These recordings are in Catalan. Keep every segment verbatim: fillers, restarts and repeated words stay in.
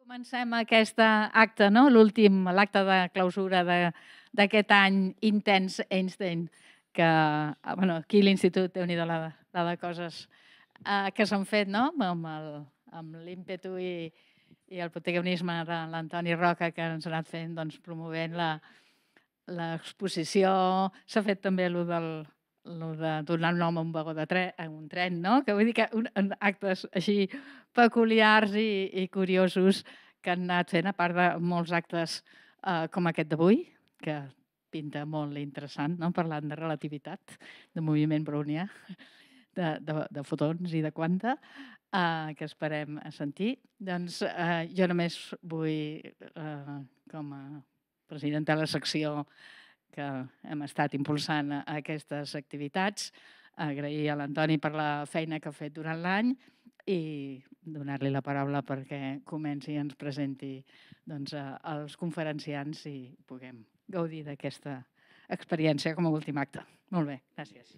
Comencem aquest acte, no? L'últim, l'acte de clausura d'aquest any intens Einstein, que ah, bueno, aquí a l'Institut, Déu-n'hi-do la, la de coses eh, que s'han fet, no? Amb el- amb l'ímpetu i, i el protagonisme de l'Antoni Roca, que ens ha anat fent, doncs, promovent la, l'exposició. S'ha fet també allò del, lo de donar nom a un vagó de tren, a un tren, no? Que vull dir que un, un, actes així peculiars i, i curiosos que han anat fent, a part de molts actes eh, com aquest d'avui, que pinta molt interessant, no? Parlant de relativitat, de moviment brownià, de, de, de fotons i de quanta, eh, que esperem a sentir. Doncs eh, jo només vull, eh, com a presidenta de la secció que hem estat impulsant aquestes activitats, agrair a l'Antoni per la feina que ha fet durant l'any i donar-li la paraula perquè comenci i ens presenti doncs, els conferenciants i puguem gaudir d'aquesta experiència com a últim acte. Molt bé, gràcies.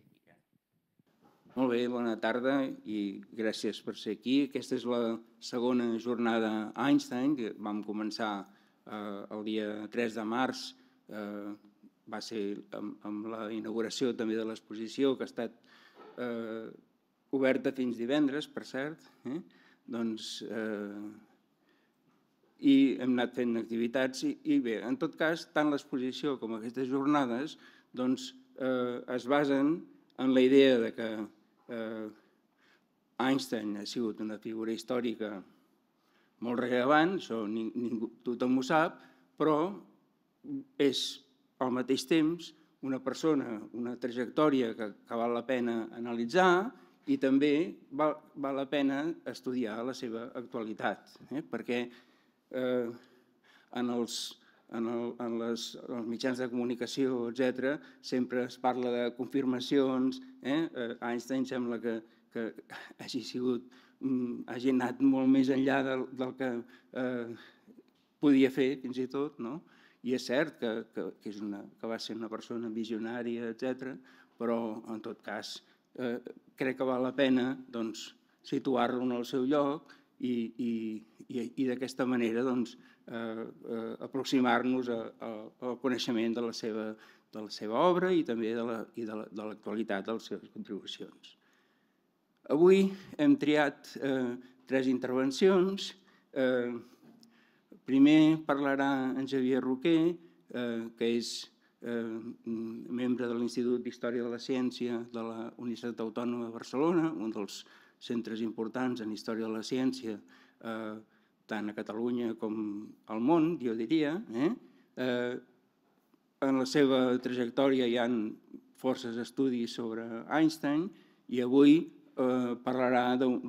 Molt bé, bona tarda i gràcies per ser aquí. Aquesta és la segona jornada Einstein, que vam començar eh, el dia tres de març, eh, va ser amb, amb la inauguració també de l'exposició, que ha estat eh, oberta fins divendres, per cert. Eh? Doncs, eh, I hem anat fent activitats i, i bé, en tot cas, tant l'exposició com aquestes jornades doncs, eh, es basen en la idea de que eh, Einstein ha sigut una figura històrica molt rellevant, això ningú, tothom ho sap, però és al mateix temps una persona, una trajectòria que, que val la pena analitzar i també val, val la pena estudiar la seva actualitat, eh? perquè eh, en, els, en, el, en, les, en els mitjans de comunicació, etcètera, sempre es parla de confirmacions. Eh? Einstein sembla que, que hagi sigut, hagi anat molt més enllà del, del que eh, podia fer, fins i tot, no? I és cert que, que, que, és una, que va ser una persona visionària, etcètera, però en tot cas eh, crec que val la pena doncs, situar-lo en el seu lloc i, i, i, i d'aquesta manera doncs, eh, eh, aproximar-nos al coneixement de la, seva, de la seva obra i també de l'actualitat de, de les seves contribucions. Avui hem triat eh, tres intervencions. Eh, primer parlarà en Xavier Roquer, eh, que és eh, membre de l'Institut d'Història de la Ciència de la Universitat Autònoma de Barcelona, un dels centres importants en història de la ciència, eh, tant a Catalunya com al món, jo diria. Eh? Eh, en la seva trajectòria hi ha forces estudis sobre Einstein i avui eh, parlarà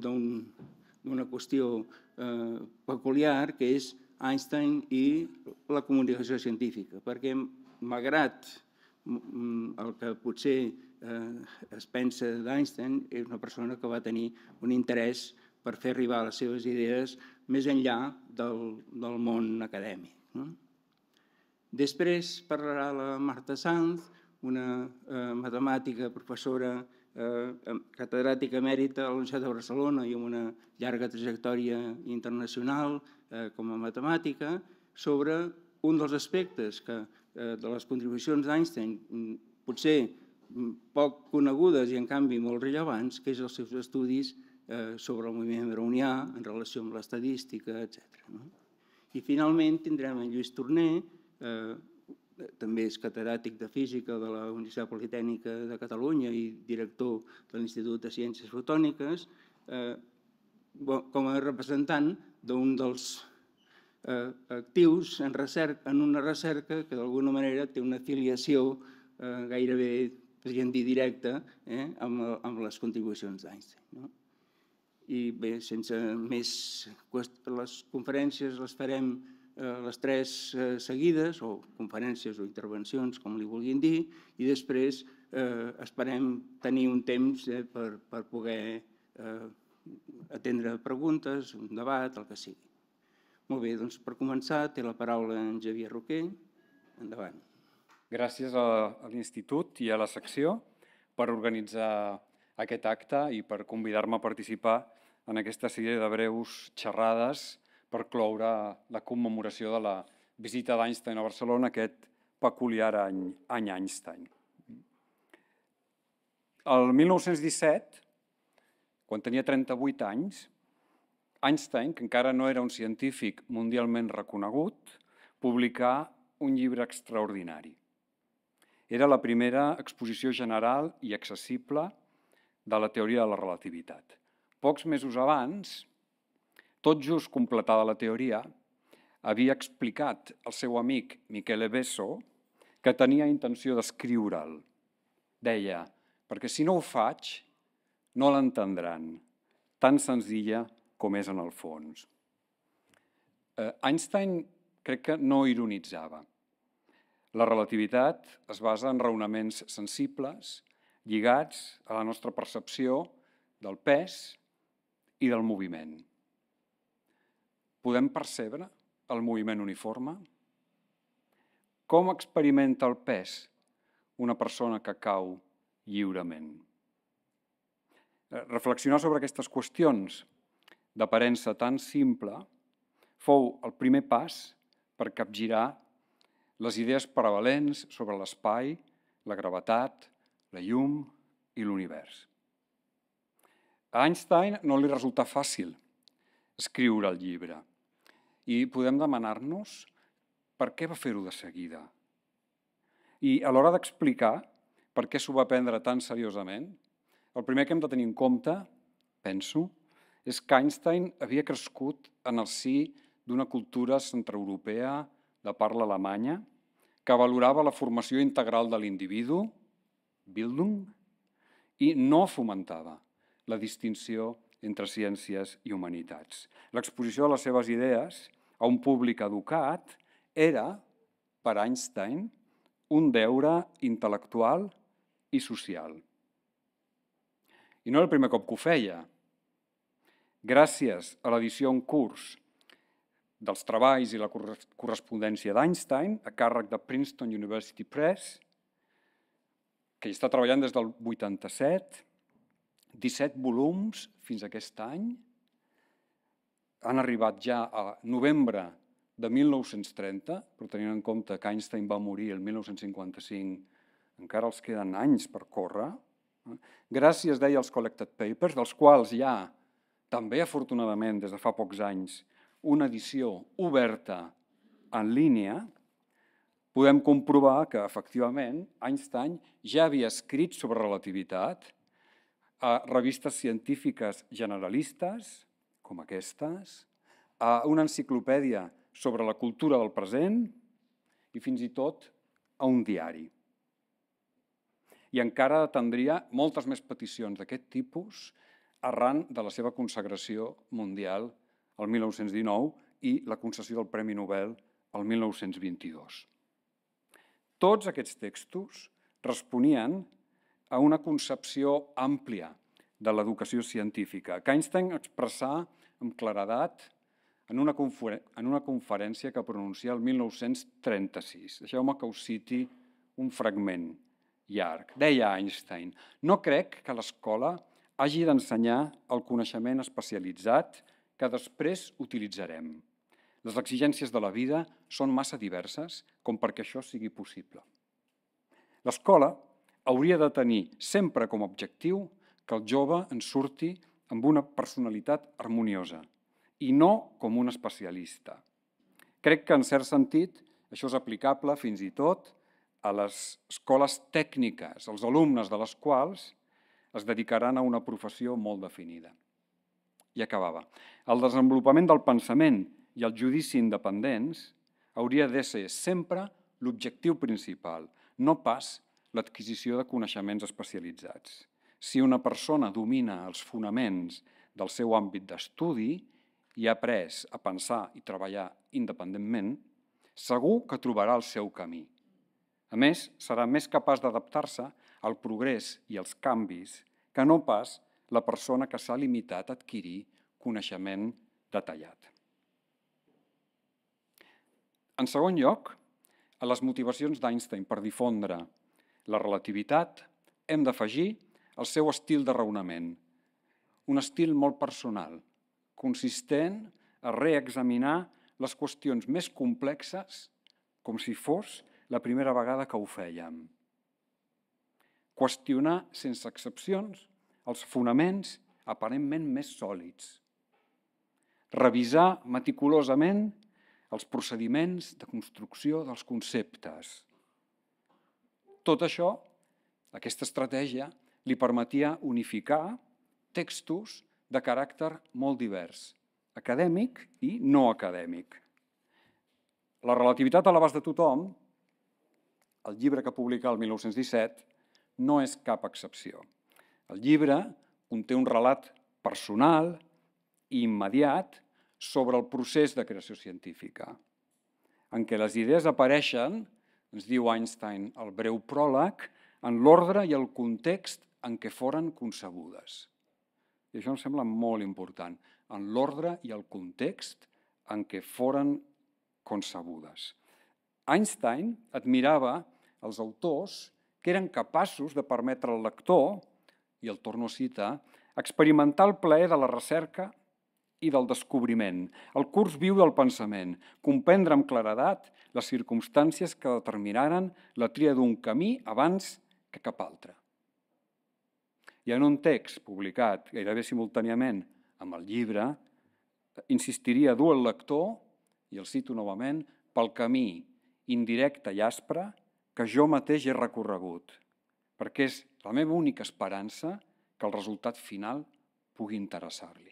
d'una qüestió eh, peculiar, que és Einstein i la comunicació científica, perquè malgrat el que potser eh, es pensa d'Einstein, és una persona que va tenir un interès per fer arribar les seves idees més enllà del, del món acadèmic. No? Després parlarà la Marta Sanz, una eh, matemàtica, professora, eh, catedràtica emèrita a la Universitat de Barcelona i amb una llarga trajectòria internacional eh, com a matemàtica, sobre un dels aspectes que, eh, de les contribucions d'Einstein, potser poc conegudes i en canvi molt rellevants, que és els seus estudis eh, sobre el moviment brownià en relació amb l'estadística, etcètera. No? I finalment tindrem en Lluís Torner, eh, també és catedràtic de Física de la Universitat Politècnica de Catalunya i director de l'Institut de Ciències Fotòniques, eh, com a representant d'un dels eh, actius en, recerca, en una recerca que d'alguna manera té una afiliació eh, gairebé, podríem dir, directa eh, amb, amb les contribucions d'Einstein. No? I bé, sense més, les conferències les farem les tres seguides, o conferències o intervencions, com li vulguin dir, i després eh, esperem tenir un temps eh, per, per poder eh, atendre preguntes, un debat, el que sigui. Molt bé, doncs per començar té la paraula en Xavier Roquer. Endavant. Gràcies a l'Institut i a la secció per organitzar aquest acte i per convidar-me a participar en aquesta sèrie de breus xerrades per cloure la commemoració de la visita d'Einstein a Barcelona, aquest peculiar any, any Einstein. El mil nou-cents disset, quan tenia trenta-vuit anys, Einstein, que encara no era un científic mundialment reconegut, publicà un llibre extraordinari. Era la primera exposició general i accessible de la teoria de la relativitat. Pocs mesos abans, tot just completada la teoria, havia explicat al seu amic Michele Besso que tenia intenció d'escriure'l. Deia, perquè si no ho faig, no l'entendran, tan senzilla com és en el fons. Einstein crec que no ironitzava. La relativitat es basa en raonaments sensibles lligats a la nostra percepció del pes i del moviment. Podem percebre el moviment uniforme? Com experimenta el pes una persona que cau lliurement? Reflexionar sobre aquestes qüestions d'aparença tan simple fou el primer pas per capgirar les idees prevalents sobre l'espai, la gravetat, la llum i l'univers. A Einstein no li resulta fàcil escriure el llibre i podem demanar-nos per què va fer-ho de seguida. I a l'hora d'explicar per què s'ho va prendre tan seriosament, el primer que hem de tenir en compte, penso, és que Einstein havia crescut en el si d'una cultura centreeuropea de parla alemanya que valorava la formació integral de l'individu, Bildung, i no fomentava la distinció entre ciències i humanitats. L'exposició de les seves idees a un públic educat era, per Einstein, un deure intel·lectual i social. I no era el primer cop que ho feia. Gràcies a l'edició en curs dels treballs i la correspondència d'Einstein, a càrrec de Princeton University Press, que hi està treballant des del vuitanta-set, disset volums fins a aquest any, han arribat ja a novembre de mil nou-cents trenta, però tenint en compte que Einstein va morir el mil nou-cents cinquanta-cinc, encara els queden anys per córrer. Gràcies, deia, als Collected Papers, dels quals hi ha, també afortunadament des de fa pocs anys, una edició oberta en línia, podem comprovar que, efectivament, Einstein ja havia escrit sobre relativitat a revistes científiques generalistes, com aquestes, a una enciclopèdia sobre la cultura del present i fins i tot a un diari. I encara atendria moltes més peticions d'aquest tipus arran de la seva consagració mundial el mil nou-cents dinou i la concessió del Premi Nobel el mil nou-cents vint-i-dos. Tots aquests textos responien a una concepció àmplia de l'educació científica, que Einstein expressà amb claredat en una, en una conferència que pronuncia el mil nou-cents trenta-sis. Deixeu-me que us citi un fragment llarg. Deia Einstein, no crec que l'escola hagi d'ensenyar el coneixement especialitzat que després utilitzarem. Les exigències de la vida són massa diverses com perquè això sigui possible. L'escola hauria de tenir sempre com a objectiu que el jove en surti amb una personalitat harmoniosa i no com un especialista. Crec que, en cert sentit, això és aplicable fins i tot a les escoles tècniques, els alumnes de les quals es dedicaran a una professió molt definida. I acabava. El desenvolupament del pensament i el judici independents hauria de ser sempre l'objectiu principal, no pas l'adquisició de coneixements especialitzats. Si una persona domina els fonaments del seu àmbit d'estudi i ha après a pensar i treballar independentment, segur que trobarà el seu camí. A més, serà més capaç d'adaptar-se al progrés i als canvis que no pas la persona que s'ha limitat a adquirir coneixement detallat. En segon lloc, a les motivacions d'Einstein per difondre la relativitat hem d'afegir el seu estil de raonament, un estil molt personal, consistent a reexaminar les qüestions més complexes com si fos la primera vegada que ho fèiem. Qüestionar sense excepcions els fonaments aparentment més sòlids. Revisar meticulosament els procediments de construcció dels conceptes. Tot això, aquesta estratègia, li permetia unificar textos de caràcter molt divers, acadèmic i no acadèmic. La relativitat a l'abast de tothom, el llibre que publica el mil nou-cents disset, no és cap excepció. El llibre conté un relat personal i immediat sobre el procés de creació científica, en què les idees apareixen, ens diu Einstein al breu pròleg, en l'ordre i el context en què foren concebudes. I això em sembla molt important, en l'ordre i el context en què foren concebudes. Einstein admirava els autors que eren capaços de permetre al lector, i el torno a citar, experimentar el plaer de la recerca i del descobriment, el curs viu del pensament, comprendre amb claredat les circumstàncies que determinaren la tria d'un camí abans que cap altre. I en un text publicat gairebé simultàniament amb el llibre, insistiria a dur el lector, i el cito novament, pel camí indirecte i aspre que jo mateix he recorregut, perquè és la meva única esperança que el resultat final pugui interessar-li.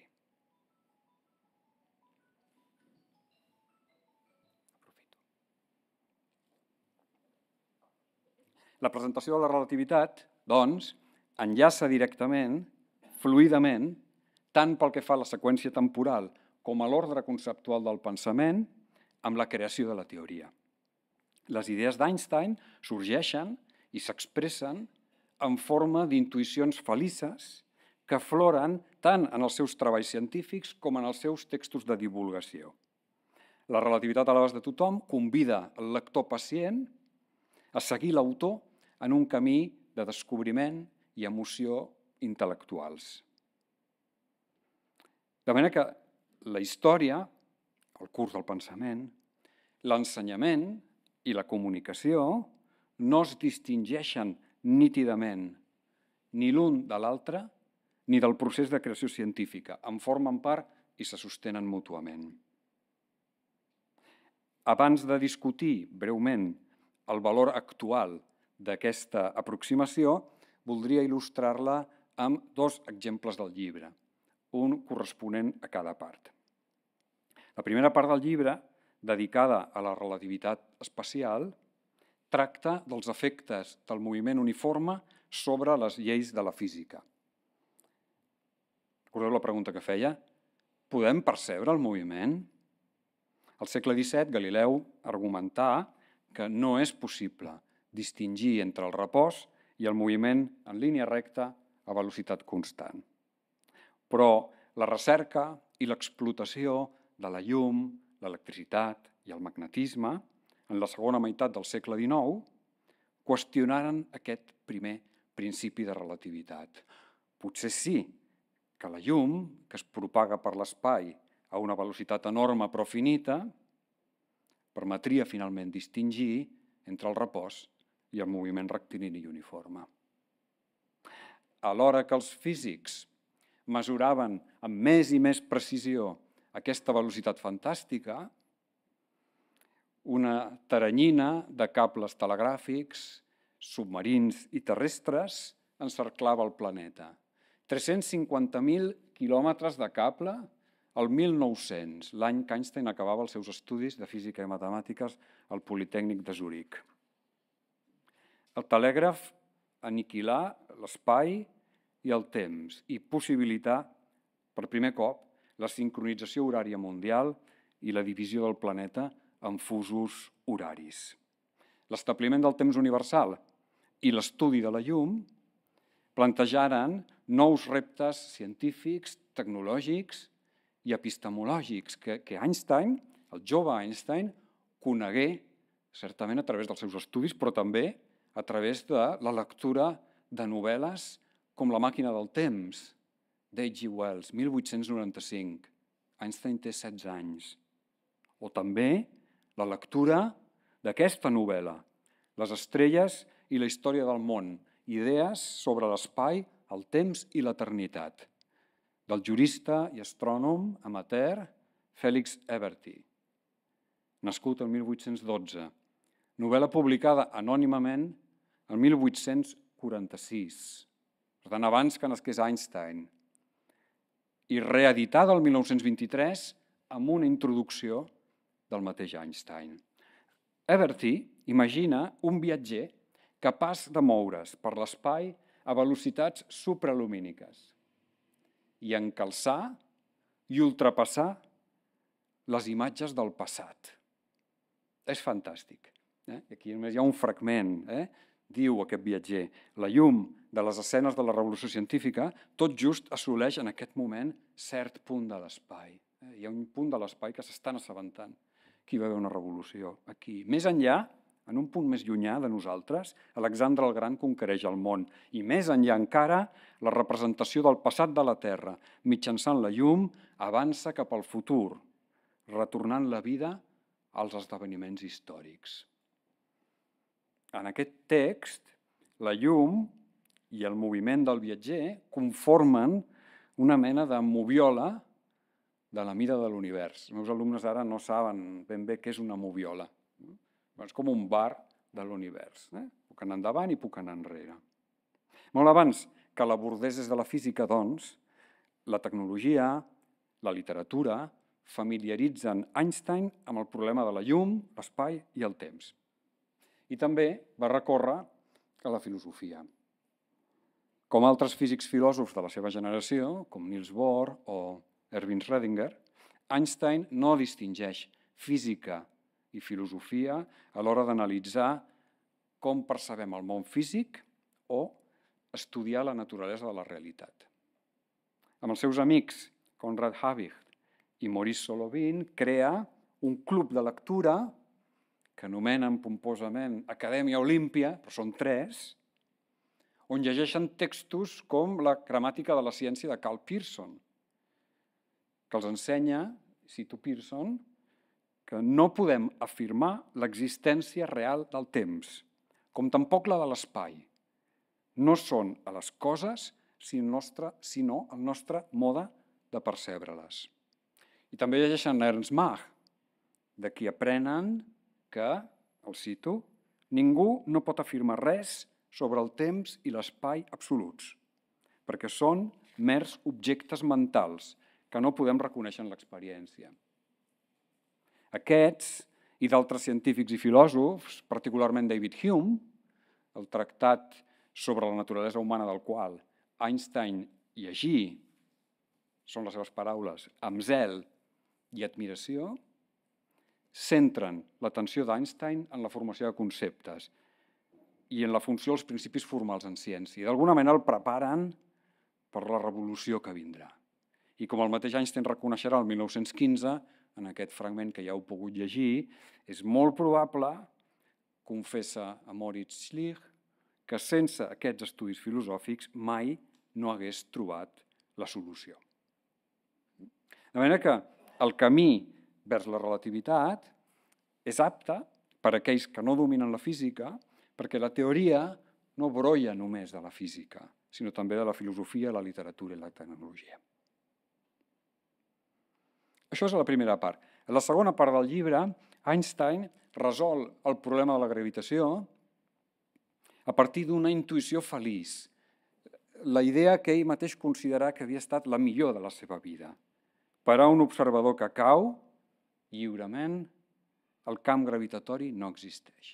La presentació de la relativitat, doncs, enllaça directament, fluidament, tant pel que fa a la seqüència temporal com a l'ordre conceptual del pensament, amb la creació de la teoria. Les idees d'Einstein sorgeixen i s'expressen en forma d'intuïcions felices que afloren tant en els seus treballs científics com en els seus textos de divulgació. La relativitat a l'abast de tothom convida el lector pacient a seguir l'autor en un camí de descobriment i emoció intel·lectuals. De manera que la història, el curs del pensament, l'ensenyament i la comunicació no es distingeixen nítidament ni l'un de l'altre ni del procés de creació científica. En formen part i se sostenen mútuament. Abans de discutir breument el valor actual d'aquesta aproximació, voldria il·lustrar-la amb dos exemples del llibre, un corresponent a cada part. La primera part del llibre, dedicada a la relativitat espacial, tracta dels efectes del moviment uniforme sobre les lleis de la física. Recordeu la pregunta que feia? Podem percebre el moviment? Al segle disset, Galileu argumentà que no és possible distingir entre el repòs i el moviment en línia recta a velocitat constant. Però la recerca i l'explotació de la llum, l'electricitat i el magnetisme en la segona meitat del segle dinou qüestionaren aquest primer principi de relativitat. Potser sí que la llum, que es propaga per l'espai a una velocitat enorme però finita, permetria finalment distingir entre el repòs i el moviment rectilini i uniforme. Alhora que els físics mesuraven amb més i més precisió aquesta velocitat fantàstica, una teranyina de cables telegràfics, submarins i terrestres encerclava el planeta. tres-cents cinquanta mil quilòmetres de cable el mil nou-cents, l'any que Einstein acabava els seus estudis de física i matemàtiques al Politècnic de Zuric. El telègraf aniquilà l'espai i el temps i possibilitar, per primer cop, la sincronització horària mundial i la divisió del planeta en fusos horaris. L'establiment del temps universal i l'estudi de la llum plantejaren nous reptes científics, tecnològics i epistemològics que, que Einstein, el jove Einstein, conegué certament a través dels seus estudis, però també a través de la lectura de novel·les com La màquina del temps, d'H G Wells, mil vuit-cents noranta-cinc, Einstein té setze anys. O també la lectura d'aquesta novel·la, Les estrelles i la història del món, idees sobre l'espai, el temps i l'eternitat, del jurista i astrònom amateur Félix Héberty, nascut el mil vuit-cents dotze, novel·la publicada anònimament el mil vuit-cents quaranta-sis, per tant, abans que nasqués Einstein, i reeditada el mil nou-cents vint-i-tres amb una introducció del mateix Einstein. Héberty imagina un viatger capaç de moure's per l'espai a velocitats supralumíniques i encalçar i ultrapassar les imatges del passat. És fantàstic. Eh? Aquí només hi ha un fragment. Eh? Diu aquest viatger, la llum de les escenes de la revolució científica tot just assoleix en aquest moment cert punt de l'espai. Eh? Hi ha un punt de l'espai que s'estan assabentant. Aquí va haver una revolució. Aquí. Més enllà, en un punt més llunyà de nosaltres, Alexandre el Gran conquereix el món. I més enllà encara, la representació del passat de la Terra, mitjançant la llum, avança cap al futur, retornant la vida als esdeveniments històrics. En aquest text, la llum i el moviment del viatger conformen una mena de moviola de la mida de l'univers. Els meus alumnes ara no saben ben bé què és una moviola. És com un bar de l'univers. Eh? Puc anar endavant i puc anar enrere. Molt abans que l'abordés des de la física, doncs, la tecnologia, la literatura, familiaritzen Einstein amb el problema de la llum, l'espai i el temps. I també va recórrer a la filosofia. Com altres físics filòsofs de la seva generació, com Niels Bohr o Erwin Schrödinger, Einstein no distingeix física i filosofia a l'hora d'analitzar com percebem el món físic o estudiar la naturalesa de la realitat. Amb els seus amics, Conrad Habicht i Maurice Solovin, crea un club de lectura que anomenen pomposament Acadèmia Olímpia, però són tres, on llegeixen textos com la gramàtica de la ciència de Karl Pearson, que els ensenya, cito Pearson, que no podem afirmar l'existència real del temps, com tampoc la de l'espai. No són a les coses, sinó el nostre mode de percebre-les. I també llegeixen Ernst Mach, de qui aprenen que, el cito, ningú no pot afirmar res sobre el temps i l'espai absoluts, perquè són mers objectes mentals que no podem reconèixer en l'experiència. Aquests i d'altres científics i filòsofs, particularment David Hume, el tractat sobre la naturalesa humana del qual Einstein llegí, són les seves paraules, amb zel i admiració, centren l'atenció d'Einstein en la formació de conceptes i en la funció dels principis formals en ciència. D'alguna manera el preparen per la revolució que vindrà. I com el mateix Einstein reconeixerà el mil nou-cents quinze, en aquest fragment que ja heu pogut llegir, és molt probable, confessa a Moritz Schlick, que sense aquests estudis filosòfics mai no hagués trobat la solució. De manera que el camí vers la relativitat és apte per a aquells que no dominen la física, perquè la teoria no brolla només de la física, sinó també de la filosofia, la literatura i la tecnologia. Això és la primera part. En la segona part del llibre, Einstein resol el problema de la gravitació a partir d'una intuïció feliç, la idea que ell mateix considerà que havia estat la millor de la seva vida. Per a un observador que cau, lliurement, el camp gravitatori no existeix.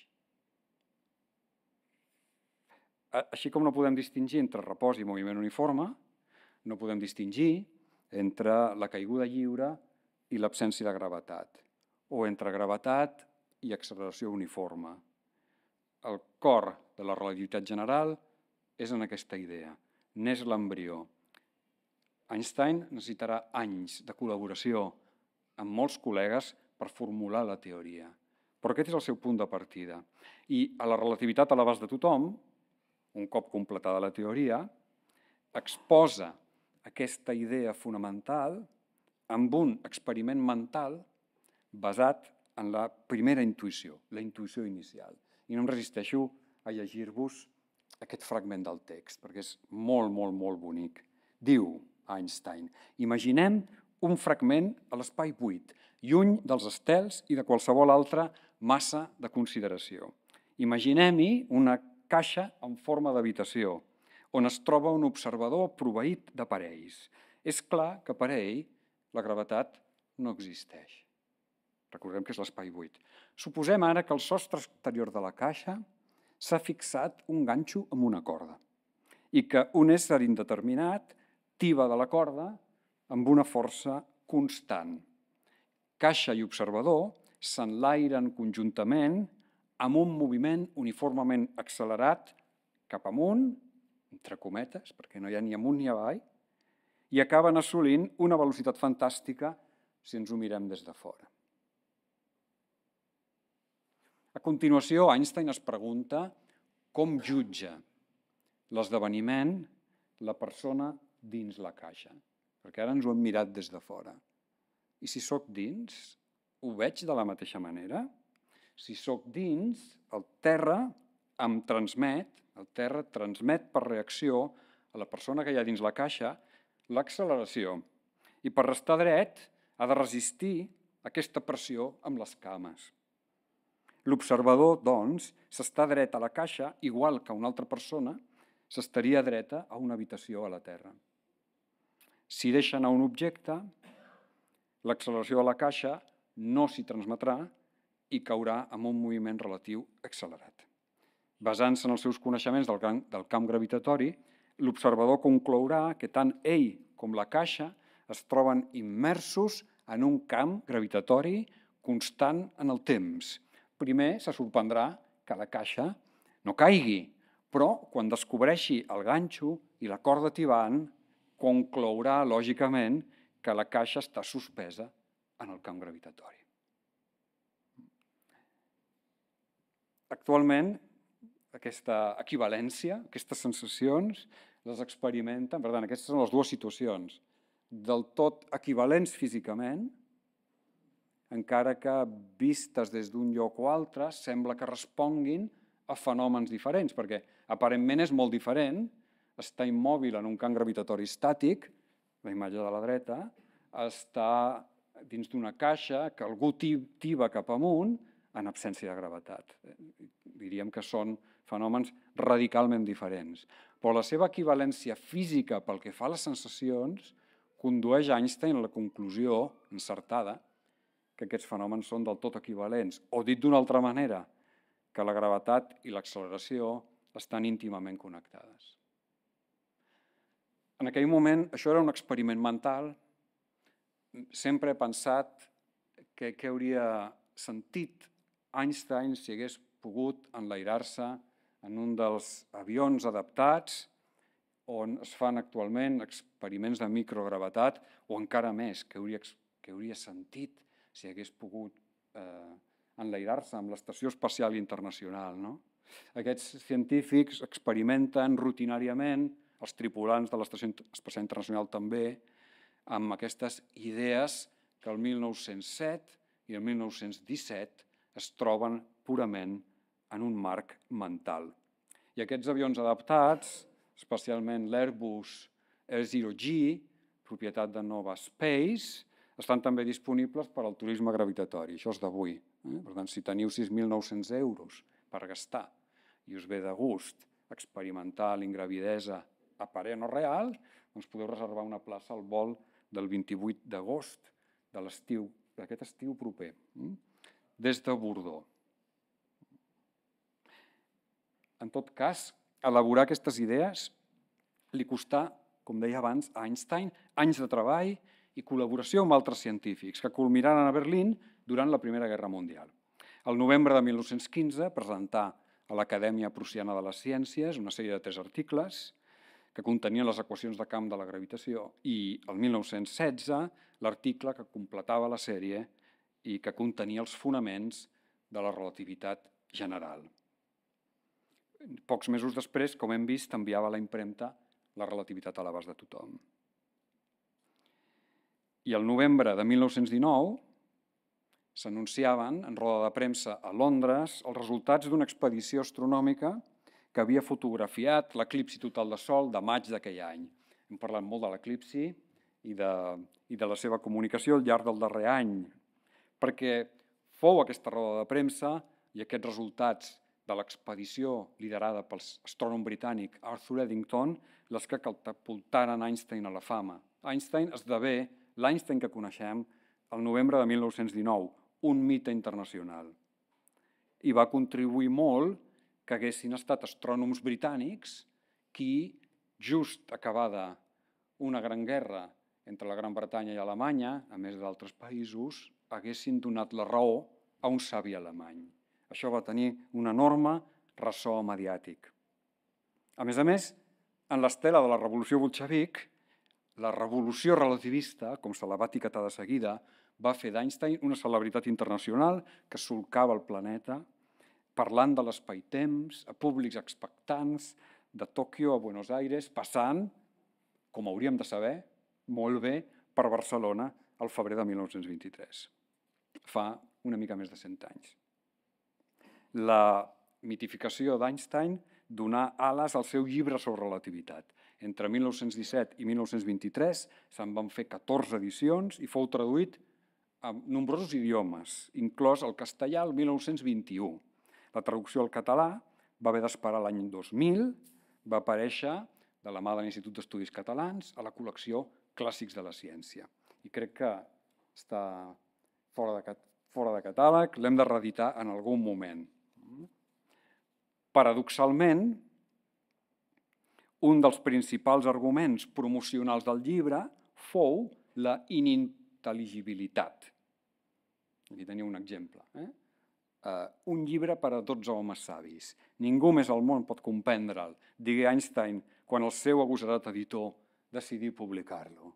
Així com no podem distingir entre repòs i moviment uniforme, no podem distingir entre la caiguda lliure i l'absència de gravetat, o entre gravetat i acceleració uniforme. El cor de la relativitat general és en aquesta idea, n'és l'embrió. Einstein necessitarà anys de col·laboració amb molts col·legues per formular la teoria, però aquest és el seu punt de partida. I a la relativitat a l'abast de tothom, un cop completada la teoria, exposa aquesta idea fonamental amb un experiment mental basat en la primera intuïció, la intuïció inicial. I no em resisteixo a llegir-vos aquest fragment del text, perquè és molt, molt, molt bonic. Diu Einstein, imaginem un fragment a l'espai buit, lluny dels estels i de qualsevol altra massa de consideració. Imaginem-hi una caixa en forma d'habitació, on es troba un observador proveït d'aparells. És clar que per a ell la gravetat no existeix. Recordem que és l'espai buit. Suposem ara que al sostre exterior de la caixa s'ha fixat un ganxo amb una corda i que un ésser indeterminat tiba de la corda amb una força constant. Caixa i observador s'enlairen conjuntament amb un moviment uniformement accelerat cap amunt, entre cometes, perquè no hi ha ni amunt ni avall, i acaben assolint una velocitat fantàstica si ens ho mirem des de fora. A continuació, Einstein es pregunta com jutja l'esdeveniment la persona dins la caixa, perquè ara ens ho hem mirat des de fora. I si sóc dins, ho veig de la mateixa manera? Si sóc dins, el terra em transmet, el terra transmet per reacció a la persona que hi ha dins la caixa l'acceleració i per restar dret ha de resistir aquesta pressió amb les cames. L'observador, doncs, s'està dret a la caixa igual que una altra persona s'estaria dreta a una habitació a la Terra. Si deixa anar un objecte, l'acceleració de la caixa no s'hi transmetrà i caurà amb un moviment relatiu accelerat. Basant-se en els seus coneixements del camp, del camp gravitatori, l'observador conclourà que tant ell com la caixa es troben immersos en un camp gravitatori constant en el temps. Primer se sorprendrà que la caixa no caigui, però quan descobreixi el ganxo i la corda tibant, conclourà lògicament que la caixa està suspesa en el camp gravitatori. Actualment, aquesta equivalència, aquestes sensacions, les experimenten, per tant, aquestes són les dues situacions, del tot equivalents físicament, encara que vistes des d'un lloc o altre sembla que responguin a fenòmens diferents, perquè aparentment és molt diferent estar immòbil en un camp gravitatori estàtic, la imatge de la dreta, estar dins d'una caixa que algú tiba cap amunt en absència de gravetat. Diríem que són fenòmens radicalment diferents. Però la seva equivalència física pel que fa a les sensacions condueix Einstein a la conclusió encertada que aquests fenòmens són del tot equivalents, o dit d'una altra manera, que la gravetat i l'acceleració estan íntimament connectades. En aquell moment, això era un experiment mental. Sempre he pensat que què hauria sentit Einstein si hagués pogut enlairar-se en un dels avions adaptats on es fan actualment experiments de microgravetat, o encara més, que hauria, que hauria sentit si hagués pogut eh, enlairar-se amb l'Estació Espacial Internacional. No? Aquests científics experimenten rutinàriament, els tripulants de l'Estació Espacial Internacional també, amb aquestes idees que el mil nou-cents set i el mil nou-cents disset es troben purament en un marc mental. I aquests avions adaptats, especialment l'Airbus R zero G, propietat de Nova Space, estan també disponibles per al turisme gravitatori. Això és d'avui. Per tant, si teniu sis mil nou-cents euros per gastar i us ve de gust experimentar l'ingravidesa aparent o real, doncs podeu reservar una plaça al vol del vint-i-vuit d'agost de l'estiu, d'aquest estiu proper, des de Bordeaux. En tot cas, elaborar aquestes idees li costà, com deia abans, a Einstein, anys de treball i col·laboració amb altres científics, que culminaren a Berlín durant la Primera Guerra Mundial. El novembre de mil nou-cents quinze presentà a l'Acadèmia Prussiana de les Ciències una sèrie de tres articles que contenien les equacions de camp de la gravitació i el mil nou-cents setze l'article que completava la sèrie i que contenia els fonaments de la relativitat general. Pocs mesos després, com hem vist, enviava a la impremta La relativitat a l'abast de tothom. I el novembre de mil nou-cents dinou s'anunciaven en roda de premsa a Londres els resultats d'una expedició astronòmica que havia fotografiat l'eclipsi total de Sol de maig d'aquell any. Hem parlat molt de l'eclipsi i de, i de la seva comunicació al llarg del darrer any, perquè fou aquesta roda de premsa i aquests resultats de l'expedició liderada pel astrònom britànic Arthur Eddington les que catapultaren Einstein a la fama. Einstein esdevé l'Einstein que coneixem el novembre de mil nou-cents dinou, un mite internacional. I va contribuir molt que haguessin estat astrònoms britànics qui, just acabada una gran guerra entre la Gran Bretanya i Alemanya, a més d'altres països, haguessin donat la raó a un savi alemany. Això va tenir un enorme ressò mediàtic. A més a més, en l'estela de la revolució bolxevic, la revolució relativista, com se la va etiquetar de seguida, va fer d'Einstein una celebritat internacional que solcava el planeta, parlant de l'espai-temps a públics expectants, de Tòquio a Buenos Aires, passant, com hauríem de saber, molt bé, per Barcelona al febrer de mil nou-cents vint-i-tres. Fa una mica més de cent anys. La mitificació d'Einstein donà ales al seu llibre sobre relativitat. Entre mil nou-cents disset i mil nou-cents vint-i-tres se'n van fer catorze edicions i fou traduït a nombrosos idiomes, inclòs el castellà el mil nou-cents vint-i-u. La traducció al català va haver d'esperar l'any dos mil, va aparèixer de la mà de l'Institut d'Estudis Catalans a la col·lecció Clàssics de la Ciència. I crec que està fora de, fora de catàleg, l'hem de reeditar en algun moment. Paradoxalment, un dels principals arguments promocionals del llibre fou la inintel·ligibilitat. Aquí teniu un exemple. Eh? Uh, un llibre per a dotze homes savis. Ningú més al món pot comprendre'l, digué Einstein quan el seu agosarat editor decidí publicar-lo.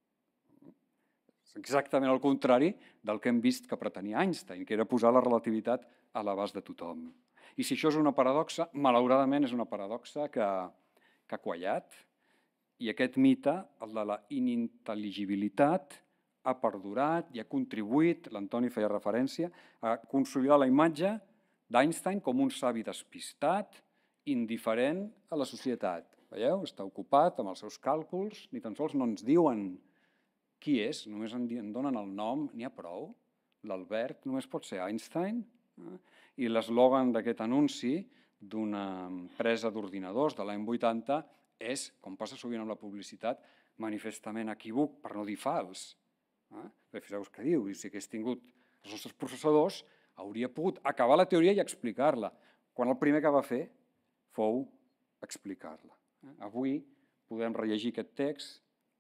És exactament el contrari del que hem vist que pretenia Einstein, que era posar la relativitat a l'abast de tothom. I si això és una paradoxa, malauradament és una paradoxa que, que ha quallat, i aquest mite, el de la inintel·ligibilitat, ha perdurat i ha contribuït, l'Antoni feia referència, a consolidar la imatge d'Einstein com un savi despistat, indiferent a la societat. Veieu? Està ocupat amb els seus càlculs, ni tan sols no ens diuen qui és, només en donen el nom, n'hi ha prou. L'Albert només pot ser Einstein. I l'eslògan d'aquest anunci d'una empresa d'ordinadors de l'any vuitanta és, com passa sovint amb la publicitat, manifestament equívoc, per no dir fals. Fixeu-vos què diu, i si hagués tingut els nostres processadors, hauria pogut acabar la teoria i explicar-la, quan el primer que va fer fou explicar-la. Avui podem rellegir aquest text.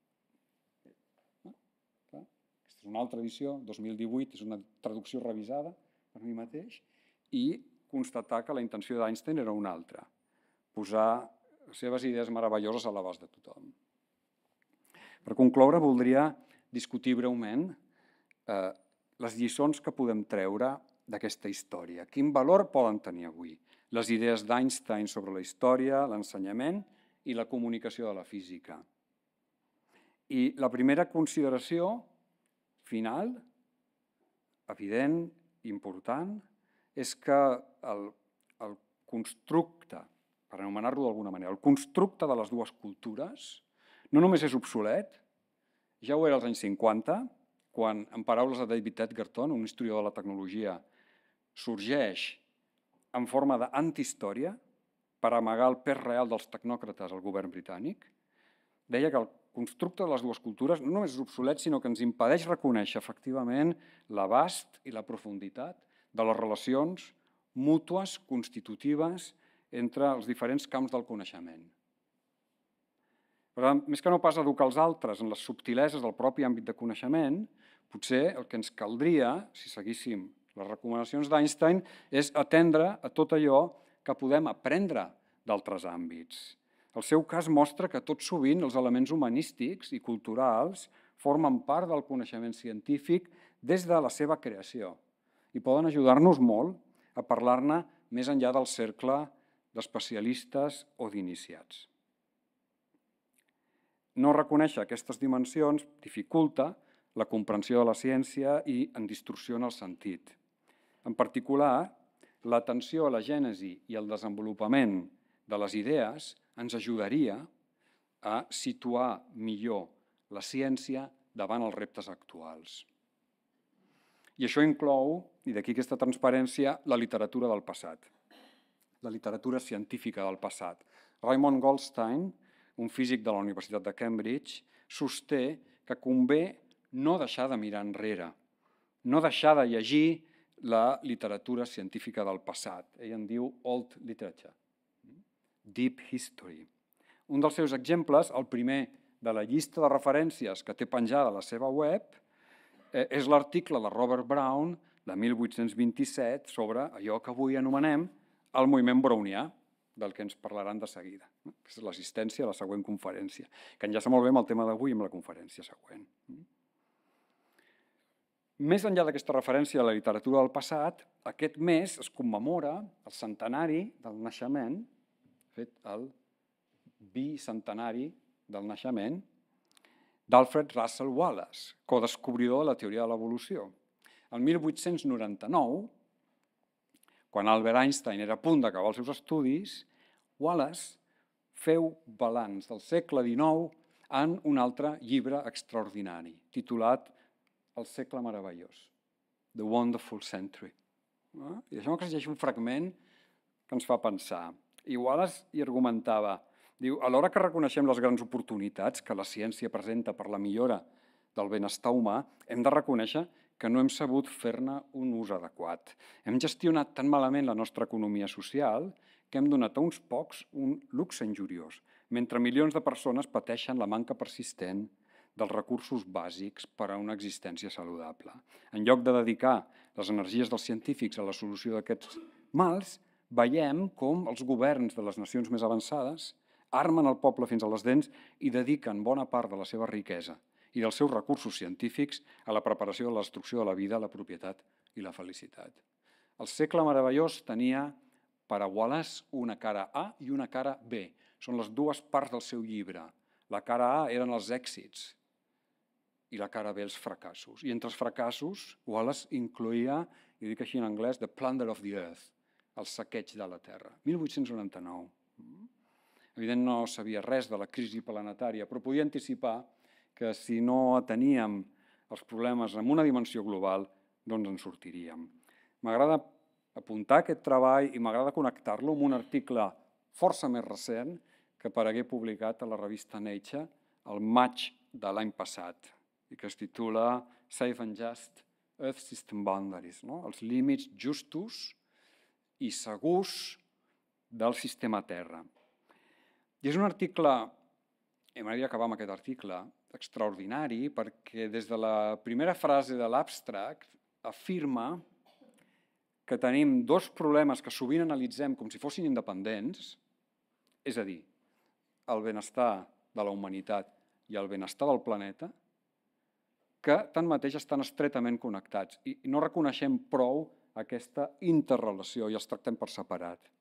Aquesta és una altra edició, dos mil divuit, és una traducció revisada per mi mateix, i constatar que la intenció d'Einstein era una altra, posar les seves idees meravelloses a l'abast de tothom. Per concloure, voldria discutir breument eh, les lliçons que podem treure d'aquesta història. Quin valor poden tenir avui les idees d'Einstein sobre la història, l'ensenyament i la comunicació de la física? I la primera consideració final, evident, important, és que el, el constructe, per anomenar-lo d'alguna manera, el constructe de les dues cultures no només és obsolet, ja ho era als anys cinquanta, quan, en paraules de David Edgerton, un historiador de la tecnologia, sorgeix en forma d'antihistòria per amagar el pes real dels tecnòcrates al govern britànic, deia que el constructe de les dues cultures no només és obsolet, sinó que ens impedeix reconèixer efectivament l'abast i la profunditat de les relacions mútues, constitutives, entre els diferents camps del coneixement. Per tant, més que no pas educar els altres en les subtileses del propi àmbit de coneixement, potser el que ens caldria, si seguíssim les recomanacions d'Einstein, és atendre a tot allò que podem aprendre d'altres àmbits. El seu cas mostra que tot sovint els elements humanístics i culturals formen part del coneixement científic des de la seva creació i poden ajudar-nos molt a parlar-ne més enllà del cercle d'especialistes o d'iniciats. No reconèixer aquestes dimensions dificulta la comprensió de la ciència i en distorsiona el sentit. En particular, l'atenció a la gènesi i el desenvolupament de les idees ens ajudaria a situar millor la ciència davant els reptes actuals. I això inclou, i d'aquí aquesta transparència, la literatura del passat, la literatura científica del passat. Raymond Goldstein, un físic de la Universitat de Cambridge, sosté que convé no deixar de mirar enrere, no deixar de llegir la literatura científica del passat. Ell en diu Old Literature, Deep History. Un dels seus exemples, el primer de la llista de referències que té penjada a la seva web, és l'article de Robert Brown de mil vuit-cents vint-i-set sobre allò que avui anomenem el moviment brownià, del que ens parlaran de seguida. És l'assistència a la següent conferència, que enllaça molt bé amb el tema d'avui i amb la conferència següent. Més enllà d'aquesta referència a la literatura del passat, aquest mes es commemora el centenari del naixement, fet el bicentenari del naixement, d'Alfred Russel Wallace, codescobridor de la teoria de l'evolució. El mil vuit-cents noranta-nou, quan Albert Einstein era a punt d'acabar els seus estudis, Wallace feu balanç del segle dinou en un altre llibre extraordinari, titulat El segle meravellós, The Wonderful Century. I deixeu que es llegeixi un fragment que ens fa pensar. I Wallace hi argumentava, diu, alhora que reconeixem les grans oportunitats que la ciència presenta per la millora del benestar humà, hem de reconèixer que no hem sabut fer-ne un ús adequat. Hem gestionat tan malament la nostra economia social que hem donat a uns pocs un luxe injuriós, mentre milions de persones pateixen la manca persistent dels recursos bàsics per a una existència saludable. En lloc de dedicar les energies dels científics a la solució d'aquests mals, veiem com els governs de les nacions més avançades armen el poble fins a les dents i dediquen bona part de la seva riquesa i dels seus recursos científics a la preparació de la destrucció de la vida, la propietat i la felicitat. El segle meravellós tenia per a Wallace una cara A i una cara B. Són les dues parts del seu llibre. La cara A eren els èxits i la cara B els fracassos. I entre els fracassos, Wallace incloïa, i dic així en anglès, the plunder of the earth, el saqueig de la Terra. mil vuit-cents noranta-nou. Evident no sabia res de la crisi planetària, però podia anticipar que si no ateníem els problemes en una dimensió global, doncs en sortiríem. M'agrada apuntar aquest treball i m'agrada connectar-lo amb un article força més recent que aparegué publicat a la revista Nature el maig de l'any passat i que es titula Safe and Just Earth System Boundaries, no? Els límits justos i segurs del sistema Terra. I és un article, i m'agradaria acabar amb aquest article, extraordinari, perquè des de la primera frase de l'abstract afirma que tenim dos problemes que sovint analitzem com si fossin independents, és a dir, el benestar de la humanitat i el benestar del planeta, que tanmateix estan estretament connectats i no reconeixem prou aquesta interrelació i els tractem per separat.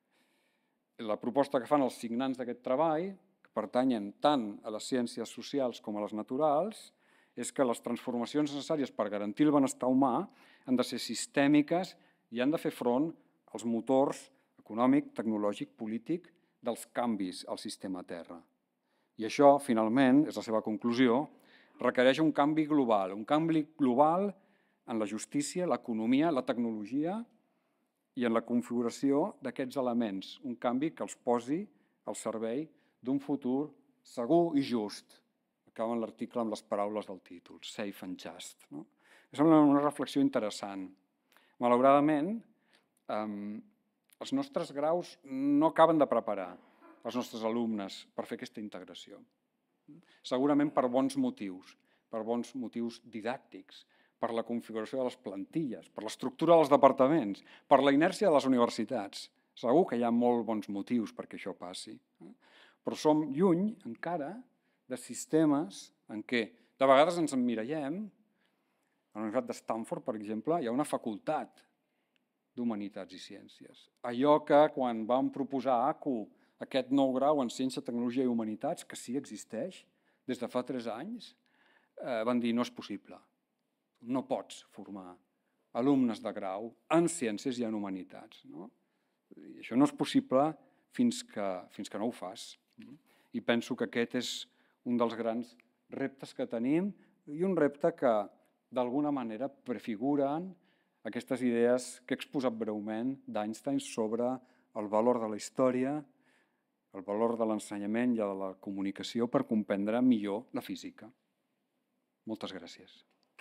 La proposta que fan els signants d'aquest treball, que pertanyen tant a les ciències socials com a les naturals, és que les transformacions necessàries per garantir el benestar humà han de ser sistèmiques i han de fer front als motors econòmic, tecnològic, polític dels canvis al sistema Terra. I això, finalment, és la seva conclusió, requereix un canvi global, un canvi global en la justícia, l'economia, la tecnologia i en la configuració d'aquests elements, un canvi que els posi al servei d'un futur segur i just. Acaba l'article amb les paraules del títol, Safe and Just. No? Sembla una reflexió interessant. Malauradament, eh, els nostres graus no acaben de preparar els nostres alumnes per fer aquesta integració. Segurament per bons motius, per bons motius didàctics, per la configuració de les plantilles, per l'estructura dels departaments, per la inèrcia de les universitats. Segur que hi ha molt bons motius perquè això passi. Però som lluny, encara, de sistemes en què de vegades ens emmirallem. A la Universitat de Stanford, per exemple, hi ha una facultat d'Humanitats i Ciències. Allò que quan vam proposar a A C U aquest nou grau en Ciència, Tecnologia i Humanitats, que sí existeix des de fa tres anys, van dir no és possible. No pots formar alumnes de grau en ciències i en humanitats. I això no és possible fins que no ho fas. I penso que aquest és un dels grans reptes que tenim i un repte que, d'alguna manera, prefiguren aquestes idees que he exposat breument d'Einstein sobre el valor de la història, el valor de l'ensenyament i de la comunicació per comprendre millor la física. Moltes gràcies.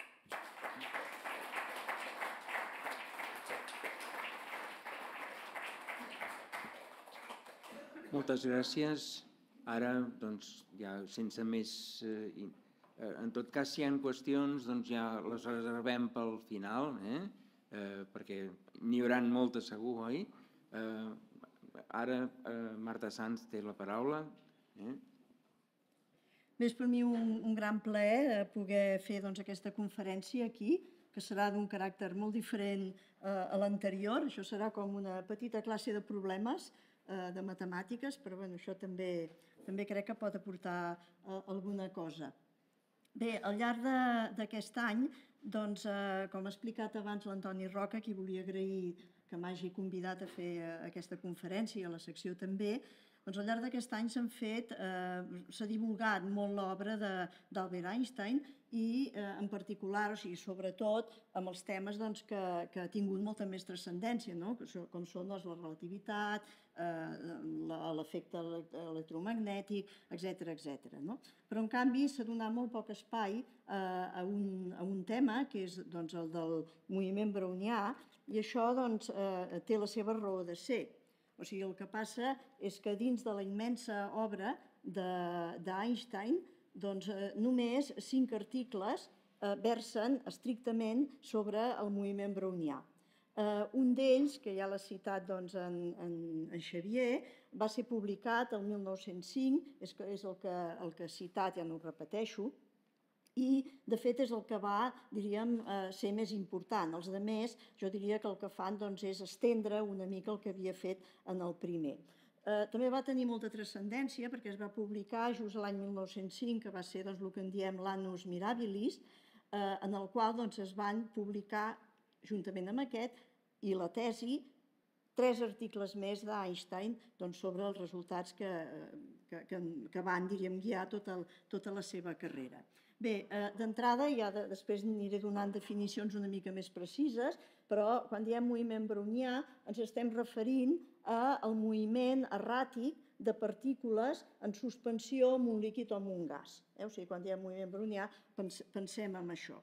Moltes gràcies. Ara, doncs, ja sense més... En tot cas, si hi ha qüestions, doncs ja les reservem pel final, perquè n'hi haurà moltes segur, oi? Ara, Marta Sanz té la paraula. Bé, és per mi un gran plaer poder fer aquesta conferència aquí, que serà d'un caràcter molt diferent a l'anterior. Això serà com una petita classe de problemes de matemàtiques, però això també crec que pot aportar alguna cosa. Bé, al llarg d'aquest any, com ha explicat abans l'Antoni Roca, a qui volia agrair que m'hagi convidat a fer aquesta conferència i a la secció també, al llarg d'aquest any s'ha divulgat molt l'obra d'Albert Einstein i, en particular, o sigui, sobretot, amb els temes que ha tingut molta més transcendència, com són la relativitat, l'efecte electromagnètic, etcètera. Però, en canvi, s'ha donat molt poc espai a un tema, que és el del moviment brownià, i això té la seva raó de ser. O sigui, el que passa és que dins de la immensa obra d'Einstein, només cinc articles versen estrictament sobre el moviment brownià. Un d'ells, que ja l'ha citat en Xavier, va ser publicat el mil nou-cents cinc, és el que ha citat, ja no ho repeteixo, i, de fet, és el que va, diríem, ser més important. Els altres, jo diria que el que fan és estendre una mica el que havia fet en el primer. També va tenir molta transcendència perquè es va publicar just l'any mil nou-cents cinc, que va ser el que en diem l'Annus Mirabilis, en el qual es van publicar, juntament amb aquest, i la tesi, tres articles més d'Einstein sobre els resultats que van, diríem, guiar tota la seva carrera. Bé, d'entrada, ja després aniré donant definicions una mica més precises, però quan diem moviment brownià ens estem referint al moviment erràtic de partícules en suspensió en un líquid o en un gas. O sigui, quan diem moviment brownià pensem en això.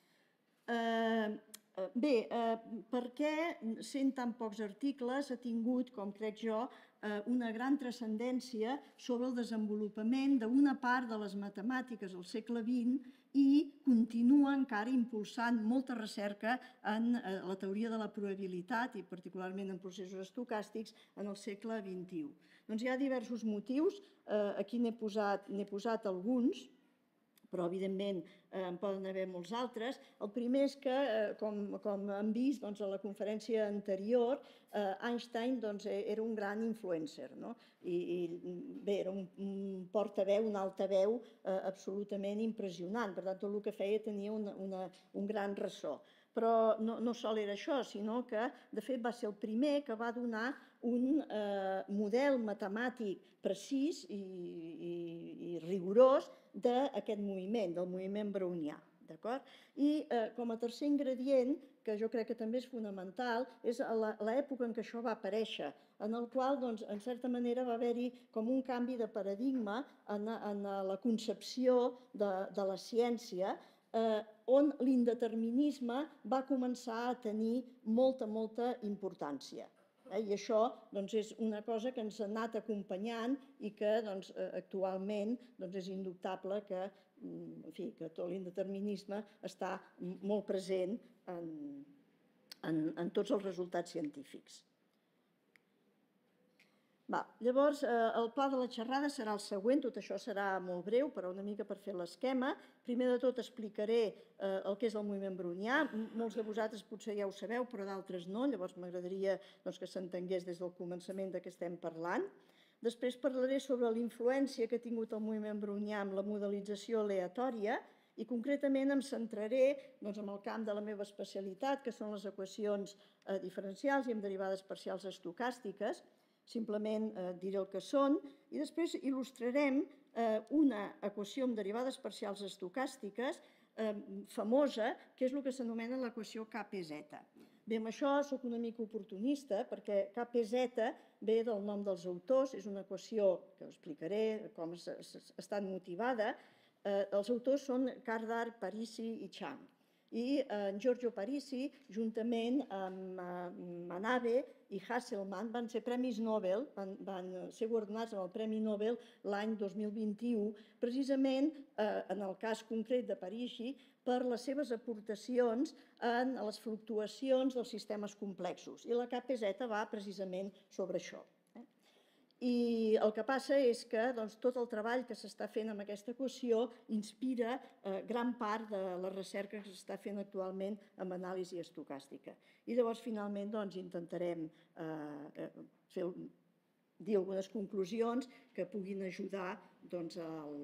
Bé, per què, sent tan pocs articles, ha tingut, com crec jo, una gran transcendència sobre el desenvolupament d'una part de les matemàtiques al segle vint i continua encara impulsant molta recerca en la teoria de la probabilitat i particularment en processos estocàstics en el segle vint-i-u. Doncs hi ha diversos motius, aquí n'he posat alguns, però evidentment en poden haver molts altres. El primer és que, com hem vist a la conferència anterior, Einstein era un gran influencer. Bé, era un portaveu, un altaveu absolutament impressionant. Per tant, tot el que feia tenia un gran ressò. Però no sol era això, sinó que, de fet, va ser el primer que va donar un model matemàtic precís i rigorós d'aquest moviment, del moviment brownià. I com a tercer ingredient, que jo crec que també és fonamental, és l'època en què això va aparèixer, en el qual, en certa manera, va haver-hi com un canvi de paradigma en la concepció de la ciència, on l'indeterminisme va començar a tenir molta, molta importància. I això és una cosa que ens ha anat acompanyant i que actualment és indubtable que tot l'indeterminisme està molt present en tots els resultats científics. Llavors, el pla de la xerrada serà el següent, tot això serà molt breu, però una mica per fer l'esquema. Primer de tot explicaré el que és el moviment brownià. Molts de vosaltres potser ja ho sabeu, però d'altres no, llavors m'agradaria que s'entengués des del començament de què estem parlant. Després parlaré sobre la influència que ha tingut el moviment brownià amb la modelització aleatòria I concretament em centraré doncs, en el camp de la meva especialitat, que són les equacions eh, diferencials i amb derivades parcials estocàstiques. Simplement eh, diré el que són i després il·lustrarem eh, una equació amb derivades parcials estocàstiques eh, famosa, que és el que s'anomena l'equació K P Z. Bé, amb això soc una mica oportunista perquè K P Z ve del nom dels autors, és una equació que us explicaré com està motivada. Eh, els autors són Kardar, Parisi i Chang. I en Giorgio Parisi, juntament amb Manabe i Hasselmann, van ser premis Nobel, van, van ser guardonats amb el Premi Nobel l'any dos mil vint-i-u, precisament eh, en el cas concret de Parisi, per les seves aportacions en les fluctuacions dels sistemes complexos. I la K P Z va precisament sobre això. I el que passa és que doncs, tot el treball que s'està fent amb aquesta equació inspira eh, gran part de la recerca que s'està fent actualment amb anàlisi estocàstica. I llavors, finalment, doncs, intentarem eh, fer, dir algunes conclusions que puguin ajudar doncs, al,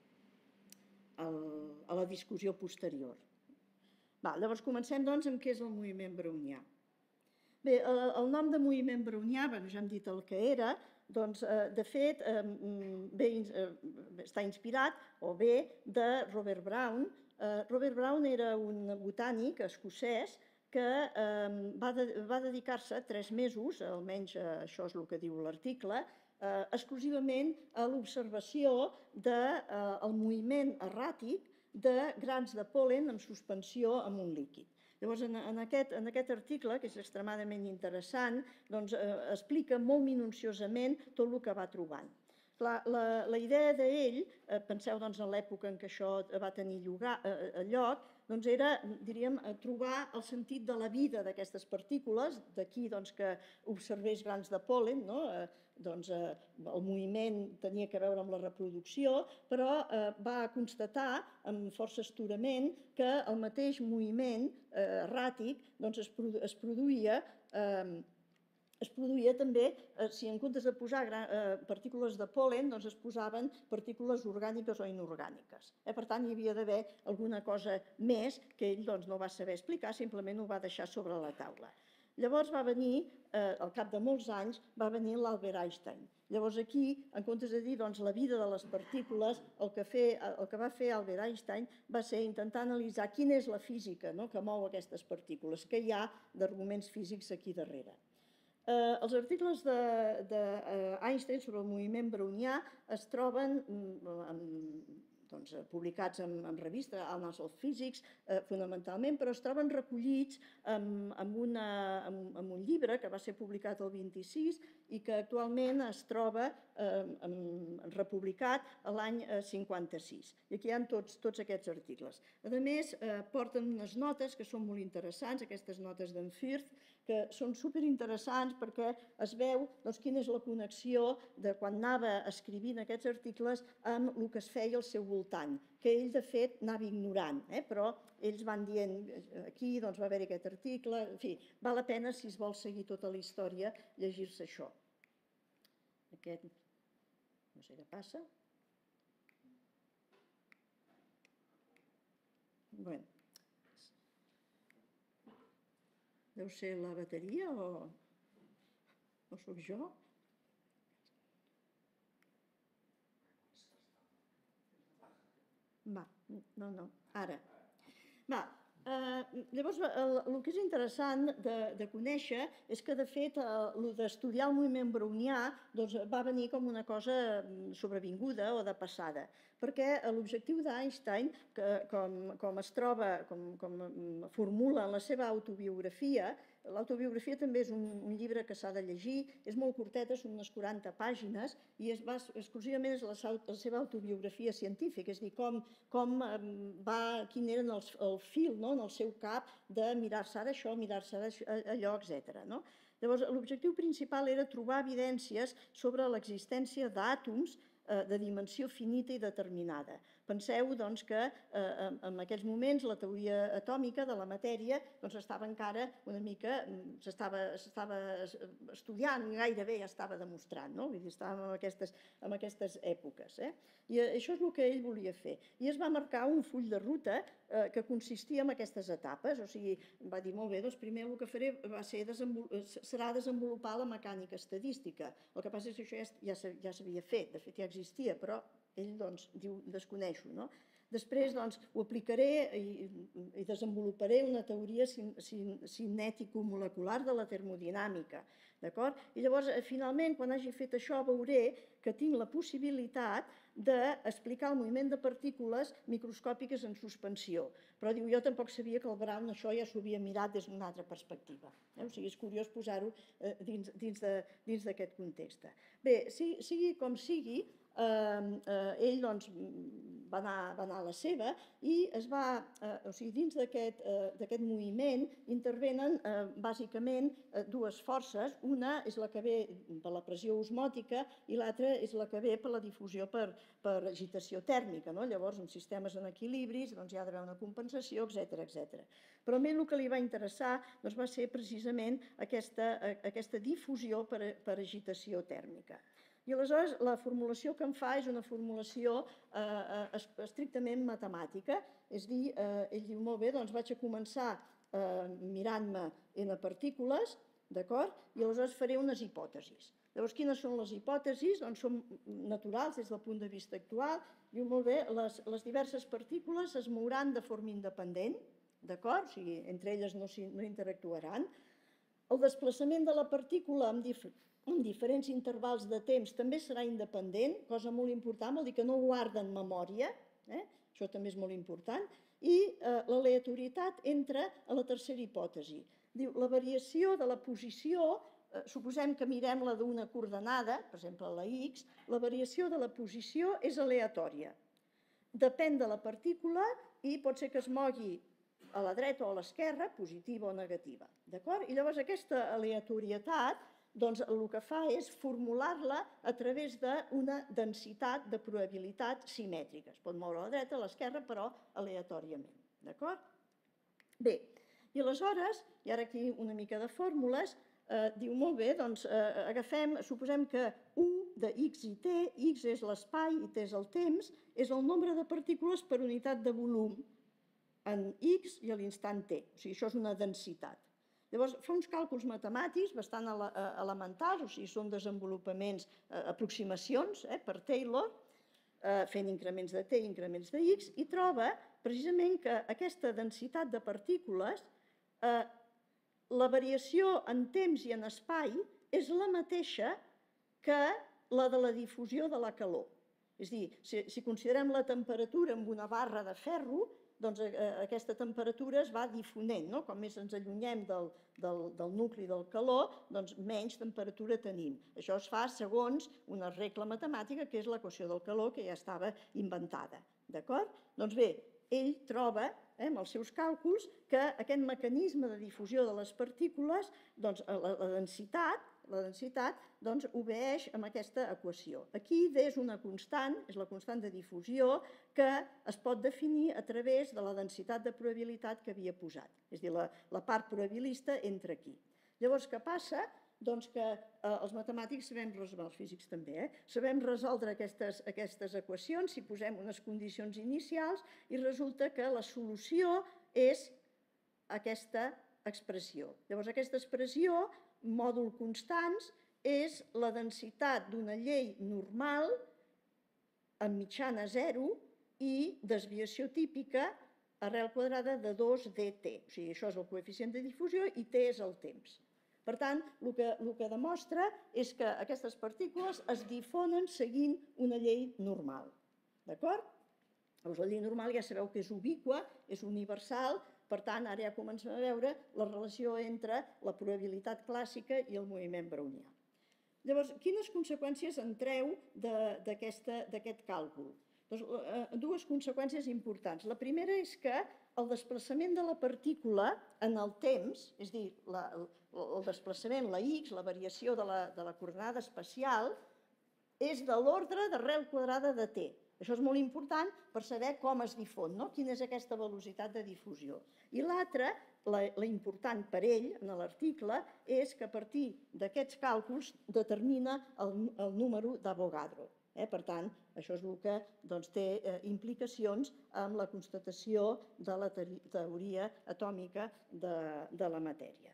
al, a la discussió posterior. Va, llavors, comencem doncs, amb què és el moviment brownià. Bé, el, el nom de moviment brownià, bueno, ja hem dit el que era, doncs, eh, de fet, eh, bé, eh, està inspirat o bé de Robert Brown. Eh, Robert Brown era un botànic escocès que eh, va, de, va dedicar-se tres mesos, almenys eh, això és el que diu l'article, eh, exclusivament a l'observació del eh, moviment erràtic de grans de pol·len en suspensió en un líquid. Llavors, en, en, aquest, en aquest article, que és extremadament interessant, doncs, eh, explica molt minuciosament tot el que va trobant. La, la, la idea d'ell, eh, penseu doncs, en l'època en què això va tenir llogar, eh, lloc, doncs era, diríem, trobar el sentit de la vida d'aquestes partícules, d'aquí doncs, que observés grans de pol·len, no? eh, doncs, eh, el moviment tenia a veure amb la reproducció, però eh, va constatar amb força astorament que el mateix moviment eh, erràtic doncs, es, produ es produïa eh, es produïa també, eh, si en comptes de posar eh, partícules de pol·len, doncs es posaven partícules orgàniques o inorgàniques. Eh? Per tant, hi havia d'haver alguna cosa més que ell doncs, no va saber explicar, simplement ho va deixar sobre la taula. Llavors va venir, eh, al cap de molts anys, va venir l'Albert Einstein. Llavors aquí, en comptes de dir doncs, la vida de les partícules, el que, fe, el que va fer Albert Einstein va ser intentar analitzar quina és la física, no?, que mou aquestes partícules, què hi ha d'arguments físics aquí darrere. Eh, els articles d'Einstein sobre el moviment brownià es troben en, doncs, publicats en, en revista Annals of Physics, eh, fonamentalment, però es troben recollits en, en, una, en, en un llibre que va ser publicat el vint-i-sis i que actualment es troba eh, en, republicat l'any cinquanta-sis. I aquí hi ha tots, tots aquests articles. A més, eh, porten unes notes que són molt interessants, aquestes notes d'en Firth, que són superinteressants perquè es veu doncs, quina és la connexió de quan anava escrivint aquests articles amb el que es feia al seu voltant, que ell, de fet, anava ignorant, eh? Però ells van dient, aquí doncs, va haver-hi aquest article, en fi, val la pena, si es vol seguir tota la història, llegir-se això. Aquest, no sé què passa. Bé, deu ser la bateria o, o sóc jo? Va, no, no, ara. Va, eh, llavors el, el que és interessant de, de conèixer és que, de fet, el d'estudiar el moviment brownià doncs, va venir com una cosa sobrevinguda o de passada, perquè l'objectiu d'Einstein, com, com es troba, com, com formula en la seva autobiografia, l'autobiografia també és un, un llibre que s'ha de llegir, és molt curteta, són unes quaranta pàgines, i es va, exclusivament és la, la seva autobiografia científica, és a dir, com, com va, quin era el, el fil, no?, en el seu cap de mirar-se ara això, mirar-se allò, etcètera. No? Llavors, l'objectiu principal era trobar evidències sobre l'existència d'àtoms de dimensió finita i determinada. Penseu doncs, que eh, en aquells moments la teoria atòmica de la matèria doncs, estava encara una mica, s'estava estudiant, gairebé ja estava demostrant, no? Vull dir, estàvem en aquestes, en aquestes èpoques. Eh? I això és el que ell volia fer. I es va marcar un full de ruta eh, que consistia en aquestes etapes, o sigui, va dir, molt bé, doncs primer el que faré va ser desenvol... serà desenvolupar la mecànica estadística. El que passa és que això ja, ja s'havia fet, de fet ja existia, però ell doncs, diu, desconeixo, no? Després doncs, ho aplicaré i, i desenvoluparé una teoria cinètico-molecular de la termodinàmica. I llavors, finalment, quan hagi fet això, veuré que tinc la possibilitat d'explicar el moviment de partícules microscòpiques en suspensió. Però diu, jo tampoc sabia que el Brown això ja s'ho havia mirat des d'una altra perspectiva. O sigui, és curiós posar-ho dins d'aquest context. Bé, sigui com sigui, ell doncs va anar a la seva i es va, o sigui, dins d'aquest moviment intervenen bàsicament dues forces. Una és la que ve per la pressió osmòtica i l'altra és la que ve per la difusió per agitació tèrmica. Llavors, en sistemes en equilibris hi ha d'haver una compensació, etcètera, etcètera. Però a mi el que li va interessar va ser precisament aquesta difusió per agitació tèrmica. I aleshores la formulació que em fa és una formulació estrictament matemàtica, és a dir, ell diu, molt bé, doncs vaig a començar mirant-me en partícules, d'acord? I aleshores faré unes hipòtesis. Llavors, quines són les hipòtesis? Doncs són naturals des del punt de vista actual. Diu, molt bé, les diverses partícules es mouran de forma independent, d'acord? O sigui, entre elles no interactuaran. El desplaçament de la partícula amb diferents intervals de temps també serà independent, cosa molt important, vol dir que no guarden memòria, això també és molt important, i l'aleatorietat entra a la tercera hipòtesi. Diu, la variació de la posició, suposem que mirem la d'una coordenada, per exemple la X, la variació de la posició és aleatòria. Depèn de la partícula i pot ser que es mogui a la dreta o a l'esquerra, positiva o negativa. I llavors aquesta aleatorietat el que fa és formular-la a través d'una densitat de probabilitat simètrica. Es pot moure a la dreta, a l'esquerra, però aleatòriament. D'acord? Bé, i aleshores, i ara aquí una mica de fórmules, diu, molt bé, doncs agafem, suposem que u de x i t, x és l'espai i t és el temps, és el nombre de partícules per unitat de volum en x i a l'instant t. O sigui, això és una densitat. Llavors, fa uns càlculs matemàtics bastant elementals, o sigui, són desenvolupaments, aproximacions per Taylor, fent increments de t i increments de x, i troba precisament que aquesta densitat de partícules, la variació en temps i en espai és la mateixa que la de la difusió de la calor. És a dir, si considerem la temperatura amb una barra de ferro, doncs aquesta temperatura es va difonent. Com més ens allunyem del nucli del calor, doncs menys temperatura tenim. Això es fa segons una regla matemàtica, que és l'equació del calor, que ja estava inventada. D'acord? Doncs bé, ell troba, amb els seus càlculs, que aquest mecanisme de difusió de les partícules, la densitat, la densitat obeeix amb aquesta equació. Aquí D és una constant, és la constant de difusió, que es pot definir a través de la densitat de probabilitat que havia posat. És a dir, la part probabilista entra aquí. Llavors, què passa? Doncs que els matemàtics sabem resoldre, els físics també, sabem resoldre aquestes equacions si posem unes condicions inicials i resulta que la solució és aquesta expressió. Llavors, aquesta expressió, mòdul constants, és la densitat d'una llei normal amb mitjana zero i desviació típica arrel quadrada de dos dt. O sigui, això és el coeficient de difusió i t és el temps. Per tant, el que demostra és que aquestes partícules es difonen seguint una llei normal. D'acord? Llavors, la llei normal ja sabeu que és ubicua, és universal, per tant, ara ja comencem a veure la relació entre la probabilitat clàssica i el moviment brownià. Llavors, quines conseqüències en treu d'aquest càlcul? Dues conseqüències importants. La primera és que el desplaçament de la partícula en el temps, és a dir, el desplaçament, la x, la variació de la coordenada espacial, és de l'ordre d'arrel quadrada de t. Això és molt important per saber com es difon, no? Quina és aquesta velocitat de difusió. I l'altra, la, la important per ell, en l'article, és que a partir d'aquests càlculs determina el, el número d'Avogadro. Eh? Per tant, això és el que doncs, té eh, implicacions amb la constatació de la teoria atòmica de, de la matèria.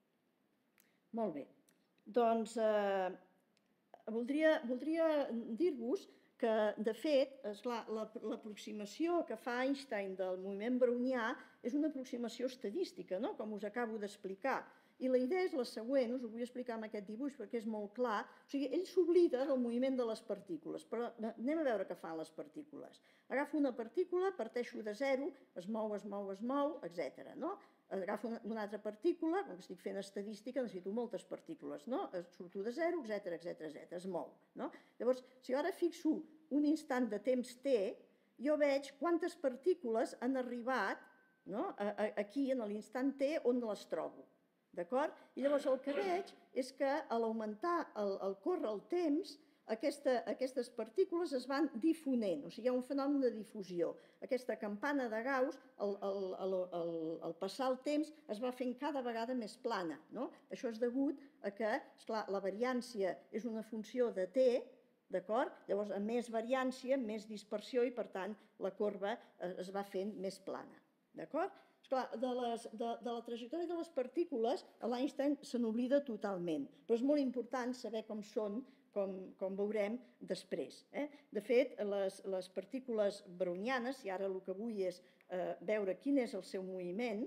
Molt bé. Doncs eh, voldria, voldria dir-vos que, de fet, esclar, l'aproximació que fa Einstein del moviment brownià és una aproximació estadística, no? Com us acabo d'explicar. I la idea és la següent, us ho vull explicar amb aquest dibuix perquè és molt clar. O sigui, ell s'oblida del moviment de les partícules, però anem a veure què fan les partícules. Agafo una partícula, parteixo de zero, es mou, es mou, es mou, etcètera. No? Agafo una altra partícula, com que estic fent estadística, necessito moltes partícules, no? Surto de zero, etcètera, etcètera, etcètera, es mou. No? Llavors, si ara fixo un instant de temps t, jo veig quantes partícules han arribat, no? Aquí, en l'instant t, on les trobo. D'acord? I llavors el que veig és que a l'augmentar el, el córrer el temps, aquesta, aquestes partícules es van difonent, o sigui, hi ha un fenomen de difusió. Aquesta campana de Gauss, al, al, al, al, al passar el temps, es va fent cada vegada més plana. No? Això és degut a que, esclar, la variància és una funció de t, d'acord? Llavors, amb més variància, més dispersió i, per tant, la corba es va fent més plana. D'acord? Esclar, de, les, de, de la trajectòria de les partícules, l'Einstein se n'oblida totalment, però és molt important saber com són, com, com veurem després. Eh? De fet, les, les partícules brownianes, i ara el que vull és eh, veure quin és el seu moviment,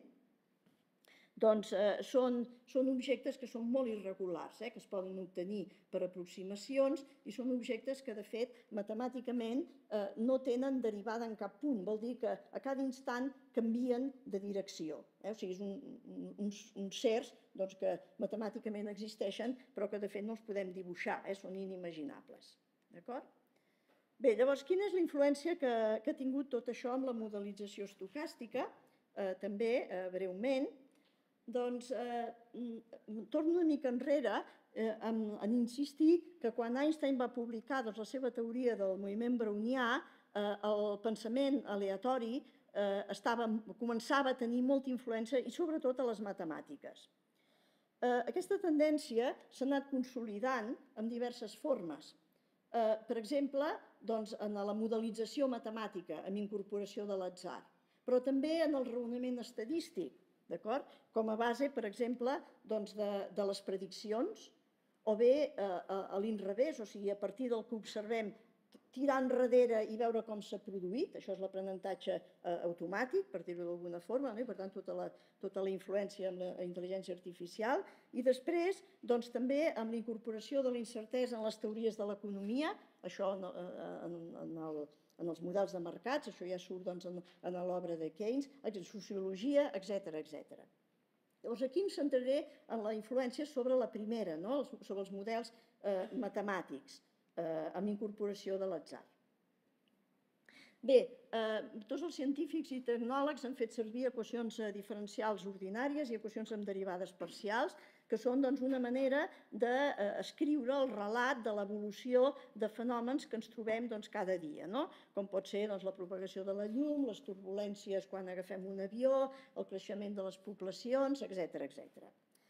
doncs eh, són, són objectes que són molt irregulars, eh, que es poden obtenir per aproximacions i són objectes que, de fet, matemàticament eh, no tenen derivada en cap punt. Vol dir que a cada instant canvien de direcció. Eh? O sigui, és un, uns, uns certs doncs, que matemàticament existeixen però que, de fet, no els podem dibuixar, eh? Són inimaginables. D'acord? Bé, llavors, quina és la influència que, que ha tingut tot això amb la modelització estocàstica? Eh, també, eh, breument, doncs eh, torno una mica enrere eh, en, en insistir que quan Einstein va publicar doncs, la seva teoria del moviment brownià, eh, el pensament aleatori eh, estava, començava a tenir molta influència i sobretot a les matemàtiques. Eh, aquesta tendència s'ha anat consolidant en diverses formes. Eh, per exemple, doncs, en la modelització matemàtica amb incorporació de l'atzar, però també en el raonament estadístic, com a base, per exemple, doncs de, de les prediccions, o bé eh, a l'inrevés, o sigui, a partir del que observem, tirar enrere i veure com s'ha produït, això és l'aprenentatge eh, automàtic, per dir-ho d'alguna forma, no? I per tant tota la, tota la influència amb la intel·ligència artificial, i després doncs, també amb la incorporació de la incertesa en les teories de l'economia, això en, en, en el en els models de mercats, això ja surt doncs, en, en l'obra de Keynes, en sociologia, etcètera, etcètera. Llavors, aquí em centraré en la influència sobre la primera, no? Sobre els models eh, matemàtics, eh, amb incorporació de l'atzar. Bé, eh, tots els científics i tecnòlegs han fet servir equacions diferencials ordinàries i equacions amb derivades parcials, que són doncs, una manera d'escriure el relat de l'evolució de fenòmens que ens trobem doncs, cada dia, no? Com pot ser doncs, la propagació de la llum, les turbulències quan agafem un avió, el creixement de les poblacions, etcètera, etcètera.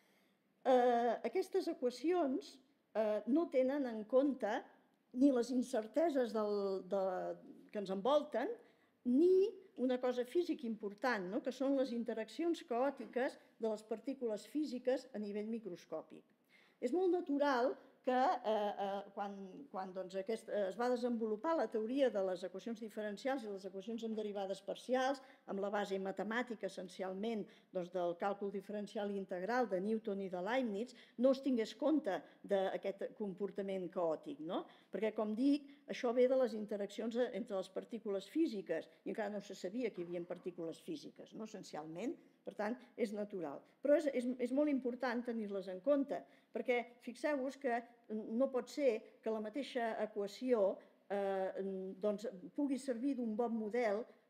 Eh, aquestes equacions eh, no tenen en compte ni les incerteses del, de, que ens envolten, ni una cosa física important, no? Que són les interaccions caòtiques de les partícules físiques a nivell microscòpic. És molt natural que eh, eh, quan, quan doncs, aquest, eh, es va desenvolupar la teoria de les equacions diferencials i les equacions amb derivades parcials, amb la base matemàtica essencialment doncs, del càlcul diferencial i integral de Newton i de Leibniz, no es tingués compte d'aquest comportament caòtic, no? Perquè, com dic, això ve de les interaccions entre les partícules físiques i encara no se sabia que hi havia partícules físiques, no? Essencialment. Per tant, és natural. Però és, és, és molt important tenir-les en compte, perquè fixeu-vos que no pot ser que la mateixa equació eh, doncs, pugui servir d'un bon model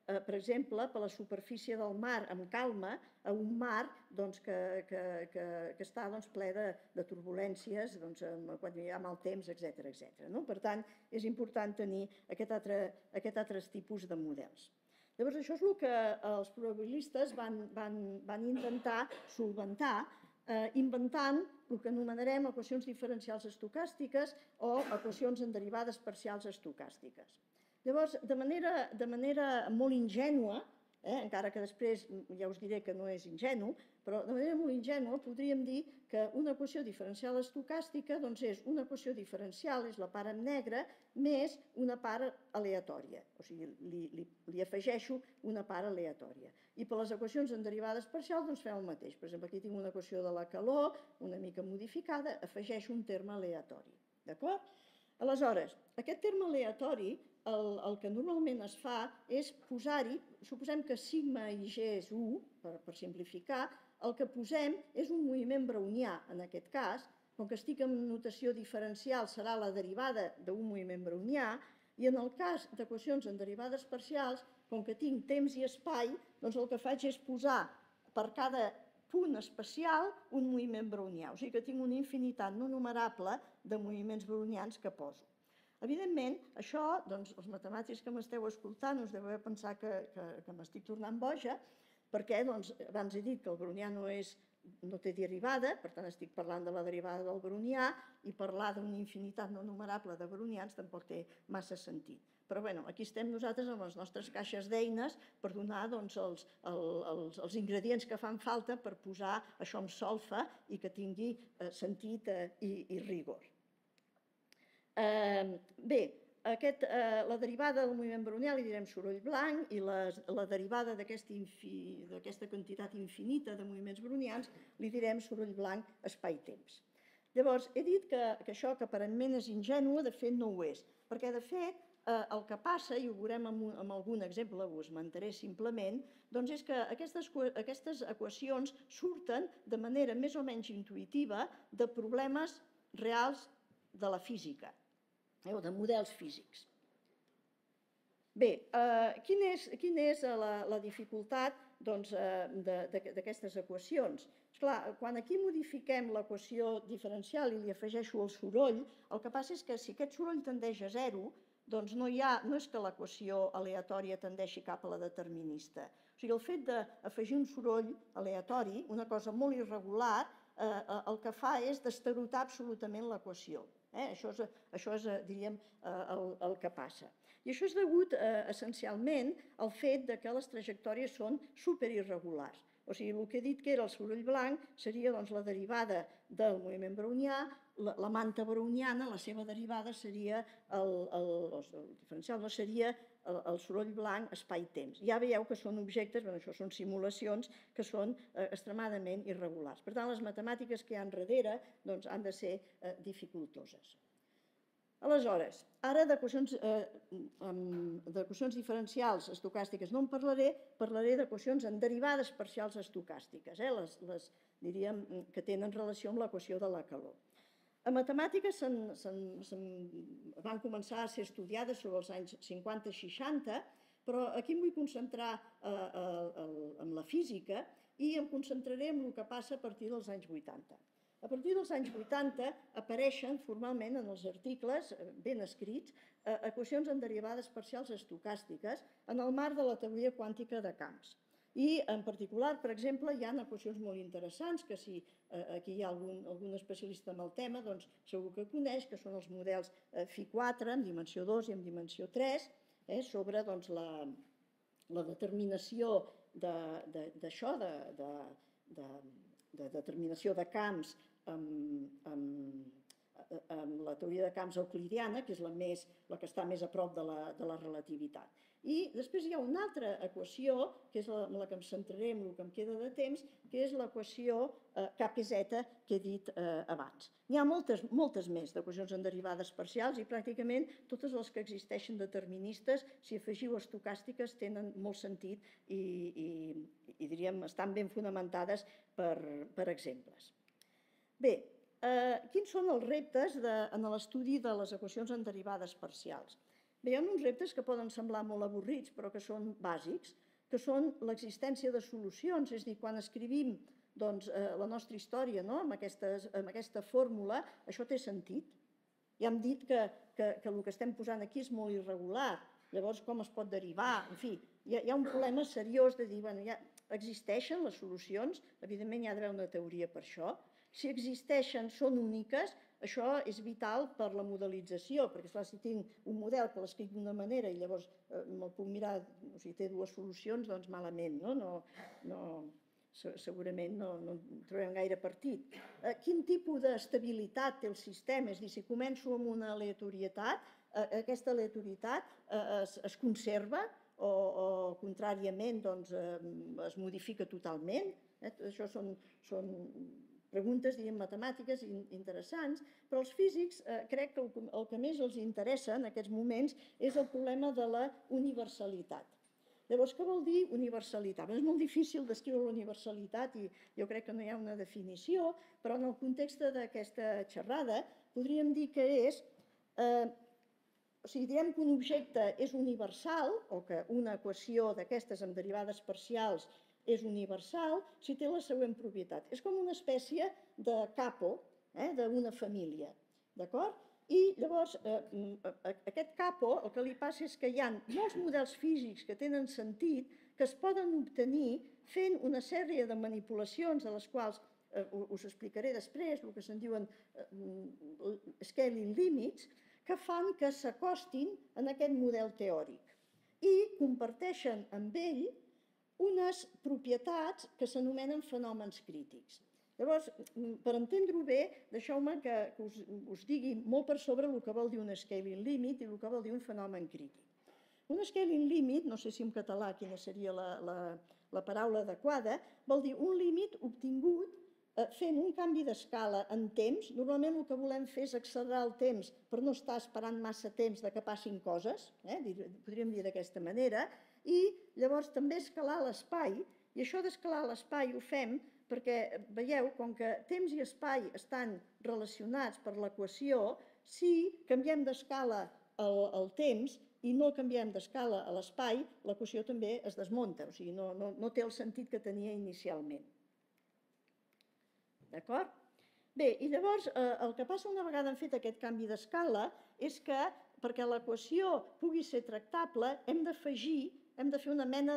per exemple, per la superfície del mar amb calma a un mar que està ple de turbulències quan hi ha mal temps, etcètera. Per tant, és important tenir aquest altre tipus de models. Llavors, això és el que els probabilistes van intentar solventar inventant el que anomenarem equacions diferencials estocàstiques o equacions en derivades parcials estocàstiques. Llavors, de manera molt ingènua, encara que després ja us diré que no és ingenu, però de manera molt ingènua podríem dir que una equació diferencial estocàstica és una equació diferencial, és la part en negre, més una part aleatòria. O sigui, li afegeixo una part aleatòria. I per les equacions en derivades parcials fem el mateix. Per exemple, aquí tinc una equació de la calor, una mica modificada, afegeixo un terme aleatori. D'acord? Aleshores, aquest terme aleatori, el que normalment es fa és posar-hi, suposem que sigma i g és u, per simplificar, el que posem és un moviment brownià, en aquest cas, com que estic en notació diferencial serà la derivada d'un moviment brownià, i en el cas d'equacions en derivades parcials, com que tinc temps i espai, doncs el que faig és posar per cada punt espacial un moviment brownià, o sigui que tinc una infinitat no numerable de moviments brownians que poso. Evidentment, això, doncs, els matemàtics que m'esteu escoltant us deveu pensar que m'estic tornant boja, perquè abans he dit que el brownià no té derivada, per tant estic parlant de la derivada del brownià, i parlar d'una infinitat no numerable de brownians tampoc té massa sentit. Però bé, aquí estem nosaltres amb les nostres caixes d'eines per donar els ingredients que fan falta per posar això en solfa i que tingui sentit i rigor. Bé, la derivada del moviment brownià li direm soroll blanc i la derivada d'aquesta quantitat infinita de moviments brownians li direm soroll blanc espai-temps. Llavors, he dit que això que aparentment és ingenu, de fet no ho és, perquè de fet el que passa, i ho veurem amb algun exemple, ho esmentaré simplement, doncs és que aquestes equacions surten de manera més o menys intuïtiva de problemes reals de la física, o de models físics. Bé, quina és la dificultat d'aquestes equacions? Esclar, quan aquí modifiquem l'equació diferencial i li afegeixo el soroll, el que passa és que si aquest soroll tendeix a zero, doncs no és que l'equació aleatòria tendeixi cap a la determinista. O sigui, el fet d'afegir un soroll aleatori, una cosa molt irregular, el que fa és destarotar absolutament l'equació. Això és, diríem, el que passa. I això és degut, essencialment, al fet que les trajectòries són superirregulars. O sigui, el que he dit que era el soroll blanc seria la derivada del moviment brownià, la manta browniana, la seva derivada seria, el diferencial no seria el soroll blanc espai-temps. Ja veieu que són objectes, això són simulacions, que són extremadament irregulars. Per tant, les matemàtiques que hi ha darrere han de ser dificultoses. Aleshores, ara d'equacions diferencials estocàstiques no en parlaré, parlaré d'equacions en derivades parcials estocàstiques, les, diríem, que tenen relació amb l'equació de la calor. A matemàtiques van començar a ser estudiades sobre els anys cinquanta seixanta, però aquí em vull concentrar en la física i em concentraré en el que passa a partir dels anys vuitanta. A partir dels anys vuitanta apareixen formalment en els articles ben escrits equacions en derivades parcials estocàstiques en el marc de la teoria quàntica de camps. I, en particular, per exemple, hi ha equacions molt interessants que si aquí hi ha algun especialista en el tema, doncs segur que coneix, que són els models phi quatre en dimensió dos i en dimensió tres, sobre la determinació d'això, de determinació de camps amb la teoria de camps euclidiana, que és la que està més a prop de la relativitat. I després hi ha una altra equació, que és en la que em centraré, en el que em queda de temps, que és l'equació K P Z que he dit abans. N'hi ha moltes, moltes més d'equacions en derivades parcials i pràcticament totes les que existeixen deterministes, si afegiu estocàstiques, tenen molt sentit i, diríem, estan ben fonamentades per exemples. Bé, quins són els reptes en l'estudi de les equacions en derivades parcials? Bé, hi ha uns reptes que poden semblar molt avorrits, però que són bàsics, que són l'existència de solucions, és a dir, quan escrivim doncs, eh, la nostra història, no? amb, aquestes, amb aquesta fórmula, això té sentit. Ja hem dit que, que, que el que estem posant aquí és molt irregular, llavors com es pot derivar? En fi, hi ha, hi ha un problema seriós de dir, bueno, ja existeixen les solucions, evidentment hi ha d'haver una teoria per això. Si existeixen, són úniques, això és vital per la modelització, perquè clar, si tinc un model que l'escric d'una manera i llavors eh, me'l puc mirar, o sigui, té dues solucions, doncs malament, no? no, no segurament no, no trobem gaire partit. Eh, quin tipus d'estabilitat té el sistema? És a dir, si començo amb una aleatorietat, eh, aquesta aleatorietat eh, es, es conserva o, o contràriament doncs, eh, es modifica totalment. Eh? Això són, són preguntes, diríem, matemàtiques interessants, però els físics eh, crec que el, el que més els interessa en aquests moments és el problema de la universalitat. Llavors, què vol dir universalitat? És molt difícil descriure la universalitat i jo crec que no hi ha una definició, però en el context d'aquesta xerrada podríem dir que és, eh, o sigui, direm que un objecte és universal o que una equació d'aquestes amb derivades parcials és universal si té la següent propietat. És com una espècie de capo eh, d'una família, d'acord? I llavors, eh, aquest capo, el que li passa és que hi ha molts models físics que tenen sentit, que es poden obtenir fent una sèrie de manipulacions, de les quals eh, us explicaré després, el que se'n diuen eh, scaling limits, que fan que s'acostin en aquest model teòric i comparteixen amb ell unes propietats que s'anomenen fenòmens crítics. Llavors, per entendre-ho bé, deixeu-me que us, us digui molt per sobre el que vol dir un scaling limit i el que vol dir un fenomen crític. Un scaling limit, no sé si en català quina seria la, la, la paraula adequada, vol dir un límit obtingut eh, fent un canvi d'escala en temps. Normalment el que volem fer és accelerar el temps per no estar esperant massa temps de que passin coses, eh, podríem dir d'aquesta manera, i llavors també escalar l'espai, i això d'escalar l'espai ho fem perquè, veieu, com que temps i espai estan relacionats per l'equació, si canviem d'escala el, el temps i no canviem d'escala a l'espai, l'equació també es desmunta, o sigui, no, no, no té el sentit que tenia inicialment. D'acord? Bé, i llavors eh, el que passa una vegada hem fet aquest canvi d'escala és que perquè l'equació pugui ser tractable hem d'afegir hem de fer una mena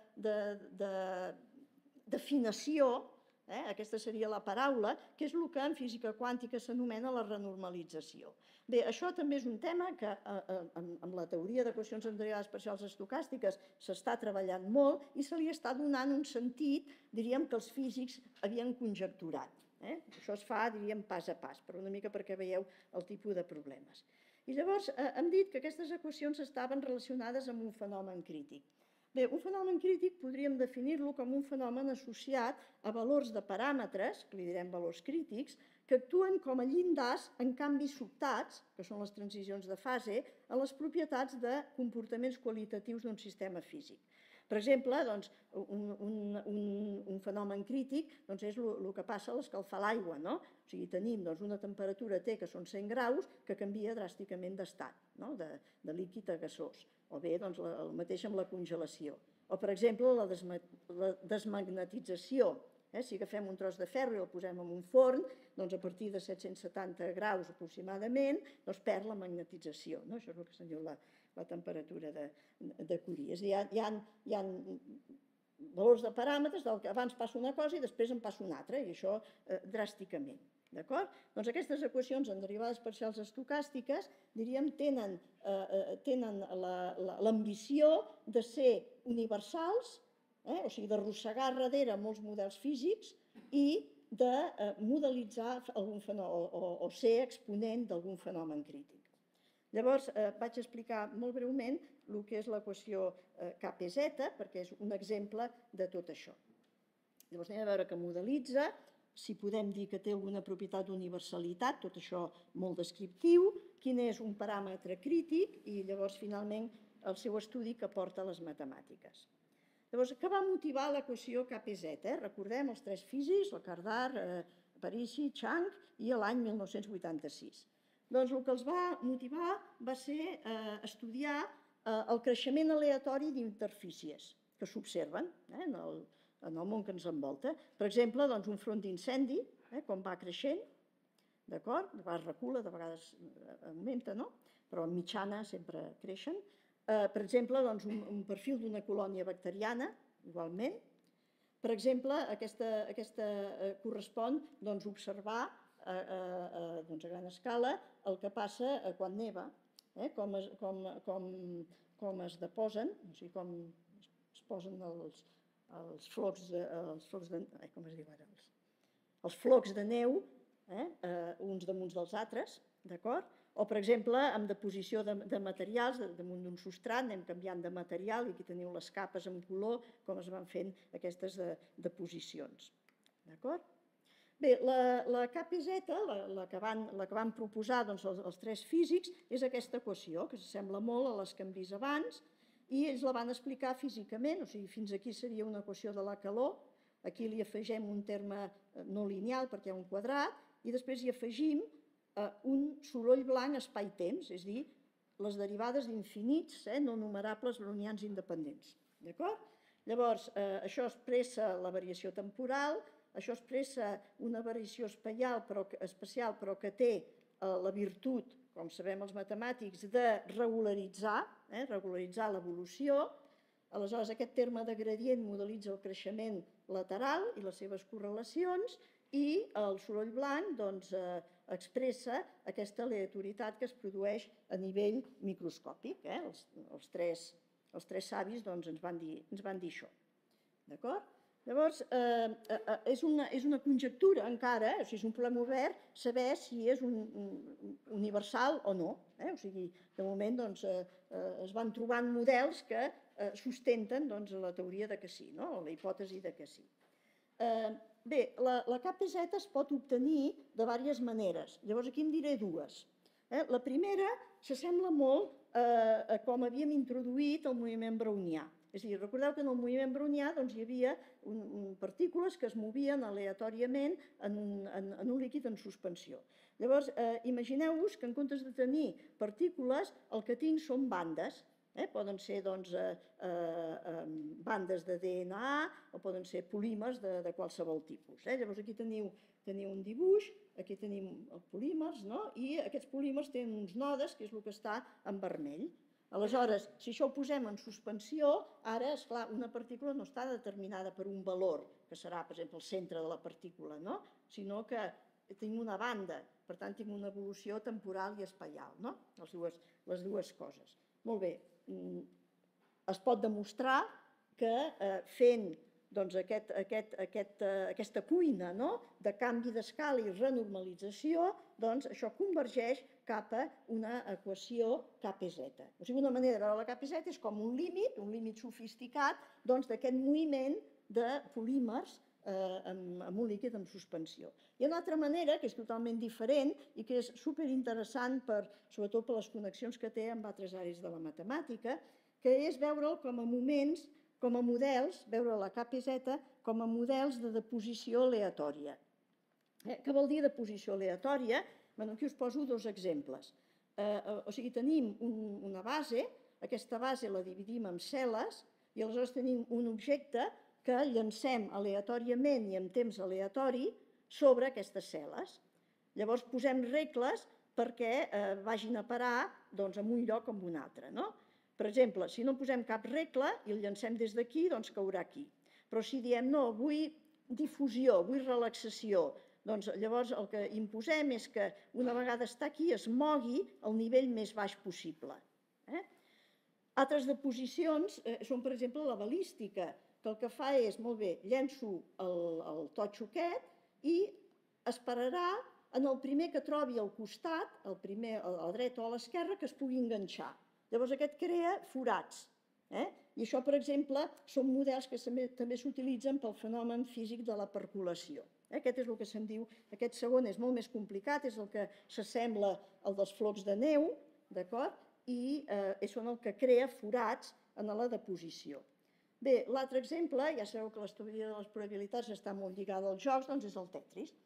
d'afinació, eh? Aquesta seria la paraula, que és el que en física quàntica s'anomena la renormalització. Bé, això també és un tema que eh, amb la teoria d'equacions amb derivades parcials estocàstiques s'està treballant molt i se li està donant un sentit, diríem, que els físics havien conjecturat. Eh? Això es fa, diríem, pas a pas, però una mica perquè veieu el tipus de problemes. I llavors eh, hem dit que aquestes equacions estaven relacionades amb un fenomen crític. Bé, un fenomen crític podríem definir-lo com un fenomen associat a valors de paràmetres, que li direm valors crítics, que actuen com a llindars en canvis sobtats, que són les transicions de fase, a les propietats de comportaments qualitatius d'un sistema físic. Per exemple, doncs, un, un, un, un fenomen crític doncs, és el que passa a l'escalfar l'aigua. No? O sigui, tenim doncs, una temperatura T que són cent graus que canvia dràsticament d'estat, no? de, de líquid a gasós. O bé doncs, la, el mateix amb la congelació. O, per exemple, la, desma la desmagnetització. Eh? Si agafem un tros de ferro i el posem en un forn, doncs, a partir de set-cents setanta graus aproximadament doncs, perd la magnetització. No? Això és el que se'n diu la, la temperatura de, de Curie. És a dir, hi ha, hi ha, hi ha valors de paràmetres del que abans passa una cosa i després en passa una altra, i això eh, dràsticament. D'acord? Doncs aquestes equacions en derivades parcials estocàstiques, diríem, tenen, eh, tenen l'ambició de ser universals, eh? O sigui, d'arrossegar darrere molts models físics i de eh, modelitzar algun fenomen, o, o ser exponent d'algun fenomen crític. Llavors, eh, vaig explicar molt breument el que és l'equació eh, K P Z, perquè és un exemple de tot això. Llavors anem a veure què modelitza, si podem dir que té alguna propietat d'universalitat, tot això molt descriptiu, quin és un paràmetre crític i llavors finalment el seu estudi que porta a les matemàtiques. Llavors, què va motivar l'equació K P Z? Eh? Recordem els tres físics, el Cardar, eh, Parisi, Chang, i l'any mil nou-cents vuitanta-sis. Doncs el que els va motivar va ser eh, estudiar eh, el creixement aleatori d'interfícies que s'observen eh, en, el, en el món que ens envolta. Per exemple, doncs, un front d'incendi, eh, com va creixent, d'acord? De vegades recula, de vegades augmenta, no? Però en mitjana sempre creixen. Eh, per exemple, doncs, un, un perfil d'una colònia bacteriana, igualment. Per exemple, aquesta, aquesta eh, correspon doncs, observar a, a, a, doncs, a gran escala el que passa quan neva, eh? com, es, com, com, com es deposen, o sigui, com es posen els, els flocs de, els flocs de, ai, com es diu ara? Els, els flocs de neu, eh? Eh, uns damunt dels altres, d'acord? O, per exemple, amb deposició de, de materials, damunt d'un substrat, anem canviant de material, i aquí teniu les capes en color, com es van fent aquestes de, deposicions. D'acord? Bé, la, la K P Z, la, la, que van, la que van proposar doncs, els, els tres físics, és aquesta equació, que s'assembla molt a les que hem vist abans, i ells la van explicar físicament, o sigui, fins aquí seria una equació de la calor, aquí li afegem un terme no lineal perquè hi ha un quadrat, i després hi afegim eh, un soroll blanc espai-temps, és a dir, les derivades d'infinits eh, no numerables brownians independents. D'acord? Llavors, eh, això expressa la variació temporal, això expressa una variació especial però, especial, però que té eh, la virtut, com sabem els matemàtics, de regularitzar, eh, regularitzar l'evolució. Aleshores, aquest terme de gradient modelitza el creixement lateral i les seves correlacions, i el soroll blanc doncs, eh, expressa aquesta aleatoritat que es produeix a nivell microscòpic. Eh? Els, els, tres, els tres savis doncs, ens, van dir, ens van dir això. D'acord? Llavors, eh, eh, és, una, és una conjectura encara, o sigui, és un problema obert, saber si és un, un, universal o no. Eh? O sigui, de moment doncs, eh, es van trobant models que eh, sustenten doncs, la teoria de que sí, no? O la hipòtesi de que sí. Eh, bé, la, la K P Z es pot obtenir de diverses maneres. Llavors, aquí en diré dues. Eh? La primera s'assembla molt eh, a com havíem introduït el moviment brownià. És a dir, recordeu que en el moviment brownià doncs, hi havia un, un, partícules que es movien aleatòriament en un, en, en un líquid en suspensió. Llavors, eh, imagineu-vos que en comptes de tenir partícules, el que tinc són bandes. Eh? Poden ser doncs, eh, eh, bandes de D N A o poden ser polímers de, de qualsevol tipus. Eh? Llavors, aquí teniu, teniu un dibuix, aquí tenim els polímers, no? I aquests polímers tenen uns nodes, que és el que està en vermell. Aleshores, si això ho posem en suspensió, ara, esclar, una partícula no està determinada per un valor, que serà, per exemple, el centre de la partícula, no? Sinó que tinc una banda, per tant, tinc una evolució temporal i espaial, no? Les dues, les dues coses. Molt bé, es pot demostrar que eh, fent doncs, aquest, aquest, aquest, eh, aquesta cuina no? de canvi d'escala i renormalització, doncs això convergeix cap a una equació K P Z. O sigui, una manera de veure la K P Z és com un límit, un límit sofisticat doncs, d'aquest moviment de polímers eh, amb, amb un líquid en suspensió. Hi ha una altra manera, que és totalment diferent i que és superinteressant, per, sobretot per les connexions que té amb altres àrees de la matemàtica, que és veure'l com a moments, com a models, veure la K P Z com a models de deposició aleatòria. Eh, què vol dir deposició aleatòria? Bueno, aquí us poso dos exemples. Eh, o sigui, tenim un, una base, aquesta base la dividim en cel·les i aleshores tenim un objecte que llancem aleatòriament i en temps aleatori sobre aquestes cel·les. Llavors posem regles perquè eh, vagin a parar doncs, en un lloc o en un altre, no? Per exemple, si no posem cap regla i el llancem des d'aquí, doncs caurà aquí. Però si diem, no, vull difusió, vull relaxació, doncs llavors el que imposem és que una vegada està aquí es mogui al nivell més baix possible. Eh? Altres deposicions eh, són, per exemple, la balística, que el que fa és, molt bé, llenço el, el totxo aquest i esperarà en el primer que trobi al costat, el primer a la dreta o a l'esquerra, que es pugui enganxar. Llavors aquest crea forats. Eh? I això, per exemple, són models que també s'utilitzen pel fenomen físic de la percolació. Eh? Aquest és el que se'n diu, aquest segon és molt més complicat, és el que s'assembla al dels flocs de neu, d'acord? I eh, són el que crea forats en la deposició. Bé, l'altre exemple, ja sabeu que la teoria de les probabilitats està molt lligada als jocs, doncs és el Tetris.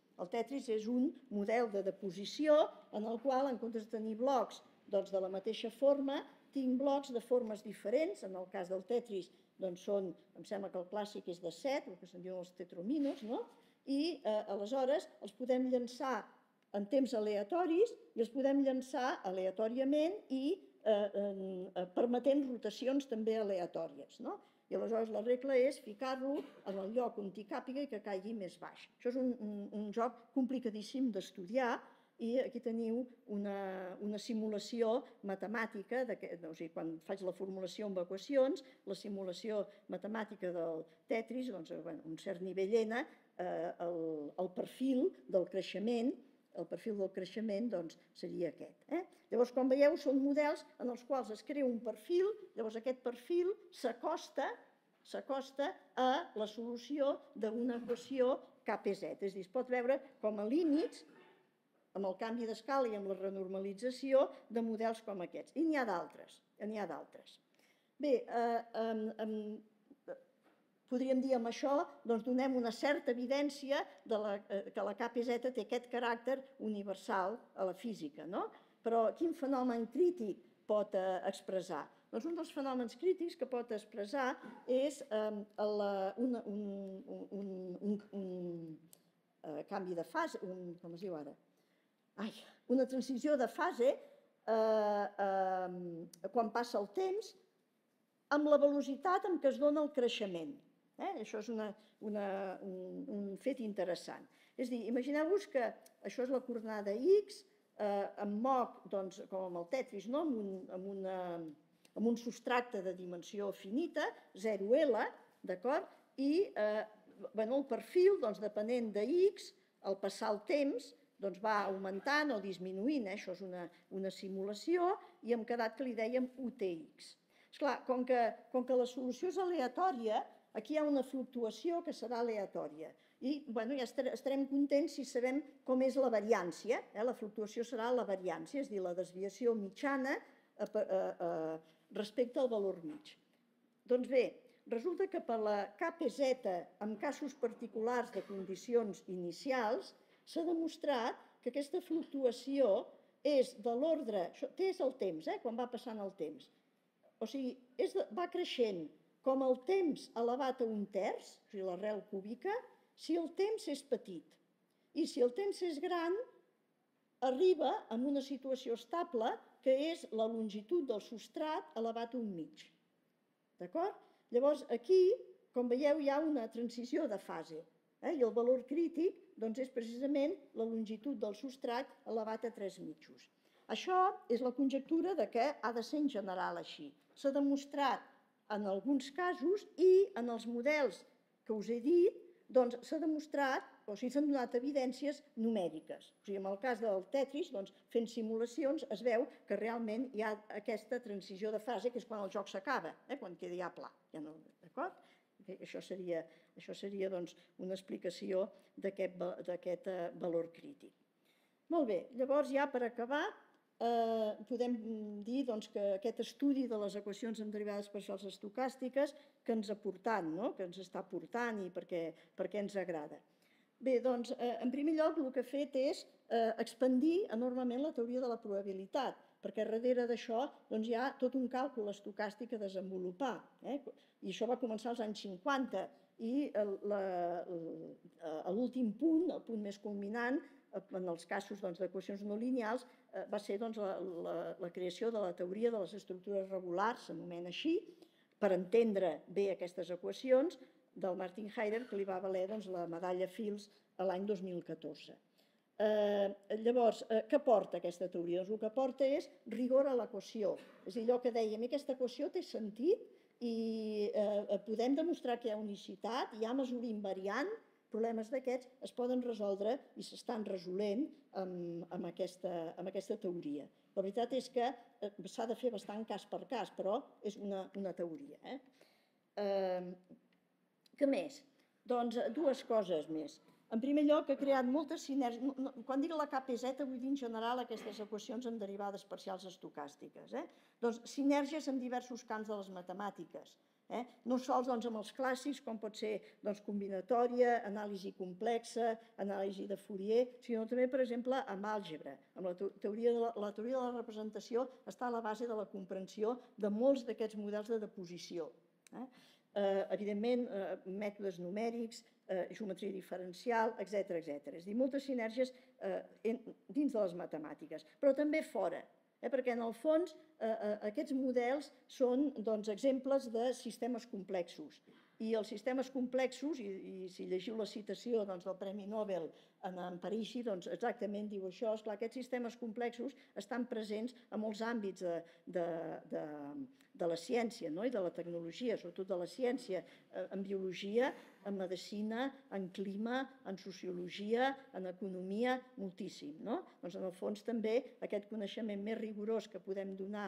El Tetris és un model de deposició en el qual, en comptes de tenir blocs doncs, de la mateixa forma, tinc blocs de formes diferents. En el cas del Tetris, doncs, són, em sembla que el clàssic és de set, el que se'n diuen els tetrominos, no? I eh, aleshores els podem llançar en temps aleatoris i els podem llançar aleatòriament i eh, eh, permetent rotacions també aleatòries, no? I aleshores la regla és ficar-lo en el lloc on hi càpiga i que caigui més baix. Això és un, un, un joc complicadíssim d'estudiar i aquí teniu una, una simulació matemàtica, de que, no, o sigui, quan faig la formulació amb equacions, la simulació matemàtica del Tetris, doncs, bueno, un cert nivell N, eh, el, el perfil del creixement, el perfil del creixement doncs, seria aquest. Eh? Llavors, com veieu, són models en els quals es crea un perfil, llavors aquest perfil s'acosta s'acosta a la solució d'una equació K P Z. És a dir, es pot veure com a límits, amb el canvi d'escala i amb la renormalització de models com aquests. I n'hi ha d'altres. N'hi ha d'altres. Bé, eh, eh, podríem dir amb això, doncs donem una certa evidència de la, que la K P Z té aquest caràcter universal a la física, no? Però quin fenomen crític pot eh, expressar? Doncs un dels fenòmens crítics que pot expressar és eh, la, una, un, un, un, un, un eh, canvi de fase, un, com es diu ara? Ai, una transició de fase eh, eh, quan passa el temps amb la velocitat amb què es dona el creixement. Eh? Això és una, una, un, un fet interessant. És a dir, imagineu-vos que això és la coordenada X, eh, em moc, doncs, com amb el Tetris, no? amb, un, amb, una, amb un substracte de dimensió finita, zero L, d'acord? I eh, bueno, el perfil, doncs, depenent de X, al passar el temps, doncs, va augmentant o disminuint. Eh? Això és una, una simulació i hem quedat que li dèiem U T X. Esclar, com que, com que la solució és aleatòria, aquí hi ha una fluctuació que serà aleatòria i bueno, ja estarem contents si sabem com és la variància. Eh? La fluctuació serà la variància, és a dir, la desviació mitjana eh, eh, respecte al valor mig. Doncs bé, resulta que per la K P Z, en casos particulars de condicions inicials, s'ha demostrat que aquesta fluctuació és de l'ordre, T és el temps, eh? Quan va passant el temps, o sigui, és de, va creixent com el temps elevat a un terç, o sigui, l'arrel cúbica, si el temps és petit. I si el temps és gran, arriba a una situació estable, que és la longitud del substrat elevat a un mig. D'acord? Llavors, aquí, com veieu, hi ha una transició de fase. Eh? I el valor crític doncs, és precisament la longitud del substrat elevat a tres mitjos. Això és la conjectura de que ha de ser en general així. S'ha demostrat en alguns casos i en els models que us he dit, doncs s'ha demostrat, o sigui, s'han donat evidències numèriques. O sigui, en el cas del Tetris, doncs, fent simulacions, es veu que realment hi ha aquesta transició de fase, que és quan el joc s'acaba, eh? Quan queda ja pla. Ja no, d'acord? Això seria, això seria doncs, una explicació d'aquest eh, valor crític. Molt bé, llavors ja per acabar, Eh, podem dir doncs, que aquest estudi de les equacions amb derivades parcials estocàstiques que ens ha portat, no? Que ens està portant i per què, per què ens agrada. Bé, doncs, eh, en primer lloc, el que ha fet és eh, expandir enormement la teoria de la probabilitat, perquè darrere d'això doncs, hi ha tot un càlcul estocàstic a desenvolupar. Eh? I això va començar als anys cinquanta i l'últim punt, el punt més culminant, en els casos d'equacions no lineals, va ser la creació de la teoria de les estructures regulars, s'anomena així, per entendre bé aquestes equacions, del Martin Heidegger, que li va valer la medalla Fields l'any dos mil catorze. Llavors, què porta aquesta teoria? El que porta és rigor a l'equació. És a dir, allò que dèiem, aquesta equació té sentit i podem demostrar que hi ha unicitat, hi ha mesura invariant, problemes d'aquests es poden resoldre i s'estan resolent amb aquesta teoria. La veritat és que s'ha de fer bastant cas per cas, però és una teoria. Què més? Doncs dues coses més. En primer lloc, ha creat moltes sinergies. Quan dic la K P Z, vull dir en general aquestes equacions amb derivades parcials estocàstiques. Doncs sinergies en diversos camps de les matemàtiques. No sols amb els clàssics, com pot ser combinatòria, anàlisi complexa, anàlisi de Fourier, sinó també, per exemple, amb àlgebra. La teoria de la representació està a la base de la comprensió de molts d'aquests models de deposició. Evidentment, mètodes numèrics, geometria diferencial, etcètera, etcètera. És a dir, moltes sinergies dins de les matemàtiques, però també fora, perquè en el fons aquests models són exemples de sistemes complexos. I els sistemes complexos, i si llegiu la citació del Premi Nobel en Parisi, exactament diu això, esclar, aquests sistemes complexos estan presents a molts àmbits de la ciència i de la tecnologia, sobretot de la ciència, en biologia, en medicina, en clima, en sociologia, en economia, moltíssim. En el fons també aquest coneixement més rigorós que podem donar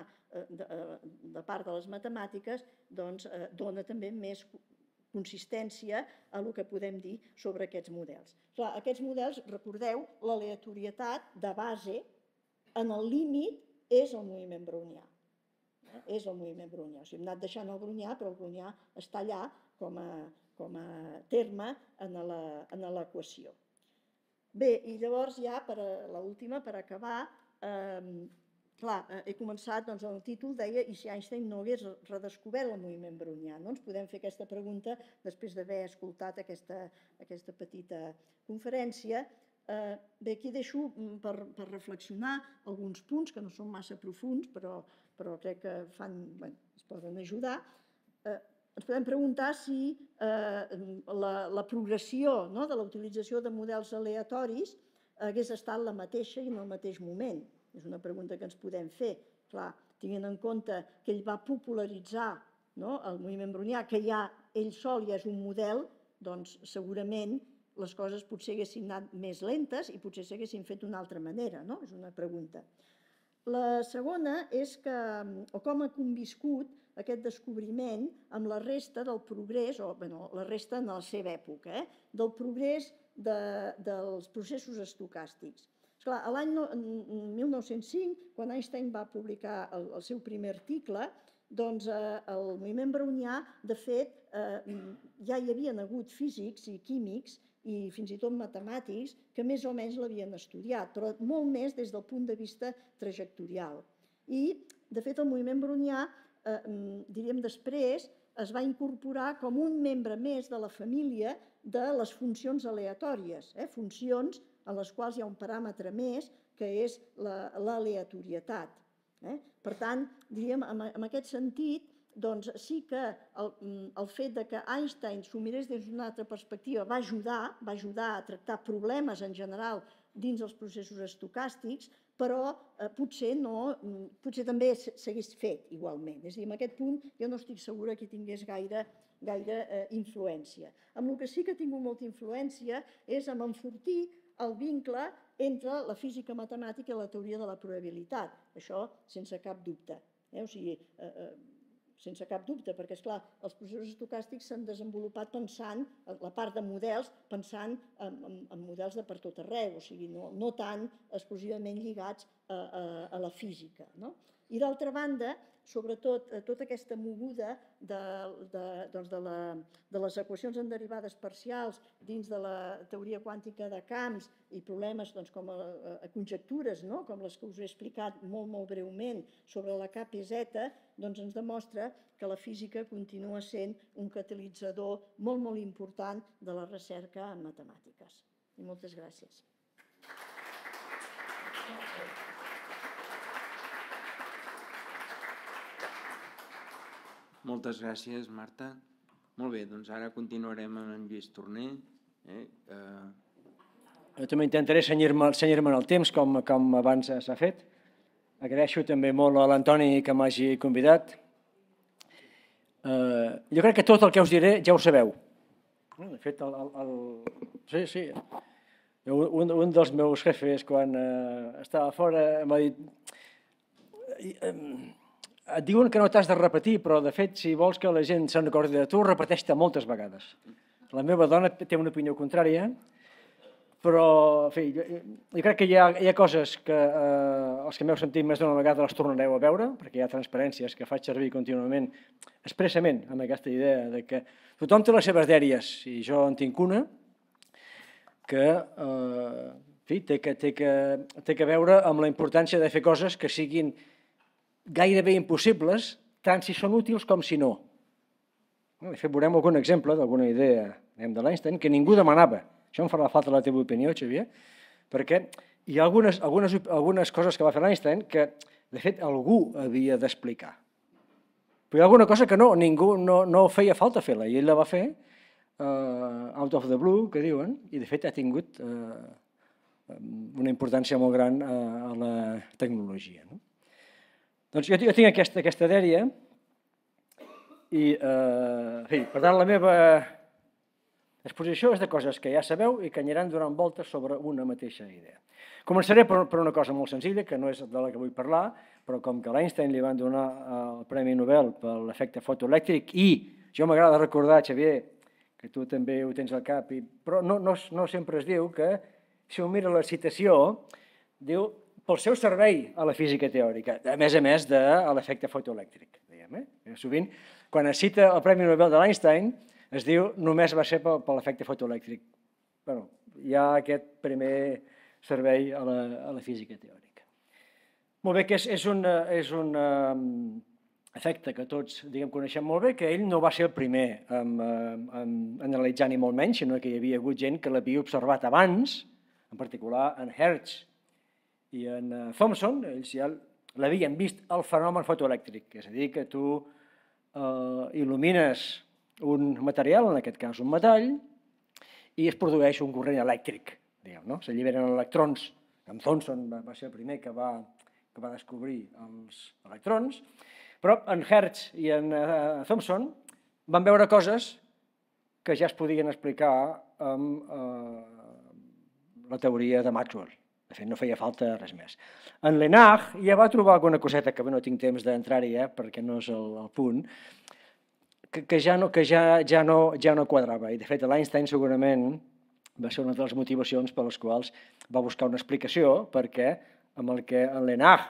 de part de les matemàtiques dona també més consistència a el que podem dir sobre aquests models. Clar, aquests models, recordeu, l'aleatorietat de base, en el límit, és el moviment brownià. És el moviment brownià. O sigui, hem anat deixant el brownià, però el brownià està allà com a terme en l'equació. Bé, i llavors ja, per l'última, per acabar, clar, he començat, doncs el títol deia i si Einstein no hagués redescobert el moviment brownià. No ens podem fer aquesta pregunta després d'haver escoltat aquesta petita conferència. Bé, aquí deixo per reflexionar alguns punts que no són massa profunds, però crec que ens poden ajudar. Ens podem preguntar si la progressió de la utilització de models aleatoris hagués estat la mateixa i en el mateix moment. És una pregunta que ens podem fer. Clar, tenint en compte que ell va popularitzar el moviment brownià, que ja ell sol ja és un model, doncs segurament les coses potser haguessin anat més lentes i potser s'haguessin fet d'una altra manera, no? És una pregunta. La segona és que, o com ha conviscut aquest descobriment amb la resta del progrés, o la resta en la seva època, del progrés dels processos estocàstics. Esclar, l'any mil nou-cents cinc, quan Einstein va publicar el seu primer article, doncs el moviment brownià, de fet, ja hi havien hagut físics i químics i fins i tot matemàtics que més o menys l'havien estudiat, però molt més des del punt de vista trajectorial. I, de fet, el moviment brownià, diríem després, es va incorporar com un membre més de la família de les funcions aleatòries, funcions en les quals hi ha un paràmetre més, que és l'aleatorietat. Per tant, diríem, en aquest sentit, doncs sí que el fet que Einstein s'ho mirés des d'una altra perspectiva va ajudar, va ajudar a tractar problemes en general dins els processos estocàstics, però potser també s'hagués fet igualment. És a dir, en aquest punt jo no estic segura que tingués gaire influència. Amb el que sí que ha tingut molta influència és en enfortir el vincle entre la física matemàtica i la teoria de la probabilitat. Això sense cap dubte. O sigui, sense cap dubte, perquè, esclar, els processos estocàstics s'han desenvolupat pensant, la part de models, pensant en models de per tot arreu, o sigui, no tant exclusivament lligats a la física. I d'altra banda, sobretot, tota aquesta moguda de les equacions en derivades parcials dins de la teoria quàntica de camps i problemes com conjectures, com les que us he explicat molt, molt breument sobre la K P Z, doncs ens demostra que la física continua sent un catalitzador molt, molt important de la recerca en matemàtiques. I moltes gràcies. Moltes gràcies, Marta. Molt bé, doncs ara continuarem amb en Lluís Torner. Jo també intentaré cenyir-me en el temps, com abans s'ha fet. Agraeixo també molt a l'Antoni que m'hagi convidat. Jo crec que tot el que us diré ja ho sabeu. De fet, sí, sí. Un dels meus jefes, quan estava fora, m'ha dit: et diuen que no t'has de repetir, però de fet, si vols que la gent se'n recordi de tu, repeteix-te moltes vegades. La meva dona té una opinió contrària, Però, en fi, jo, jo crec que hi ha, hi ha coses que eh, els que m'heu sentit més d'una vegada les tornareu a veure, perquè hi ha transparències que faig servir contínuament, expressament amb aquesta idea de que tothom té les seves dèries, i jo en tinc una, que, eh, en fi, té que, té, que, té que veure amb la importància de fer coses que siguin gairebé impossibles, tant si són útils com si no. De fet, veurem algun exemple d'alguna idea de l'Einstein que ningú demanava. Això em farà falta la teva opinió, Xavier, perquè hi ha algunes, algunes, algunes coses que va fer l'Einstein que, de fet, algú havia d'explicar. Però hi ha alguna cosa que no, ningú no, no feia falta fer-la, i ell la va fer uh, out of the blue, que diuen, i de fet ha tingut uh, una importància molt gran uh, a la tecnologia. No? Doncs jo, jo tinc aquesta, aquesta dèria, i uh, fi, per tant la meva exposició és de coses que ja sabeu i que aniran donant voltes sobre una mateixa idea. Començaré per, per una cosa molt senzilla, que no és de la que vull parlar, però com que a l'Einstein li van donar el Premi Nobel per l'efecte fotoelèctric i jo m'agrada recordar, Xavier, que tu també ho tens al cap, i, però no, no, no sempre es diu que, si un mira la citació, diu pel seu servei a la física teòrica, a més a més de l'efecte fotoelèctric. Diguem, eh? Sovint, quan es cita el Premi Nobel de l'Einstein, es diu només va ser per, per l'efecte fotoelèctric. Bueno, hi ha aquest primer servei a la, a la física teòrica. Molt bé, que és, és un, és un um, efecte que tots diguem, coneixem molt bé, que ell no va ser el primer en, en, en analitzar ni molt menys, sinó que hi havia hagut gent que l'havia observat abans, en particular en Hertz i en uh, Thomson, ells ja l'havien vist el fenomen fotoelèctric, és a dir, que tu uh, il·lumines un material, en aquest cas un metall, i es produeix un corrent elèctric. No? S'alliberen electrons. En Thomson va ser el primer que va, que va descobrir els electrons, però en Hertz i en uh, Thomson van veure coses que ja es podien explicar amb uh, la teoria de Maxwell. De fet, no feia falta res més. En Lenard ja va trobar alguna coseta, que no tinc temps d'entrar-hi, eh, perquè no és el, el punt, que, que, ja, no, que ja, ja, no, ja no quadrava. I, de fet, l'Einstein segurament va ser una de les motivacions per les quals va buscar una explicació, perquè amb el que en Lenard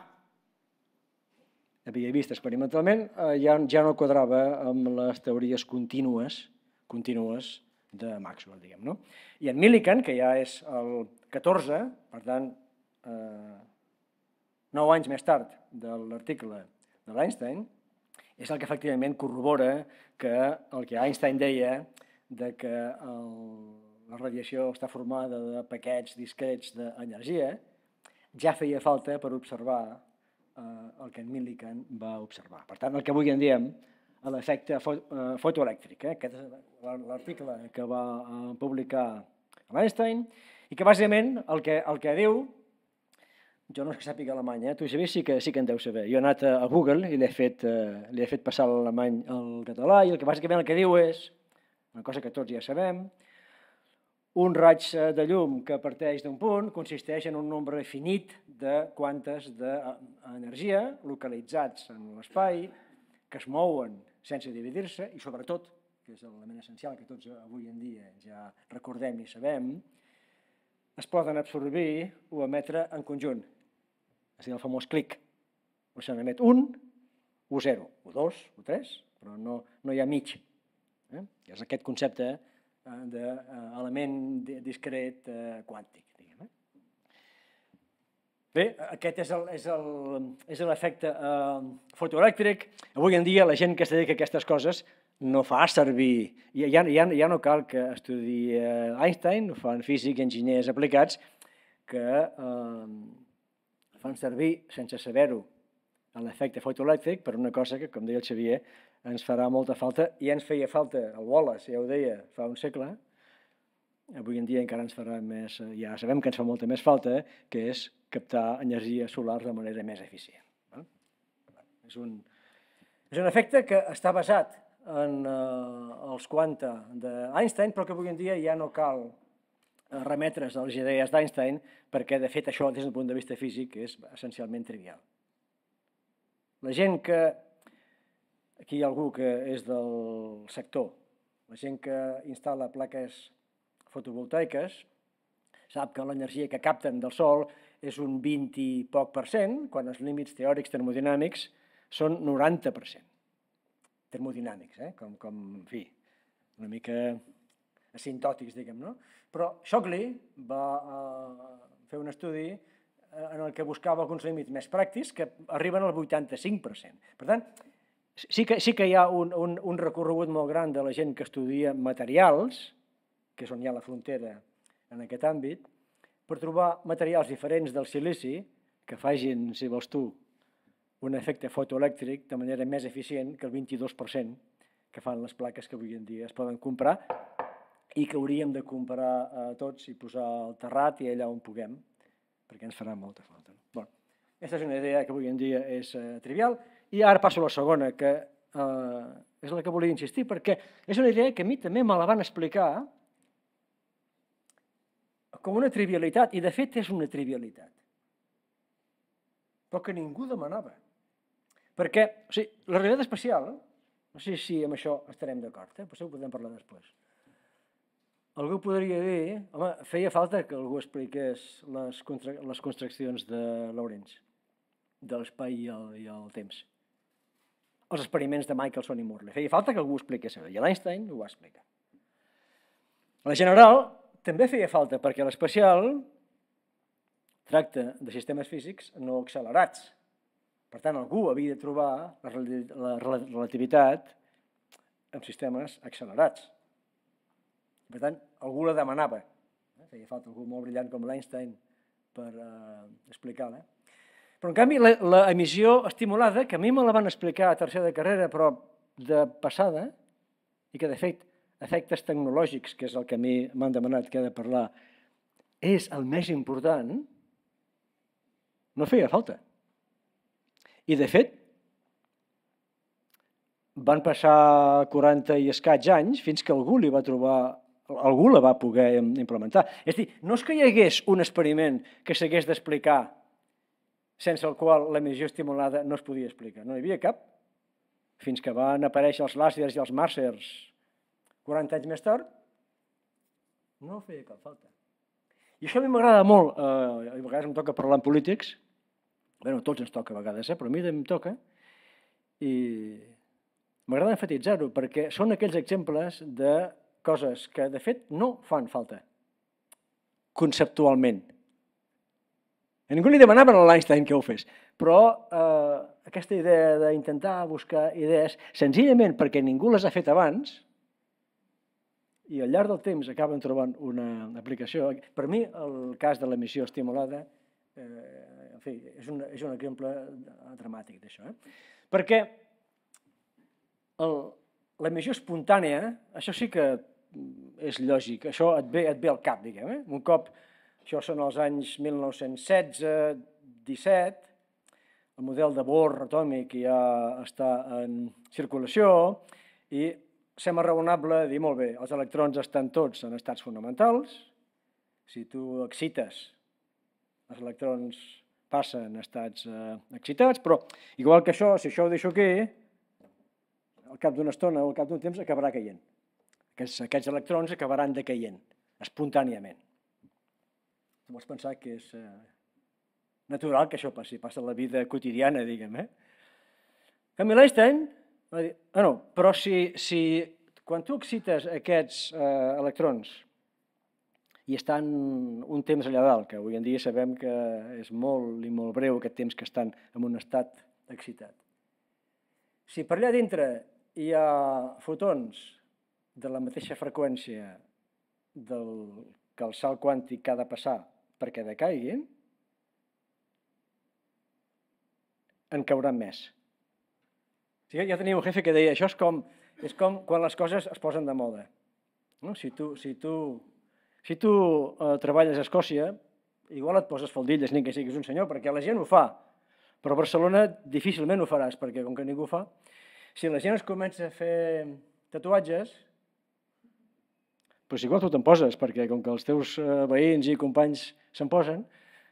havia vist experimentalment ja, ja no quadrava amb les teories contínues, contínues de Maxwell, diguem, no? I en Millikan, que ja és el catorze, per tant, eh, nou anys més tard de l'article de l'Einstein, és el que efectivament corrobora que el que Einstein deia de que el, la radiació està formada de paquets discrets d'energia, ja feia falta per observar eh, el que en Millikan va observar. Per tant, el que avui en diem l'efecte fotoelèctric. Eh? Aquest és l'article que va publicar l'Einstein i que bàsicament el que, el que diu, jo no és que sàpiga alemany, eh? Tu, Xavier, sí que, sí que en deu saber. Jo he anat a Google i li he fet, eh, li he fet passar l'alemany al català i el que bàsicament el que diu és, una cosa que tots ja sabem, un raig de llum que parteix d'un punt consisteix en un nombre finit de quantes d'energia localitzats en l'espai que es mouen sense dividir-se i, sobretot, que és l'element essencial que tots avui en dia ja recordem i sabem, es poden absorbir o emetre en conjunt. És a dir, el famós clic. O se n'emet un, o zero, o dos, o tres, però no, no hi ha mig. Eh? És aquest concepte d'element discret quàntic. Diguem, eh? Bé, aquest és l'efecte eh, fotoelèctric. Avui en dia la gent que es dedica a aquestes coses no fa servir, ja, ja, ja no cal que estudi Einstein, ho fan físics i enginyers aplicats que eh, fan servir, sense saber-ho, l'efecte fotoelèctric per una cosa que, com deia el Xavier, ens farà molta falta i ens feia falta, el Wallace ja ho deia fa un segle, avui en dia encara ens farà més, ja sabem que ens fa molta més falta, que és captar energia solar de manera més eficient. És un, és un efecte que està basat en eh, els quanta d'Einstein, però que avui en dia ja no cal remetre's a les idees d'Einstein, perquè de fet això, des del punt de vista físic, és essencialment trivial. La gent que, aquí hi ha algú que és del sector, la gent que instal·la plaques fotovoltaiques, sap que l'energia que capten del Sol és un vint i poc per cent, quan els límits teòrics termodinàmics són noranta per cent. Termodinàmics, eh? com, com, en fi, una mica asintòtics, diguem, no? Però Shockley va uh, fer un estudi en el que buscava alguns límits més pràctics que arriben al vuitanta-cinc per cent. Per tant, sí que, sí que hi ha un, un, un recorregut molt gran de la gent que estudia materials, que és on hi ha la frontera en aquest àmbit, per trobar materials diferents del silici que facin, si vols tu, un efecte fotoelèctric de manera més eficient que el vint-i-dos per cent que fan les plaques que avui en dia es poden comprar i que hauríem de comprar a tots i posar al terrat i allà on puguem, perquè ens farà molta falta. Bueno, aquesta és una idea que avui en dia és uh, trivial. I ara passo a la segona, que uh, és la que volia insistir, perquè és una idea que a mi també me la van explicar com una trivialitat, i de fet és una trivialitat, però que ningú demanava. Perquè, o sigui, la realitat espacial, no sé si amb això estarem d'acord, eh? Potser ho podem parlar després. Algú podria dir, home, feia falta que algú expliqués les, contra... les construccions de Lorentz, de l'espai i, el... i el temps. Els experiments de Michelson i Morley. Feia falta que algú ho expliqués, i l'Einstein ho va explicar. La general també feia falta, perquè l'especial tracta de sistemes físics no accelerats. Per tant, algú havia de trobar la relativitat en sistemes accelerats. Per tant, algú la demanava. Feia falta algú molt brillant com l'Einstein per uh, explicar-la. Però, en canvi, l'emissió estimulada, que a mi me la van explicar a tercera de carrera, però de passada, i que, de fet, efectes tecnològics, que és el que a mi m'han demanat que he de parlar, és el més important, no feia falta. I, de fet, van passar quaranta i escaig anys fins que algú li va trobar, algú la va poder implementar. És a dir, no és que hi hagués un experiment que s'hagués d'explicar sense el qual l'emissió estimulada no es podia explicar. No hi havia cap, fins que van aparèixer els làsers i els màsers quaranta anys més tard, no feia cap falta. I això a mi m'agrada molt, eh, a vegades em toca parlar amb polítics, bé, a tots ens toca a vegades, eh? Però a mi em toca, i m'agrada enfatitzar-ho, perquè són aquells exemples de coses que, de fet, no fan falta, conceptualment. A ningú li demanaven a l'Einstein que ho fes, però eh, aquesta idea d'intentar buscar idees, senzillament perquè ningú les ha fet abans, i al llarg del temps acaben trobant una aplicació. Per mi, el cas de l'emissió estimulada, eh, en fi, és un, és un exemple dramàtic d'això. Eh? Perquè l'emissió espontània, això sí que és lògic, això et ve, et ve al cap, diguem. Eh? Un cop, això són els anys mil nou-cents setze disset, el model de Bohr atòmic ja està en circulació i sembla raonable dir, molt bé, els electrons estan tots en estats fonamentals, si tu excites, els electrons passen a estats eh, excitats, però igual que això, si això ho deixo aquí, al cap d'una estona o al cap d'un temps acabarà caient. Aquests, aquests electrons acabaran decaient, espontàniament. Tu vols pensar que és eh, natural que això passi, passa la vida quotidiana, diguem. Eh? Camille Einstein va dir, ah, no, però si, si quan tu excites aquests eh, electrons i estan un temps allà dalt, que avui en dia sabem que és molt i molt breu aquest temps que estan en un estat excitat. Si per allà dintre hi ha fotons de la mateixa freqüència del que el salt quàntic que ha de passar perquè decaiguin, en cauran més. Ja tenia un jefe que deia, això és com, és com quan les coses es posen de moda. No? Si tu, si tu, si tu eh, treballes a Escòcia, igual et poses faldilles, ni que siguis un senyor, perquè la gent ho fa. Però a Barcelona difícilment ho faràs, perquè com que ningú ho fa, si la gent es comença a fer tatuatges, doncs igual tu te'n poses, perquè com que els teus veïns i companys se'n posen,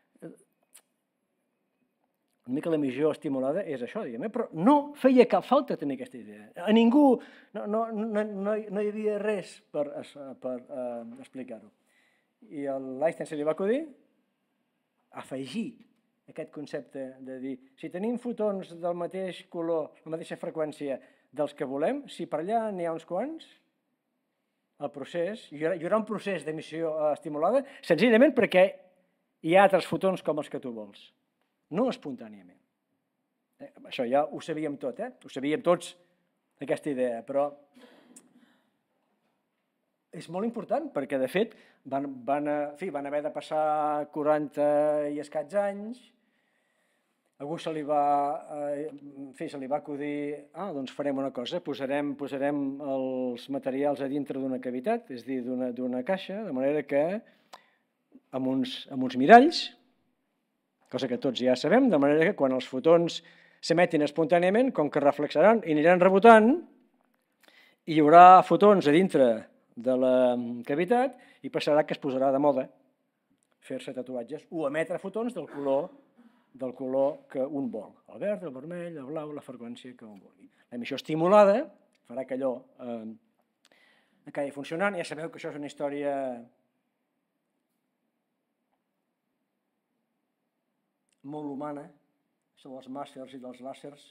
una mica l'emissió estimulada és això, diguem, però no feia cap falta tenir aquesta idea. A ningú, no, no, no, no, no hi havia res per, per uh, explicar-ho. I a l'Einstein se li va acudir afegir aquest concepte de dir, si tenim fotons del mateix color, la mateixa freqüència dels que volem, si per allà n'hi ha uns quants, el procés, hi haurà, hi haurà un procés d'emissió estimulada, senzillament perquè hi ha altres fotons com els que tu vols, no espontàniament. Eh, això ja ho sabíem tot, eh? Ho sabíem tots, aquesta idea, però és molt important perquè, de fet, van, van, a, fi, van haver de passar quaranta i escaig anys, algú se li va, eh, fi, se li va acudir, ah, doncs farem una cosa, posarem, posarem els materials a dintre d'una cavitat, és a dir, d'una caixa, de manera que amb uns, amb uns miralls, cosa que tots ja sabem, de manera que quan els fotons s'emetin espontàniament, com que reflexaran i aniran rebotant, hi haurà fotons a dintre de la cavitat i passarà que es posarà de moda fer-se tatuatges o emetre fotons del color, del color que un vol. El verd, el vermell, el blau, la freqüència que un vulgui. L'emissió estimulada farà que allò eh, acabi funcionant. Ja sabeu que això és una història molt humana, això dels màsters i dels làsers,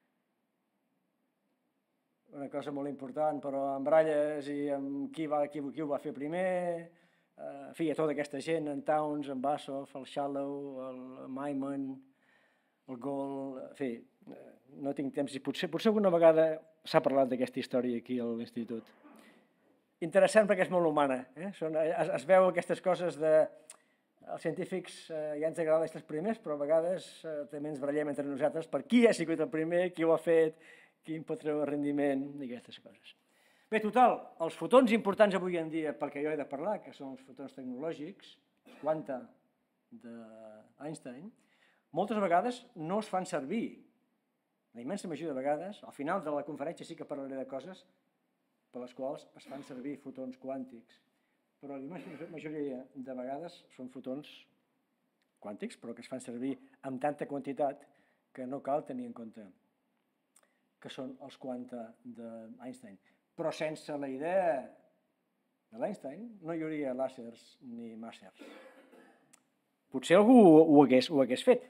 una cosa molt important, però amb ratlles i amb qui, va, qui, qui ho va fer primer, eh, en fi, a tota aquesta gent, en Towns, en Bassoff, el Shallow, el Maimon, el Gold, en fi, no tinc temps, i potser, potser alguna vegada s'ha parlat d'aquesta història aquí a l'institut. Interessant perquè és molt humana, eh? Són, es, es veu aquestes coses de... Els científics eh, ja ens agrada estar els primers, però a vegades eh, també ens barallem entre nosaltres per qui ha sigut el primer, qui ho ha fet, quin pot treure el rendiment i aquestes coses. Bé, total, els fotons importants avui en dia, pel que jo he de parlar, que són els fotons tecnològics, els quanta d'Einstein, moltes vegades no es fan servir. La immensa majoria de vegades, al final de la conferència sí que parlaré de coses per les quals es fan servir fotons quàntics, però la immensa majoria de vegades són fotons quàntics, però que es fan servir amb tanta quantitat que no cal tenir en compte que són els quanta d'Einstein. Però sense la idea de l'Einstein no hi hauria làsers ni màsers. Potser algú ho hagués, ho hagués fet.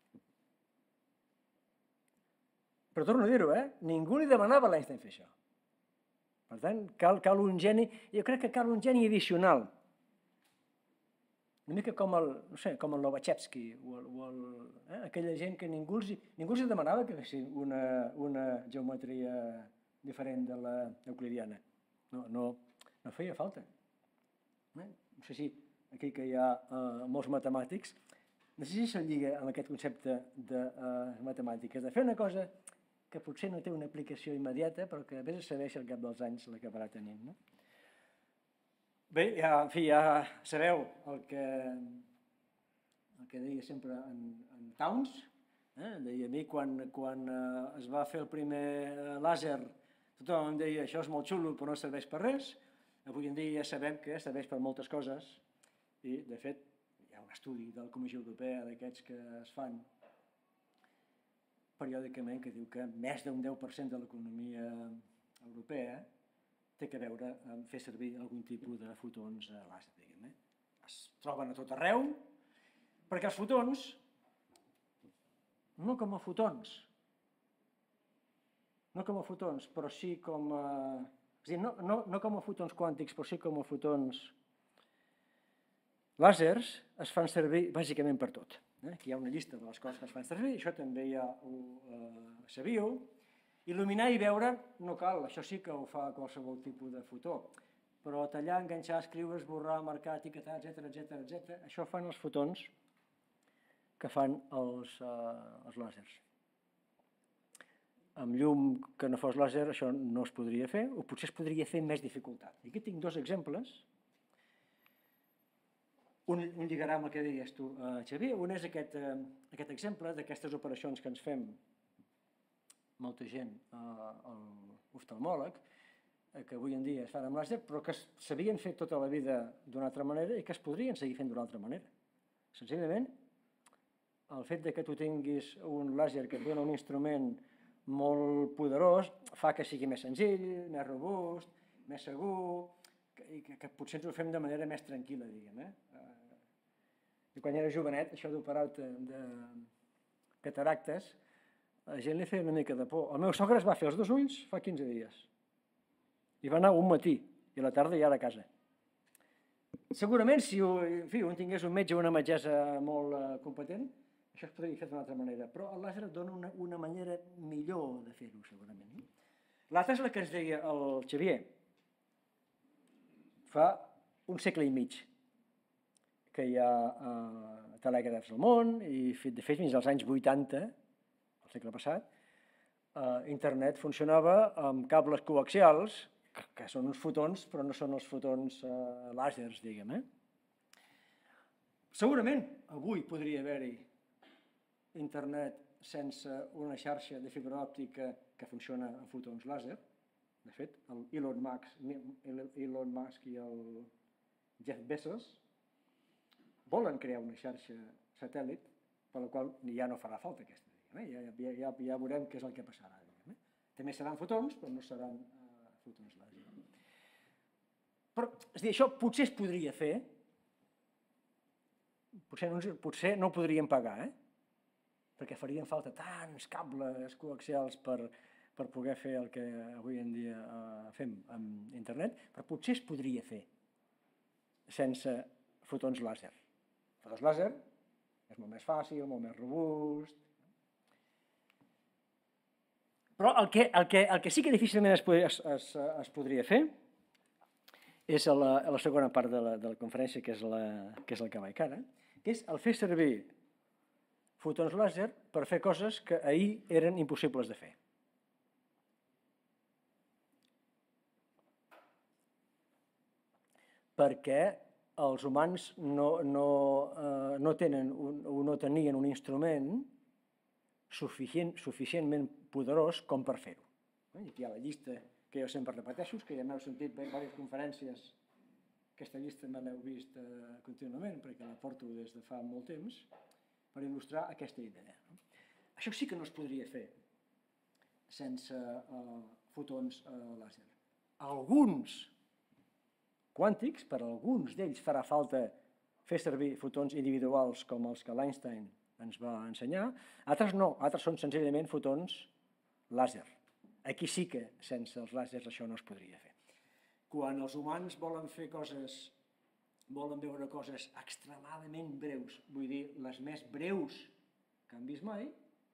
Però torno a dir-ho, eh? Ningú li demanava a l'Einstein fer això. Per tant, cal, cal un geni, jo crec que cal un geni addicional. Una mica com el, no sé, com el Lobachevsky o, el, o el, eh? aquella gent que ningú els, ningú els demanava que fessin una, una geometria diferent de la euclidiana. No, no, no feia falta. Eh? No sé si aquí que hi ha uh, molts matemàtics, no sé si se'l lliga amb aquest concepte de uh, matemàtiques, de fer una cosa que potser no té una aplicació immediata, però que a vegades saber si al cap dels anys l'acabarà tenint. No? Bé, ja, en fi, ja sabeu el que, el que deia sempre en, en Towns. Eh? Deia a mi, quan, quan eh, es va fer el primer làser, tothom em deia això és molt xulo però no serveix per res. Avui en dia ja sabem que serveix per moltes coses i, de fet, hi ha un estudi de la Comissió Europea d'aquests que es fan periòdicament que diu que més d'un deu per cent de l'economia europea té que veure amb fer servir algun tipus de fotons làser, diguem. Es troben a tot arreu, perquè els fotons, no com a fotons, no com a fotons, però sí com a... És a dir, no, no, no com a fotons quàntics, però sí com a fotons làsers, es fan servir bàsicament per tot. Aquí hi ha una llista de les coses que es fan servir, això també ja ho eh, sabíeu. Il·luminar i veure no cal, això sí que ho fa qualsevol tipus de fotó, però tallar, enganxar, escriure, esborrar, marcar, etiquetar, etcètera, etcètera, etcètera, això fan els fotons que fan els, eh, els làsers. Amb llum que no fos làser això no es podria fer, o potser es podria fer amb més dificultat. I aquí tinc dos exemples. Un, un lligarà amb el que deies tu, eh, Xavier, un és aquest, eh, aquest exemple d'aquestes operacions que ens fem molta gent eh, a l'oftalmòleg, eh, que avui en dia es fan amb làser, però que s'havien fet tota la vida d'una altra manera i que es podrien seguir fent d'una altra manera. Senzillament, el fet de que tu tinguis un làser que et dona un instrument molt poderós fa que sigui més senzill, més robust, més segur, i que, que potser ens ho fem de manera més tranquil·la, diguem. Eh? I quan era jovenet, això d'operar-te de cataractes, a la gent li feia una mica de por. El meu sogre es va fer els dos ulls fa quinze dies. I va anar un matí, i a la tarda ja era a casa. Segurament, si en fi, un tingués un metge o una metgessa molt uh, competent, això es podria fer d'una altra manera, però el làser et dona una, una manera millor de fer-ho, segurament. L'altra és la que ens deia el Xavier. Fa un segle i mig que hi ha uh, telègrafs al món, i de fet fins als anys vuitanta, el segle passat, uh, internet funcionava amb cables coaxials, que, que són uns fotons, però no són els fotons uh, làsers, diguem. Eh? Segurament avui podria haver-hi internet sense una xarxa de fibra òptica que funciona amb fotons làser. De fet, el Elon Musk, Elon Musk i el Jeff Bezos volen crear una xarxa satèl·lit per la qual ja no farà falta aquesta. Eh? Ja, ja, ja, ja veurem què és el que passarà. Eh? També seran fotons, però no seran uh, fotons làser. Però, és a dir, això potser es podria fer, potser no, potser no ho podríem pagar, eh? Perquè farien falta tants cables coaxials per, per poder fer el que avui en dia uh, fem amb internet, però potser es podria fer sense fotons làser. Fotons làser és molt més fàcil, molt més robust. Però el que, el que, el que sí que difícilment es, es, es, es podria fer és a la, a la segona part de la, de la conferència, que és, la, que és la que vaig ara, que és el fer servir fotons làser per fer coses que ahir eren impossibles de fer. Perquè els humans no, no, eh, no tenen un, o no tenien un instrument suficient, suficientment poderós com per fer-ho. I aquí hi ha la llista que jo sempre repeteixo, que ja m'heu sentit en diverses conferències, aquesta llista me l'heu vist eh, contínuament perquè la porto des de fa molt temps, per il·lustrar aquesta idea. Això sí que no es podria fer sense uh, fotons uh, làser. Alguns quàntics, per alguns d'ells farà falta fer servir fotons individuals com els que l'Einstein ens va ensenyar, altres no, altres són senzillament fotons làser. Aquí sí que sense els làsers això no es podria fer. Quan els humans volen fer coses volen veure coses extremadament breus, vull dir, les més breus que han vist mai,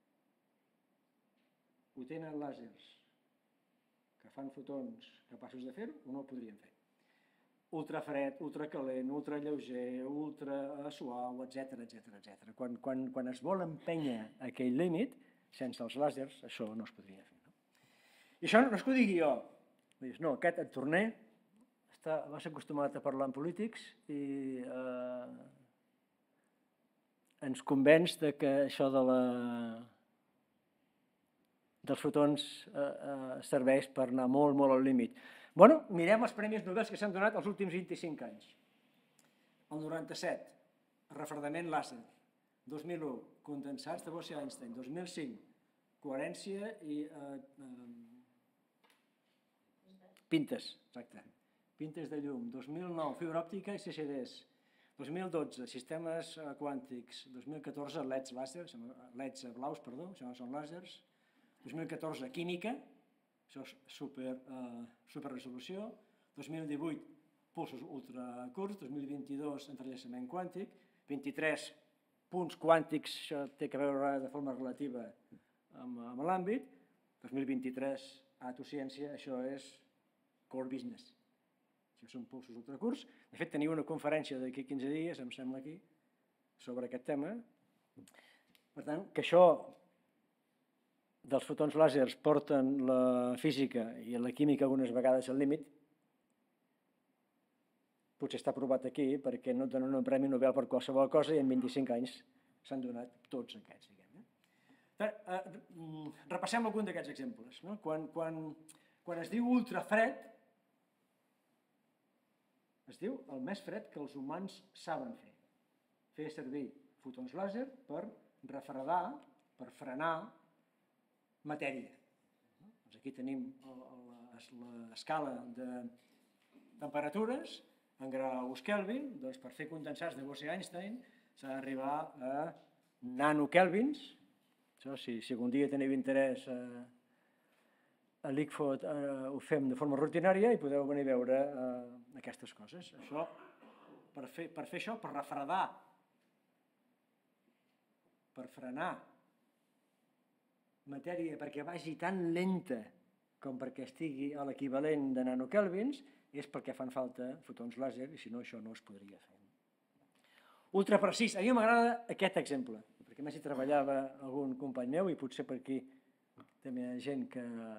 ho tenen làsers que fan fotons capaços de fer-ho o no ho podrien fer. Ultrafred, ultracalent, ultralleuger, ultra suau, etcètera, etcètera, etcètera. Quan, quan, quan es vol empènyer aquell límit, sense els làsers, això no es podria fer. No? I això no és que ho digui jo. Dius, no, aquest et torner va ser acostumat a parlar amb polítics i eh, ens convenç de que això de la, dels fotons eh, eh, serveix per anar molt, molt al límit. Bueno, mirem els premis Nobel que s'han donat els últims vint-i-cinc anys. El noranta-set, refredament làser. dos mil u, condensats de Bose-Einstein. dos mil cinc, coherència i eh, eh, pintes, exacte. Pintes de llum, dos mil nou, fibra òptica i C C Ds, dos mil dotze, sistemes quàntics, dos mil catorze, leds làser, leds blaus, perdó, això no són làsers, dos mil catorze, química, això és super, uh, superresolució, dos mil divuit, pulsos ultracurts, dos mil vint-i-dos, entrellaçament quàntic, vint-i-tres, punts quàntics, això té a veure de forma relativa amb, amb l'àmbit, dos mil vint-i-tres, autociència, això és core business. Això són pulsos ultracurts. De fet, teniu una conferència d'aquí quinze dies, em sembla aquí, sobre aquest tema. Per tant, que això dels fotons làsers porten la física i la química algunes vegades al límit, potser està provat aquí perquè no et donen un premi Nobel per qualsevol cosa i en vint-i-cinc anys s'han donat tots aquests. Diguem. Repassem algun d'aquests exemples. No? Quan, quan, quan es diu ultrafred, es diu el més fred que els humans saben fer. Fer servir fotons làser per refredar, per frenar matèria. Doncs aquí tenim l'escala de temperatures, en graus Kelvin, doncs per fer condensats de Bose-Einstein s'ha d'arribar a nanokelvins. Això, si, si algun dia teniu interès a, a l'I C F O T, eh, ho fem de forma rutinària i podeu venir a veure eh, aquestes coses. Això, per fer, per fer això, per refredar, per frenar matèria perquè vagi tan lenta com perquè estigui a l'equivalent de nanokelvins, és perquè fan falta fotons làser i si no això no es podria fer. Ultraprecís. A mi m'agrada aquest exemple, perquè més hi treballava algun company meu i potser per aquí també hi ha gent que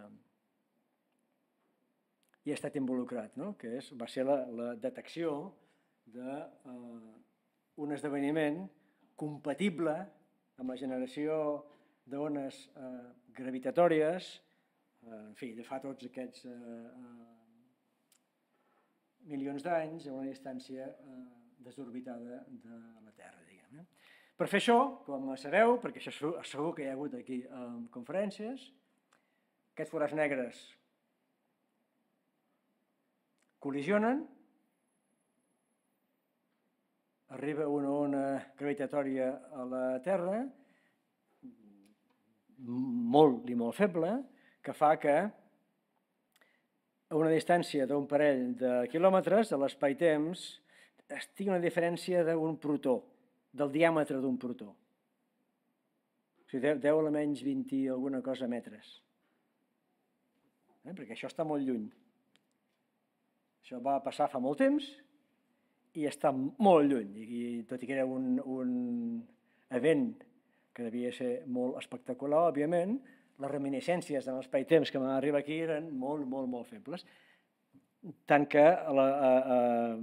hi ha estat involucrat, no? Que és, va ser la, la detecció d'un eh, esdeveniment compatible amb la generació d'ones eh, gravitatòries, eh, en fi, de fa tots aquests eh, eh, milions d'anys a una distància eh, desorbitada de la Terra, diguem. Eh? Per fer això, com sabeu, perquè això segur que hi ha hagut aquí eh, conferències, aquests forats negres col·lisionen, arriba una ona gravitatòria a la Terra, molt i molt feble, que fa que a una distància d'un parell de quilòmetres, a l'espai-temps, estigui una diferència d'un protó, del diàmetre d'un protó. O sigui, deu a la menys vint i alguna cosa metres. Eh? Perquè això està molt lluny. Això va passar fa molt temps i està molt lluny. I tot i que era un, un event que devia ser molt espectacular, òbviament, les reminiscències en l'espai-temps que m'han arribat aquí eren molt, molt, molt febles. Tant que a, la, a, a,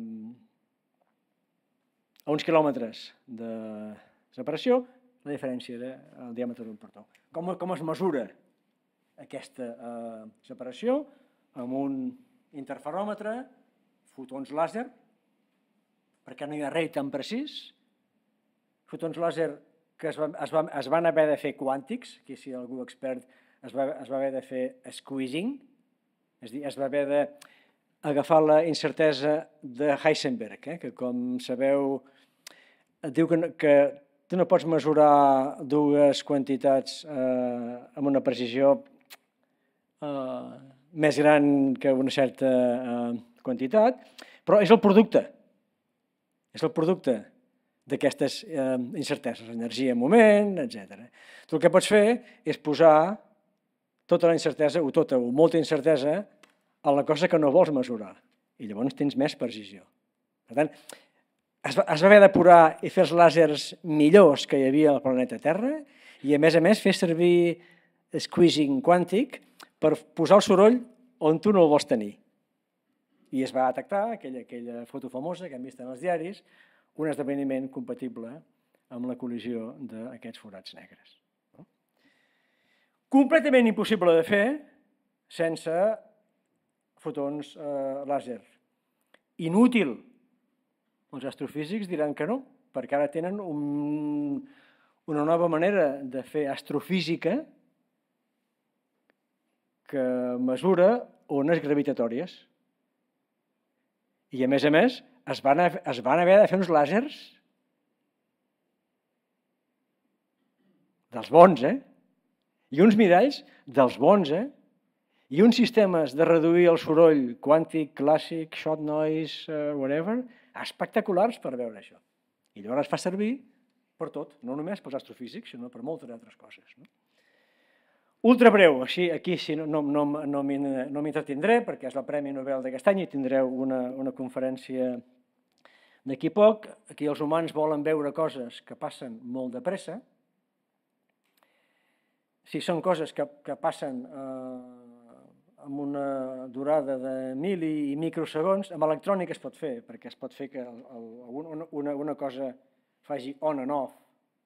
a uns quilòmetres de separació, la diferència era el diàmetre d'un protó. Com, com es mesura aquesta eh, separació? Amb un interferòmetre, fotons làser, perquè no hi ha res tan precís, fotons làser que es, va, es, va, es van haver de fer quàntics, que si algú expert es va, es va haver de fer squeezing, és a dir, es va haver d'agafar la incertesa de Heisenberg, eh, que com sabeu et diu que, que tu no pots mesurar dues quantitats eh, amb una precisió eh, més gran que una certa eh, quantitat, però és el producte, és el producte d'aquestes eh, incerteses, energia en moment, etcètera. Tu el que pots fer és posar tota la incertesa, o tota o molta incertesa, a la cosa que no vols mesurar. I llavors tens més precisió. Per tant, es va, es va haver d'apurar i fer els làsers millors que hi havia al planeta Terra i, a més a més, fer servir squeezing quàntic per posar el soroll on tu no el vols tenir. I es va detectar aquella, aquella foto famosa que hem vist en els diaris, un esdeveniment compatible amb la col·lisió d'aquests forats negres. Completament impossible de fer sense fotons eh, làser. Inútil. Els astrofísics diran que no, perquè ara tenen un, una nova manera de fer astrofísica que mesura ones gravitatòries. I, a més a més, es van, es van haver de fer uns làsers dels bons, eh? I uns miralls dels bons, eh? I uns sistemes de reduir el soroll quàntic, clàssic, shot noise, uh, whatever, espectaculars per veure això. I llavors es fa servir per tot, no només pels astrofísics, sinó per moltes altres coses. No? Ultra breu, així, aquí sí, no, no, no m'entretindré perquè és el Premi Nobel d'aquest any i tindreu una, una conferència d'aquí poc. Aquí els humans volen veure coses que passen molt de pressa. Si són coses que, que passen eh, amb una durada de mili i microsegons, amb electrònica es pot fer, perquè es pot fer que el, el, una, una cosa faci on and off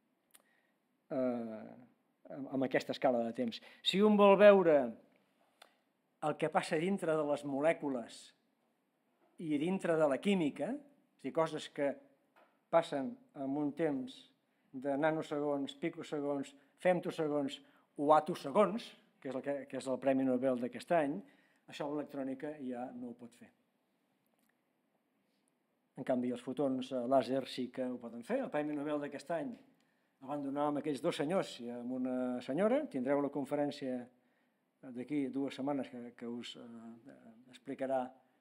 eh, amb aquesta escala de temps. Si un vol veure el que passa dintre de les molècules i dintre de la química, és a dir, coses que passen en un temps de nanosegons, picosegons, femtosegons o atosegons, que és el, que, que és el Premi Nobel d'aquest any, això l'electrònica ja no ho pot fer. En canvi, els fotons làser sí que ho poden fer. El Premi Nobel d'aquest any el van donar amb aquells dos senyors i amb una senyora. Tindreu la conferència d'aquí dues setmanes que, que us eh, explicarà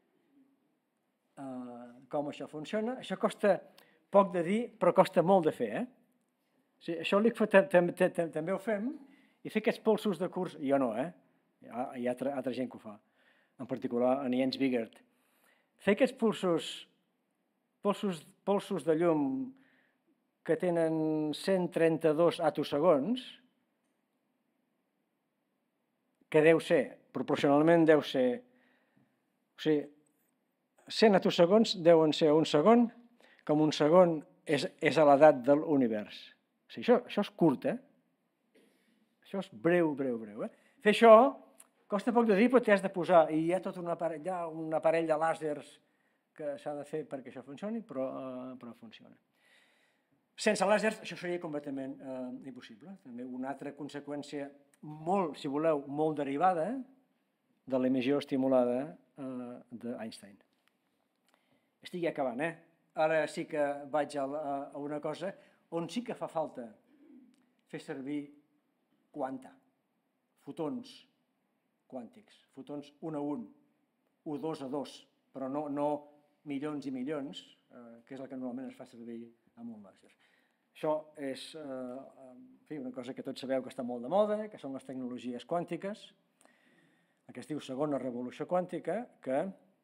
eh, com això funciona. Això costa poc de dir, però costa molt de fer. Eh? Sí, això l'I C F A també ho fem, i fer aquests polsos de curs, jo no, eh? Hi ha, hi ha altra, altra gent que ho fa, en particular en Jens Bigert. Fer aquests polsos, polsos, polsos de llum que tenen cent trenta-dos atosegons, que deu ser, proporcionalment deu ser, o sigui, cent atosegons deuen ser un segon, com un segon és, és a l'edat de l'univers. O sigui, això, això és curt, eh? Això és breu, breu, breu. Eh? Fer això costa poc de dir, però t'hi has de posar, i hi ha tot un aparell, hi ha un aparell de làsers que s'ha de fer perquè això funcioni, però, uh, però funciona. Sense làsers això seria completament uh, impossible. També una altra conseqüència molt, si voleu, molt derivada de l'emissió estimulada uh, d'Einstein. Estic acabant, eh? Ara sí que vaig a, a una cosa on sí que fa falta fer servir quanta, fotons quàntics, fotons un a un, u dos a dos, però no, no milions i milions, eh, que és el que normalment es fa servir amb un làser. Això és eh, en fi, una cosa que tots sabeu que està molt de moda, que són les tecnologies quàntiques, el que es diu segona revolució quàntica, que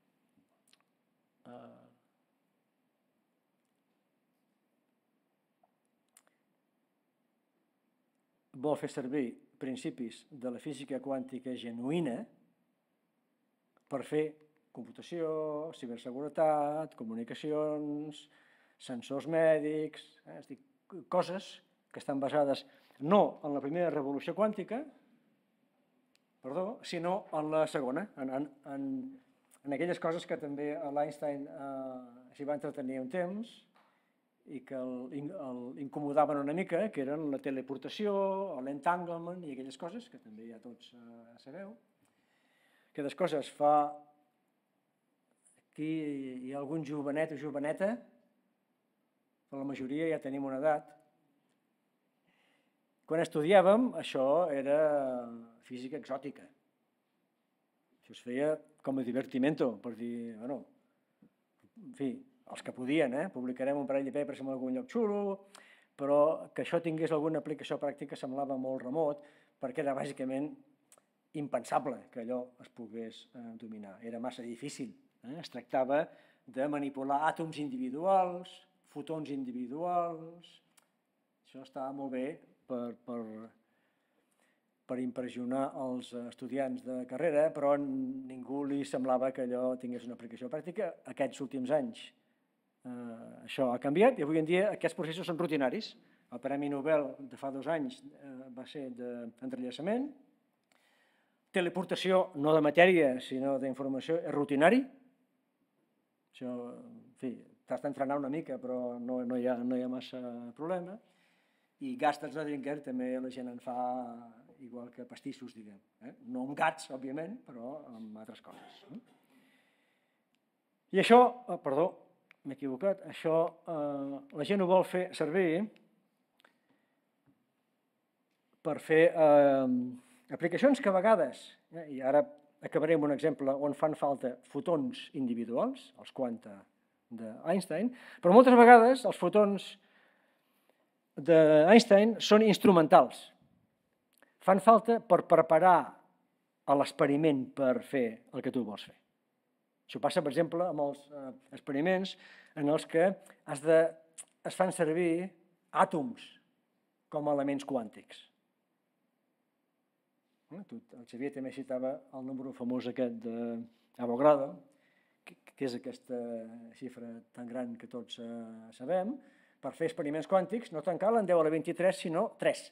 eh, vol fer servir principis de la física quàntica genuïna per fer computació, ciberseguretat, comunicacions, sensors mèdics, eh, és a dir, coses que estan basades no en la primera revolució quàntica, perdó, sinó en la segona, en, en, en, en aquelles coses que també l'Einstein eh, s'hi va entretenir un temps i que l'incomodaven una mica, que eren la teleportació, l'entanglement i aquelles coses que també ja tots eh, sabeu. Aquestes coses fa... Aquí hi ha algun jovenet o joveneta, però la majoria ja tenim una edat. Quan estudiàvem, això era física exòtica. Això es feia com a divertimento, per dir, bueno, en fi, els que podien, eh? Publicarem un parell de papers en algun lloc xulo, però que això tingués alguna aplicació pràctica semblava molt remot, perquè era bàsicament impensable que allò es pogués eh, dominar. Era massa difícil. Eh? Es tractava de manipular àtoms individuals, fotons individuals. Això estava molt bé per, per, per impressionar els estudiants de carrera, però a ningú li semblava que allò tingués una aplicació pràctica. Aquests últims anys eh, això ha canviat i avui en dia aquests processos són rutinaris. El Premi Nobel de fa dos anys eh, va ser d'entrellaçament. Teleportació no de matèria, sinó d'informació, és rutinari. Això, en fi, t'has d'entrenar una mica, però no, no, hi ha, no hi ha massa problema. I gas de Schrödinger també la gent en fa igual que pastissos, diguem. Eh? No amb gats, òbviament, però amb altres coses. Eh? I això, oh, perdó, m'he equivocat, això eh, la gent ho vol fer servir per fer eh, aplicacions que a vegades, eh, i ara acabaré amb un exemple on fan falta fotons individuals, els quanta d'Einstein, però moltes vegades els fotons d'Einstein són instrumentals. Fan falta per preparar l'experiment per fer el que tu vols fer. Això passa, per exemple, amb els eh, experiments en els que has de, es fan servir àtoms com a elements quàntics. El Xavier també citava el número famós aquest d'Avogadro, que és aquesta xifra tan gran que tots sabem. Per fer experiments quàntics no te'n calen deu a la vint-i-tres, sinó tres.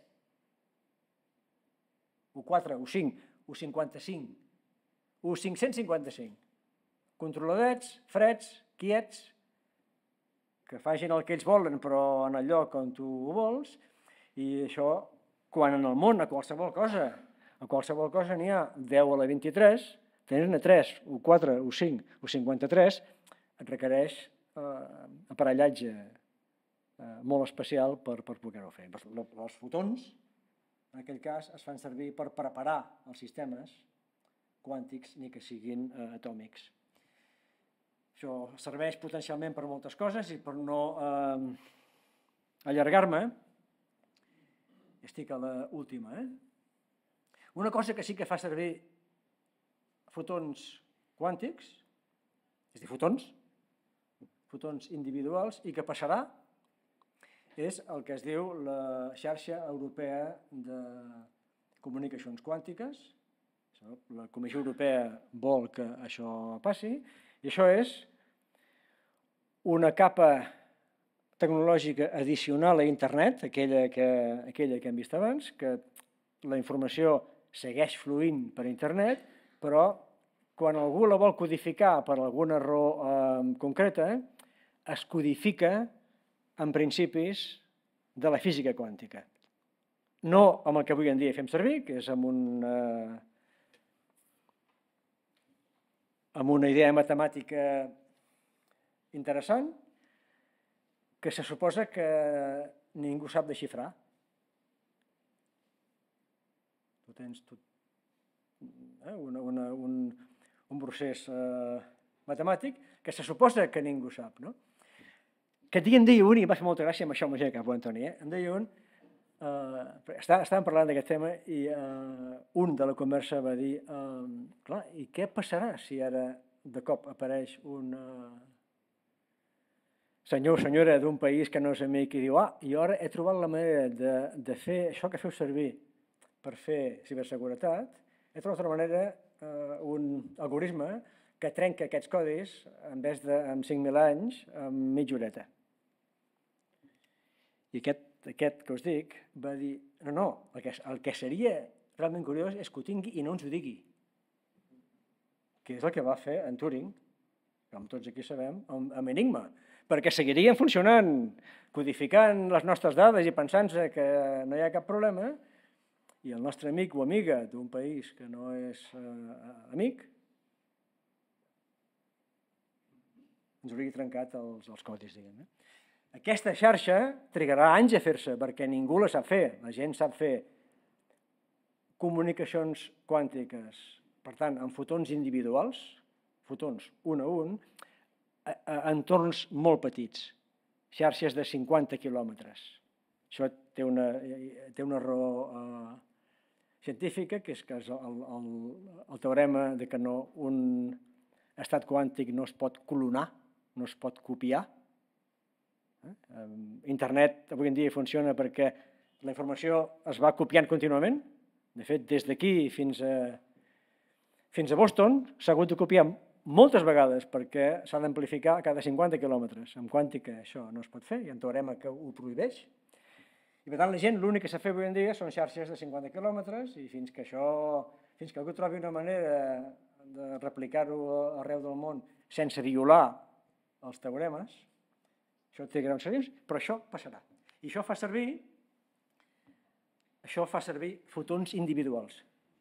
U quatre, U cinc, U cinquanta-cinc, U cinc-cents cinquanta-cinc. Controladets, freds, quiets, que facin el que ells volen, però en el lloc on tu ho vols, i això, quan en el món, a qualsevol cosa, a qualsevol cosa n'hi ha deu a la vint-i-tres, tenir-ne tres, U quatre, U cinc, U cinquanta-tres, et requereix aparellatge molt especial per poder-ho fer. Els fotons, en aquell cas, es fan servir per preparar els sistemes quàntics ni que siguin atòmics. Això serveix potencialment per moltes coses i per no allargar-me, estic a l'última. Una cosa que sí que fa servir fotons quàntics, és a dir, fotons, fotons individuals, i que passarà és el que es diu la xarxa europea de comunicacions quàntiques. La Comissió Europea vol que això passi, i això és una capa tecnològica addicional a internet, aquella que, aquella que hem vist abans, que la informació segueix fluint per internet, però quan algú la vol codificar per alguna raó eh, concreta, es codifica en principis de la física quàntica. No amb el que avui en dia fem servir, que és amb una, amb una idea matemàtica interessant, que se suposa que ningú sap desxifrar. Tu tens tot, eh, una, una, un, un procés eh, matemàtic que se suposa que ningú sap, no? Aquest dia em deia un, i em va fer molta gràcia, amb això m'ho ja cap, Antoni, eh? em deia un, eh, està, estàvem parlant d'aquest tema i eh, un de la conversa va dir, eh, clar, i què passarà si ara de cop apareix un eh, senyor o senyora d'un país que no és amic i diu, ah, jo ara he trobat la manera de, de fer això que feu servir per fer ciberseguretat, he trobat una manera, eh, un algoritme que trenca aquests codis, en vez de amb cinc mil anys, amb mitja horeta. I aquest, aquest que us dic va dir, no, no, el que, el que seria realment curiós és que ho tingui i no ens ho digui. Que és el que va fer en Turing, com tots aquí sabem, amb Enigma, perquè seguirien funcionant, codificant les nostres dades i pensant-se que no hi ha cap problema, i el nostre amic o amiga d'un país que no és eh, amic ens hauria trencat els, els codis, diguem. Aquesta xarxa trigarà anys a fer-se perquè ningú la sap fer. La gent sap fer comunicacions quàntiques, per tant, en fotons individuals, fotons un a un, a, a entorns molt petits, xarxes de cinquanta quilòmetres. Això té una, té una raó eh, científica, que és que és el, el, el teorema de que no, un estat quàntic no es pot clonar, no es pot copiar. Internet avui en dia funciona perquè la informació es va copiant contínuament. De fet, des d'aquí fins a, fins a Boston s'ha hagut de copiar moltes vegades perquè s'ha d'amplificar cada cinquanta quilòmetres. En quàntica això no es pot fer, hi ha un teorema que ho prohibeix. I per tant la gent l'únic que sap fer avui en dia són xarxes de cinquanta quilòmetres i fins que això, fins que algú trobi una manera de replicar-ho arreu del món sense violar els teoremes, això té grans seriós, però això passarà. I això fa servir, això fa servir fotons individuals.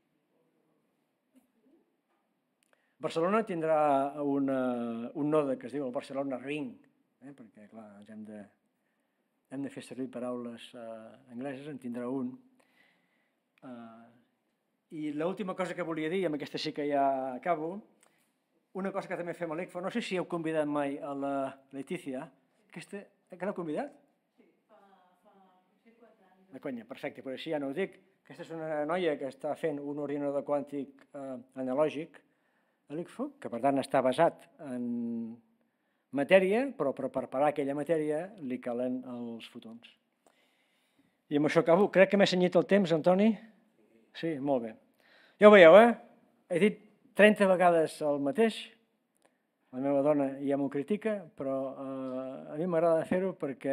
Barcelona tindrà una, un node que es diu el Barcelona Ring, eh, perquè clar, ens hem de, hem de fer servir paraules eh, angleses, en tindrà un. Eh, I l'última cosa que volia dir, amb aquesta sí que ja acabo, una cosa que també fem a l'E C F O, no sé si heu convidat mai a la Letícia. Aquesta, que l'heu convidat? Sí, fa quatre anys. De conya, perfecte, però així ja no ho dic. Aquesta és una noia que està fent un ordinador quàntic eh, analògic a l'E C F O, que per tant està basat en matèria, però per preparar aquella matèria li calen els fotons. I amb això acabo. Crec que m'he senyit el temps, Antoni? Sí, molt bé. Ja ho veieu, eh? He dit trenta vegades el mateix. La meva dona ja m'ho critica, però eh, a mi m'agrada fer-ho perquè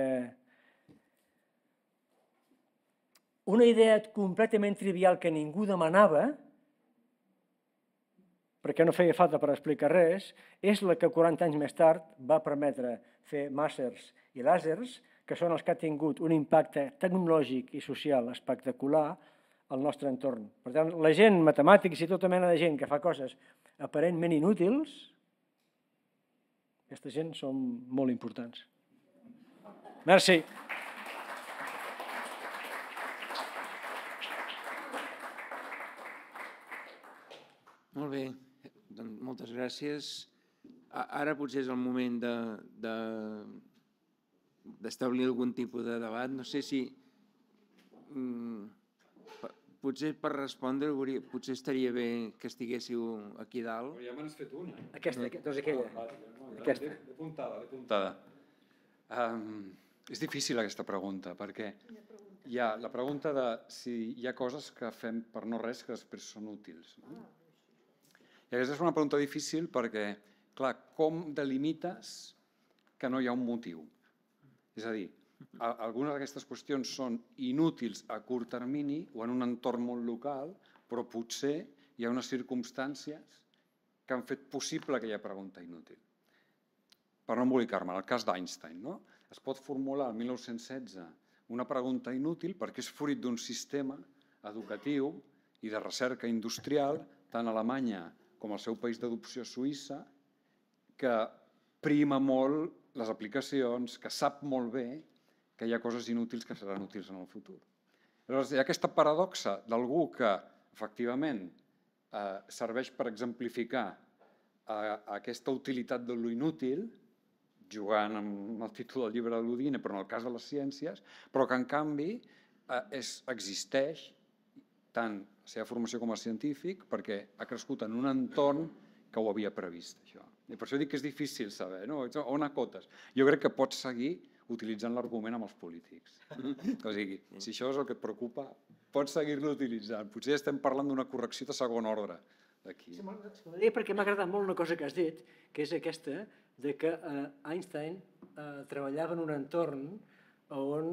una idea completament trivial que ningú demanava, perquè no feia falta per explicar res, és la que quaranta anys més tard va permetre fer màsters i làsers, que són els que han tingut un impacte tecnològic i social espectacular al nostre entorn. Per tant, la gent, matemàtics i tota mena de gent que fa coses aparentment inútils, Aquesta gent són molt importants. Merci. Molt bé, doncs moltes gràcies. Ara potser és el moment d'establir algun tipus de debat. No sé si... Potser per respondre, potser estaria bé que estiguéssiu aquí dalt. Però ja m'has fet una. Aquesta, doncs aquella. Aquesta. L'he apuntada, l'he apuntada. És difícil aquesta pregunta, perquè hi ha la pregunta de si hi ha coses que fem per no res que després són útils. I aquesta és una pregunta difícil perquè, clar, com delimites que no hi ha un motiu? És a dir, algunes d'aquestes qüestions són inútils a curt termini o en un entorn molt local, però potser hi ha unes circumstàncies que han fet possible aquella pregunta inútil. Per no embolicar-me, en el cas d'Einstein, no? Es pot formular el mil nou-cents setze una pregunta inútil perquè és fruit d'un sistema educatiu i de recerca industrial, tant a Alemanya com al seu país d'adopció Suïssa, que prima molt les aplicacions, que sap molt bé que hi ha coses inútils que seran útils en el futur. Llavors, hi ha aquesta paradoxa d'algú que, efectivament, serveix per exemplificar aquesta utilitat de lo inútil, jugant amb el títol del llibre de l'Udine, però en el cas de les ciències, però que, en canvi, existeix tant la seva formació com a científic perquè ha crescut en un entorn que ho havia previst, això. I per això dic que és difícil saber, no? On acotes? Jo crec que pots seguir utilitzant l'argument amb els polítics. O sigui, si això és el que et preocupa, pots seguir-lo utilitzant. Potser estem parlant d'una correcció de segon ordre d'aquí. M'agradaria perquè m'ha agradat molt una cosa que has dit, que és aquesta, de que Einstein treballava en un entorn on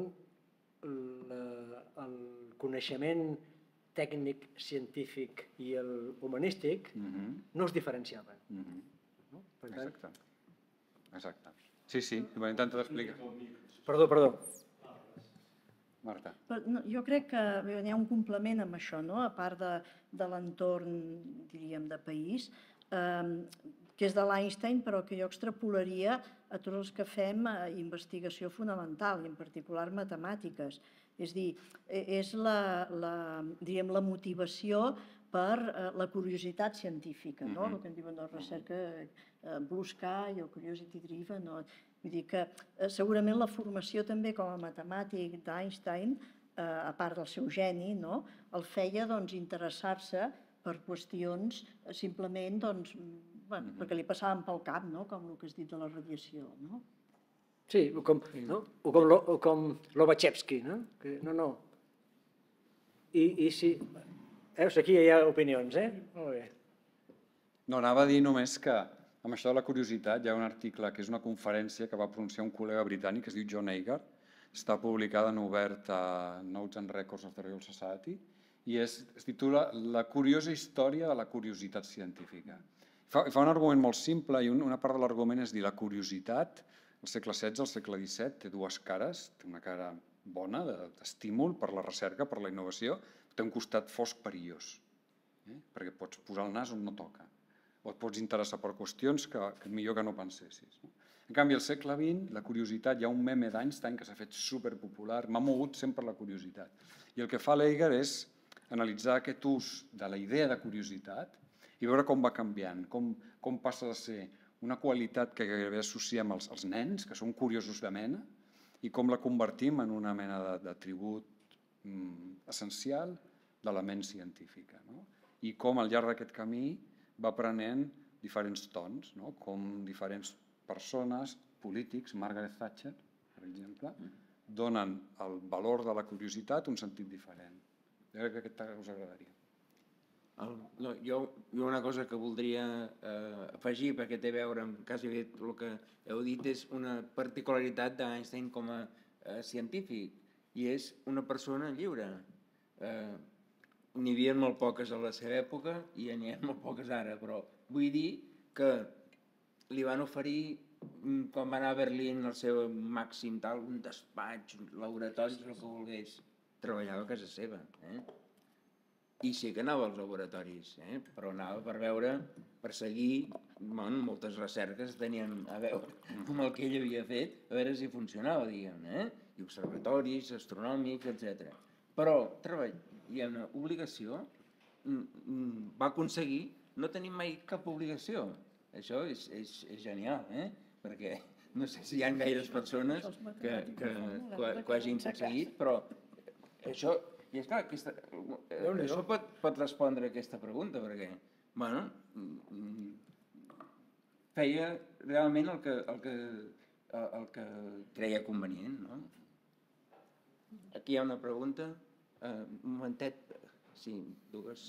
el coneixement tècnic, científic i el humanístic no es diferenciaven. Exacte. Exacte. Sí, sí, ho he intentat explicar. Perdó, perdó. Marta. Jo crec que hi ha un complement amb això, a part de l'entorn, diríem, de país, que és de l'Einstein, però que jo extrapolaria a tots els que fem investigació fonamental, i en particular matemàtiques. És a dir, és la motivació per la curiositat científica, el que en diuen de recerca Blue Sky o Curiosity Driven. Vull dir que segurament la formació també com a matemàtic d'Einstein, a part del seu geni, el feia interessar-se per qüestions simplement perquè li passaven pel cap, com el que has dit de la radiació. Sí, o com Lobachevsky, no? No, no. I si... Veus, aquí hi ha opinions, eh? Molt bé. No, anava a dir només que amb això de la curiositat hi ha un article que és una conferència que va pronunciar un col·lega britànic que es diu John Agar, està publicada en obert a Notes and Records of the Royal Society i es titula La curiosa història de la curiositat científica. Fa un argument molt simple i una part de l'argument és dir la curiositat al segle setze, al segle disset, té dues cares, té una cara bona d'estímul per la recerca, per la innovació, té un costat fosc perillós, perquè pots posar el nas on no toca, o et pots interessar per qüestions que millor que no pensessis. En canvi, al segle vint, la curiositat, hi ha un meme d'Einstein que s'ha fet superpopular, m'ha mogut sempre la curiositat. I el que fa l'Eiger és analitzar aquest ús de la idea de curiositat i veure com va canviant, com passa de ser una qualitat que gairebé associem als nens, que són curiosos de mena, i com la convertim en una mena d'atribut essencial de la ment científica. I com al llarg d'aquest camí va prenent diferents tons, com diferents persones, polítics, Margaret Thatcher, per exemple, donen al valor de la curiositat un sentit diferent. Jo crec que aquest us agradaria. Jo una cosa que voldria afegir, perquè té a veure amb quasi el que heu dit, és una particularitat d'Einstein com a científic, i és una persona lliure. N'hi havia molt poques a la seva època i n'hi ha molt poques ara, però vull dir que li van oferir, quan va anar a Berlín, el seu màxim tal, un despatx, laboratoris, el que volgués. Treballava a casa seva. I sí que anava als laboratoris, però anava per veure, per seguir bueno, moltes recerques tenien a veure amb el que ell havia fet, a veure si funcionava, diguem-ne, eh? I observatoris, astronòmics, etcètera. Però treball, hi ha una obligació, va aconseguir no tenir mai cap obligació. Això és, és, és genial, eh? Perquè no sé si hi ha gaires persones que, que, que, que ho hagin aconseguit, però això, i és clar, aquesta, això pot, pot respondre a aquesta pregunta, perquè, bueno, feia realment el que, el que, el que creia convenient, no? Aquí hi ha una pregunta, uh, un momentet, sí, dues.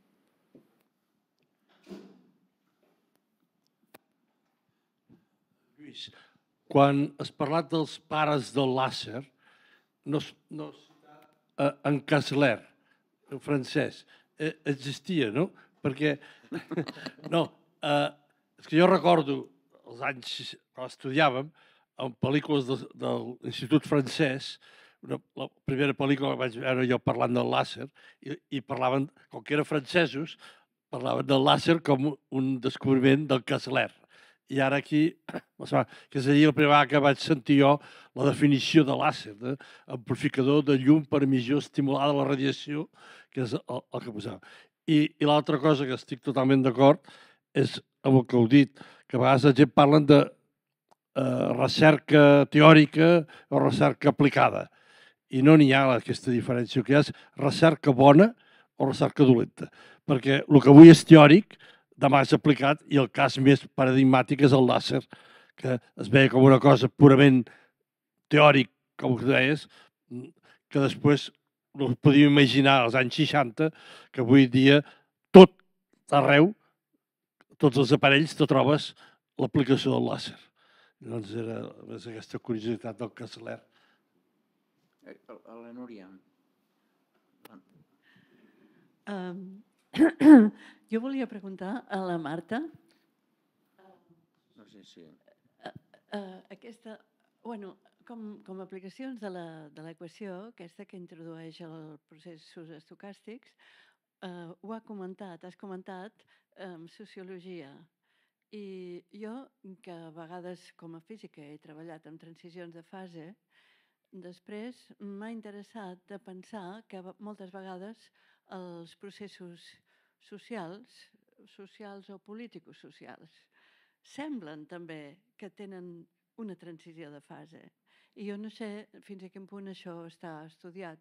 Lluís, quan has parlat dels pares del làser, no, no eh, en Kessler, en francès, eh, existia, no? Perquè, no, eh, és que jo recordo els anys que estudiàvem, en pel·lícules de, de l'Institut francès, una, la primera pel·lícula que vaig veure jo parlant del làser, i, i parlaven, com que eren francesos, parlaven del làser com un descobriment del Kessler. I ara aquí, que és allà la primera que vaig sentir jo la definició de làser, d'amplificador de llum per emissió estimulada a la radiació, que és el, el que posava. I, i l'altra cosa que estic totalment d'acord és amb el que heu dit, que a vegades la gent parlen de eh, recerca teòrica o recerca aplicada. I no n'hi ha aquesta diferència. El que hi ha és recerca bona o recerca dolenta. Perquè el que avui és teòric, demà és aplicat, i el cas més paradigmàtic és el làser, que es veia com una cosa purament teòric, com que deies, que després no podíem imaginar als anys seixanta, que avui dia tot arreu, tots els aparells, te trobes l'aplicació del làser. Llavors era aquesta curiositat del Kessler. A la Núria. Um, jo volia preguntar a la Marta. No sé si... Uh, uh, aquesta, bueno, com, com a aplicacions de l'equació, aquesta que introdueix els processos estocàstics, uh, ho ha comentat, has comentat um, sociologia. I jo, que a vegades com a física he treballat amb transicions de fase, després m'ha interessat de pensar que moltes vegades els processos socials, socials o políticos socials, semblen també que tenen una transició de fase. I jo no sé fins a quin punt això està estudiat.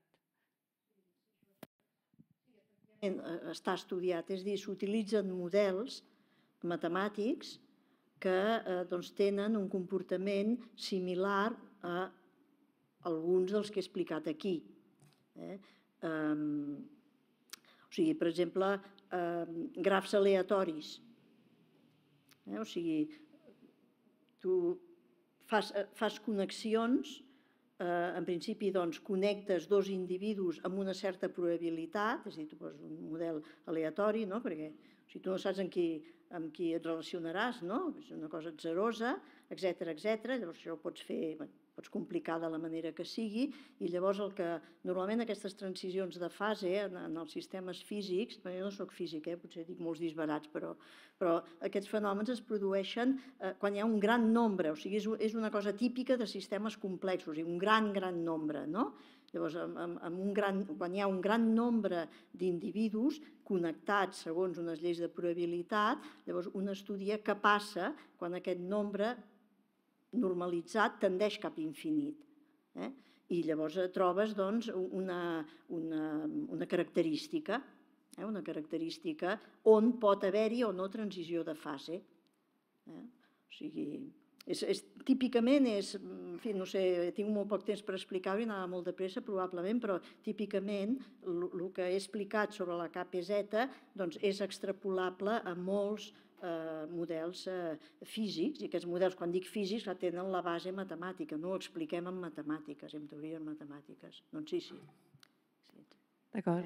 Està estudiat, és a dir, s'utilitzen models matemàtics que eh, doncs, tenen un comportament similar a alguns dels que he explicat aquí. Eh? Um, o sigui, per exemple, um, grafs aleatoris. Eh? O sigui, tu fas, fas connexions, eh, en principi doncs, connectes dos individus amb una certa probabilitat, és a dir, tu poses un model aleatori, no? Perquè o sigui, tu no saps amb qui, amb qui et relacionaràs, no? És una cosa atzarosa, etcètera, etcètera. Llavors això ho pots fer, bueno, pots complicar de la manera que sigui, i llavors el que normalment aquestes transicions de fase en, en els sistemes físics, jo no soc físic, eh, potser dic molts disbarats, però, però aquests fenòmens es produeixen eh, quan hi ha un gran nombre, o sigui, és, és una cosa típica de sistemes complexos, o sigui, un gran, gran nombre, no? Llavors, amb, amb un gran, quan hi ha un gran nombre d'individus connectats segons unes lleis de probabilitat, llavors un estudia què passa quan aquest nombre normalitzat tendeix cap a infinit. Eh? I llavors trobes doncs, una, una, una característica, eh? una característica on pot haver-hi o no transició de fase. Eh? O sigui, és, és, típicament és, en fi, no sé, tinc molt poc temps per explicar-ho i anava molt de pressa probablement, però típicament el que he explicat sobre la K P Z doncs, és extrapolable a molts Eh, models eh, físics, i aquests models, quan dic físics, tenen la base matemàtica, no ho expliquem en matemàtiques, en teories matemàtiques. Doncs sí, sí. sí. D'acord.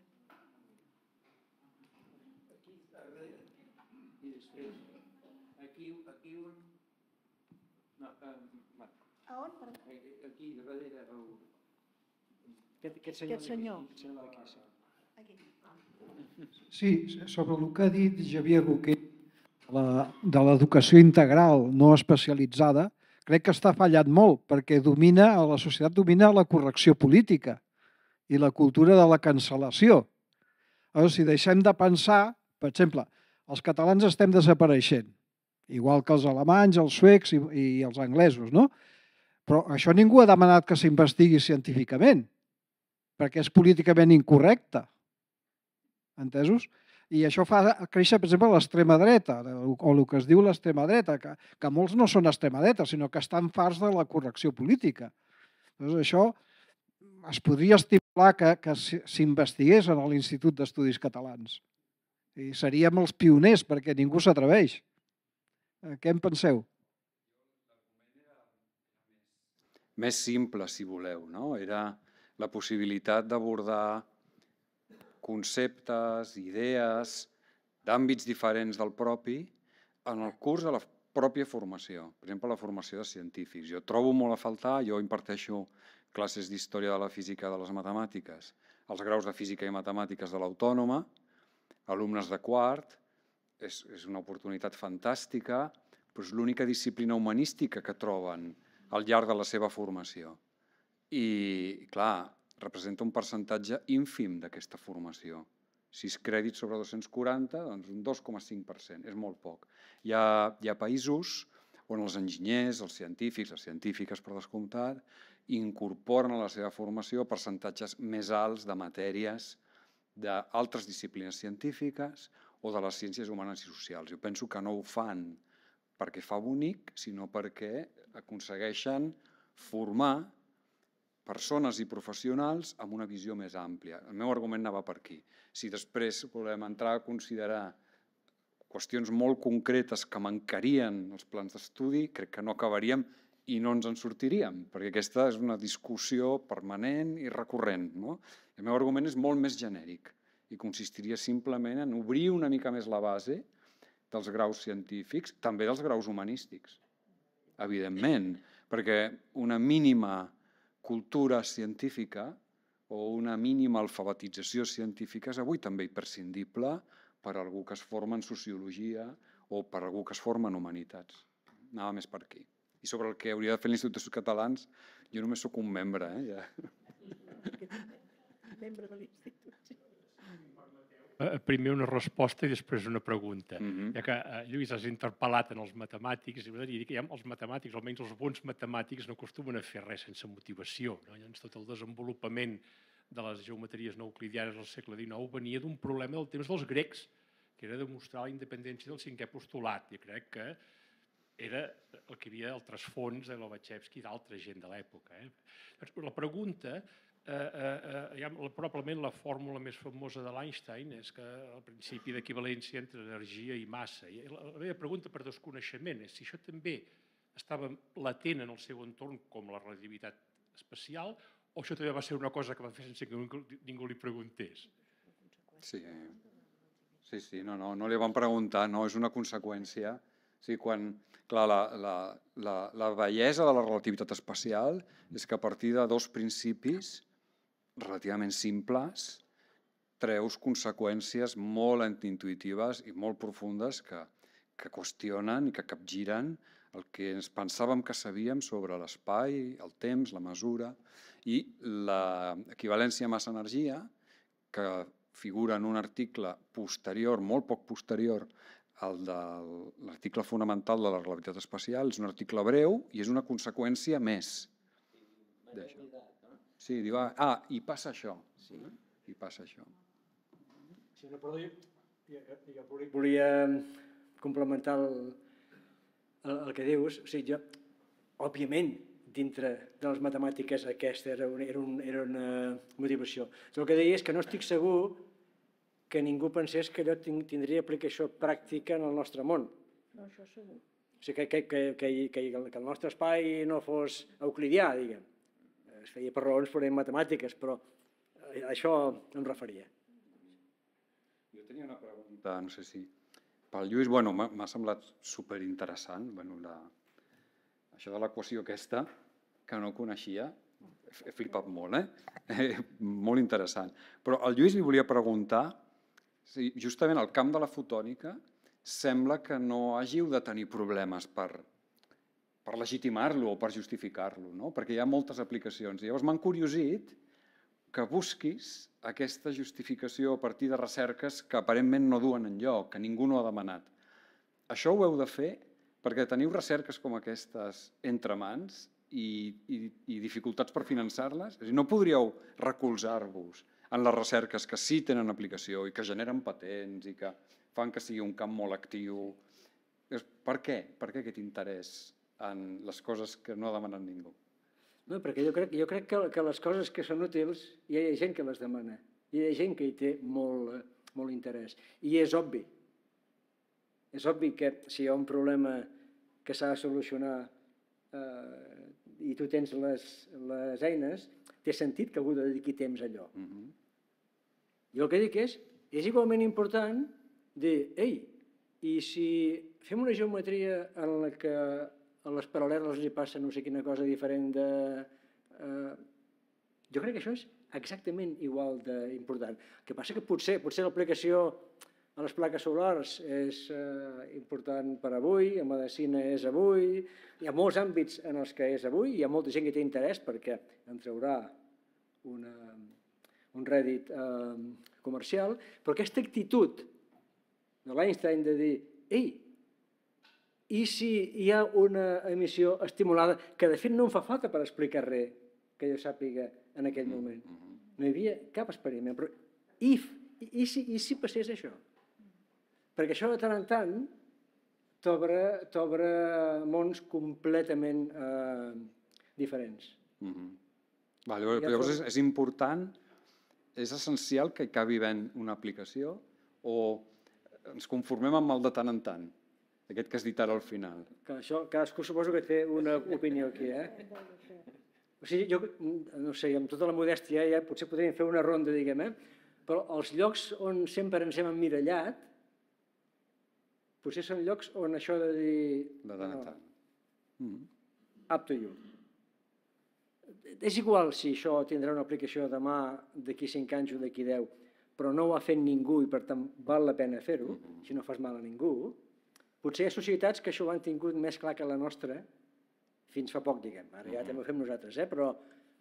I després, aquí, aquí un... No, um, a on? Aquí, darrere... El... Aquest, aquest senyor. Aquest senyor. Aquí. Sí, sobre el que ha dit Xavier Boquer, de l'educació integral no especialitzada, crec que està fallat molt, perquè domina, a la societat domina la correcció política i la cultura de la cancel·lació. Si deixem de pensar, per exemple, els catalans estem desapareixent, igual que els alemanys, els suecs i, i els anglesos, no? Però això ningú ha demanat que s'investigui científicament, perquè és políticament incorrecte. Entesos? I això fa créixer, per exemple, l'extrema dreta, o el que es diu l'extrema dreta, que, que molts no són extrema dreta, sinó que estan farts de la correcció política. Llavors, això es podria estimular que, que s'investigués en l'Institut d'Estudis Catalans. I seríem els pioners, perquè ningú s'atreveix. Què en penseu? Més simple, si voleu, no? Era la possibilitat d'abordar conceptes, idees, d'àmbits diferents del propi en el curs de la pròpia formació. Per exemple, la formació de científics. Jo trobo molt a faltar, jo imparteixo classes d'història de la física de les matemàtiques, els graus de física i matemàtiques de l'Autònoma, alumnes de quart, és, és una oportunitat fantàstica, però és l'única disciplina humanística que troben al llarg de la seva formació. I, clar, representa un percentatge ínfim d'aquesta formació. sis crèdits sobre dos-cents quaranta, doncs un dos coma cinc per cent, és molt poc. Hi ha, hi ha països on els enginyers, els científics, les científiques per descomptat, incorporen a la seva formació percentatges més alts de matèries d'altres disciplines científiques o de les ciències humanes i socials. Jo penso que no ho fan perquè fa bonic, sinó perquè aconsegueixen formar persones i professionals amb una visió més àmplia. El meu argument anava per aquí. Si després volem entrar a considerar qüestions molt concretes que mancarien els plans d'estudi, crec que no acabaríem i no ens en sortiríem, perquè aquesta és una discussió permanent i recurrent. El meu argument és molt més genèric i consistiria simplement en obrir una mica més la base dels graus científics, també dels graus humanístics, evidentment, perquè una mínima cultura científica o una mínima alfabetització científica és avui també imprescindible per a algú que es forma en sociologia o per a algú que es forma en humanitats. Anava més per aquí. I sobre el que hauria de fer l'Institut d'Estudis Catalans, jo només sóc un membre. Membre de l'Institut. Primer una resposta i després una pregunta. Ja que, Lluís, has interpel·lat en els matemàtics, i dir que els matemàtics, almenys els bons matemàtics, no acostumen a fer res sense motivació. Llavors, tot el desenvolupament de les geometries no euclidianes al segle dinou venia d'un problema del temps dels grecs, que era demostrar la independència del cinquè postulat. Jo crec que era el que hi havia altres fons de Lobachevsky i d'altra gent de l'època. La pregunta... Probablement la fórmula més famosa de l'Einstein és que el principi d'equivalència entre energia i massa. La meva pregunta per desconeixement és si això també estava latent en el seu entorn com la relativitat especial o això també va ser una cosa que va fer sense que ningú li preguntés. Sí, sí, sí, no, no, no li van preguntar, no, és una conseqüència. Sí, quan, clar, la, la, la, la bellesa de la relativitat especial és que a partir de dos principis relativament simples, treus conseqüències molt intuïtives i molt profundes que, que qüestionen i que capgiren el que ens pensàvem que sabíem sobre l'espai, el temps, la mesura i l'equivalència massa-energia, que figura en un article posterior, molt poc posterior, el de l'article fonamental de la relativitat especial, és un article breu i és una conseqüència més d'això. Sí, diu, ah, i passa això. I passa això. Sí, no, perdó, jo volia complementar el, el que dius. O sigui, jo, òbviament, dintre de les matemàtiques aquesta era una, era un, era una motivació. El que deia és que no estic segur que ningú pensés que allò tindria aplicació pràctica en el nostre món. No, això segur. O sigui, que, que, que, que el nostre espai no fos euclidià, diguem. Es feia per raons purament matemàtiques, però a això em referia. Jo tenia una pregunta, no sé si... Pel Lluís, bueno, m'ha semblat superinteressant, bueno, la... això de l'equació aquesta, que no coneixia, he flipat molt, eh? Molt interessant. Però al Lluís li volia preguntar si justament el camp de la fotònica sembla que no hàgiu de tenir problemes per, per legitimar-lo o per justificar-lo, no? Perquè hi ha moltes aplicacions. Llavors m'ha encuriosit que busquis aquesta justificació a partir de recerques que aparentment no duen enlloc, que ningú no ha demanat. Això ho heu de fer perquè teniu recerques com aquestes entre mans i, i, i dificultats per finançar-les. És a dir, no podríeu recolzar-vos en les recerques que sí tenen aplicació i que generen patents i que fan que sigui un camp molt actiu. Per què? Per què aquest interès en les coses que no ha demanat ningú? No, perquè jo crec, jo crec que, que les coses que són útils hi ha gent que les demana, hi ha gent que hi té molt, molt interès. I és obvi, és obvi que si hi ha un problema que s'ha de solucionar eh, i tu tens les, les eines, té sentit que algú dediqui temps a allò. Uh-huh. Jo el que dic és, és igualment important dir, ei, i si fem una geometria en la que a les paral·leles li passa no sé quina cosa diferent de... Eh, jo crec que això és exactament igual d'important. El que passa que potser, potser l'aplicació a les plaques solars és eh, important per avui, a medicina és avui, hi ha molts àmbits en els que és avui, hi ha molta gent que té interès perquè en traurà una, un rèdit eh, comercial, però aquesta actitud de l'Einstein de dir, ei, i si hi ha una emissió estimulada, que de fet no em fa falta per explicar res que jo sàpiga en aquell moment. No hi havia cap experiment, però i, i, si, i si passés això? Perquè això de tant en tant t'obre mons completament eh, diferents. Mm-hmm. Vale, llavors és, és important, és essencial que acabi havent una aplicació o ens conformem amb el de tant en tant? Aquest que has dit ara al final. Que això, cadascú suposo que té una opinió aquí, eh? O sigui, jo, no sé, amb tota la modèstia, ja potser podríem fer una ronda, diguem, eh? Però els llocs on sempre ens hem emmirallat, potser són llocs on això de dir... De tant en tant. Up to you. És igual si això tindrà una aplicació demà, d'aquí cinc anys o d'aquí deu, però no ho ha fet ningú i per tant val la pena fer-ho, si no fas mal a ningú. Potser hi ha societats que això ho han tingut més clar que la nostra, fins fa poc, diguem. Ara ja també ho fem nosaltres, eh? Però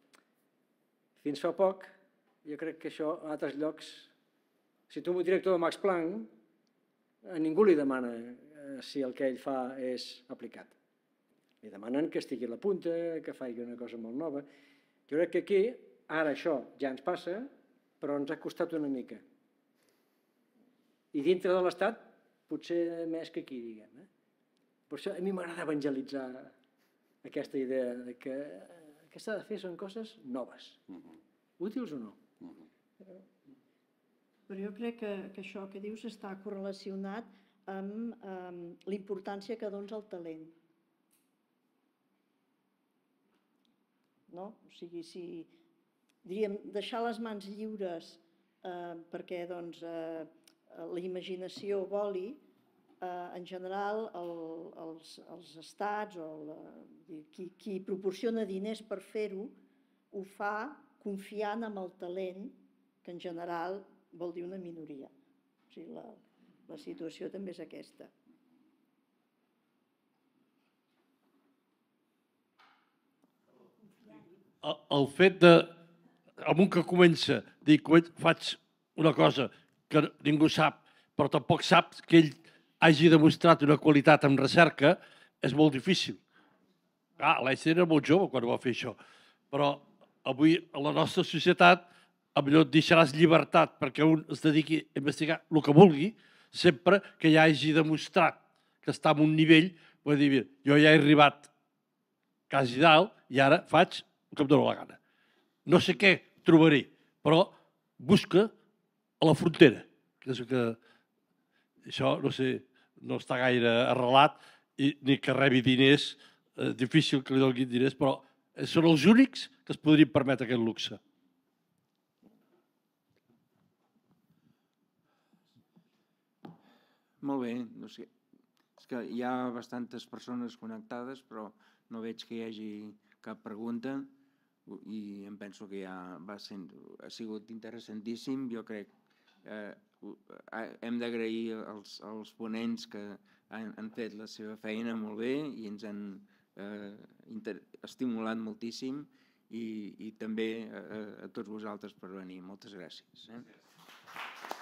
fins fa poc, jo crec que això a altres llocs... Si tu un director de Max Planck, a ningú li demana si el que ell fa és aplicat. Li demanen que estigui a la punta, que faci una cosa molt nova. Jo crec que aquí, ara això ja ens passa, però ens ha costat una mica. I dintre de l'Estat, potser més que aquí, diguem. Eh? Per això a mi m'agrada evangelitzar aquesta idea de que el que s'ha de fer són coses noves, uh-huh. útils o no. Uh-huh. Però, però jo crec que, que això que dius està correlacionat amb, amb la importància que dons al talent. No? O sigui, si diríem, deixar les mans lliures eh, perquè doncs, eh, la imaginació voli, eh, en general el, els, els estats o la, qui, qui proporciona diners per fer-ho, ho fa confiant en el talent, que en general vol dir una minoria. O sigui, la, la situació també és aquesta. El, el fet de, amb un que comença, dir que faig una cosa que ningú sap, però tampoc sap que ell hagi demostrat una qualitat en recerca, és molt difícil. Ah, l'Einstein era molt jove quan va fer això, però avui a la nostra societat potser et deixaràs llibertat perquè un es dediqui a investigar el que vulgui, sempre que ja hagi demostrat que està en un nivell, vull dir, jo ja he arribat quasi dalt i ara faig el que em dóna la gana. No sé què trobaré, però busca a la frontera, que és que això, no sé, no està gaire arrelat, i, ni que rebi diners, és difícil que li donin diners, però són els únics que es podrien permetre aquest luxe. Molt bé, no sé, és que hi ha bastantes persones connectades, però no veig que hi hagi cap pregunta i em penso que ja va sent, ha sigut interessantíssim. Jo crec que eh, hem d'agrair als, als ponents que han, han fet la seva feina molt bé i ens han eh, inter, estimulat moltíssim i, i també a, a tots vosaltres per venir. Moltes gràcies. Eh?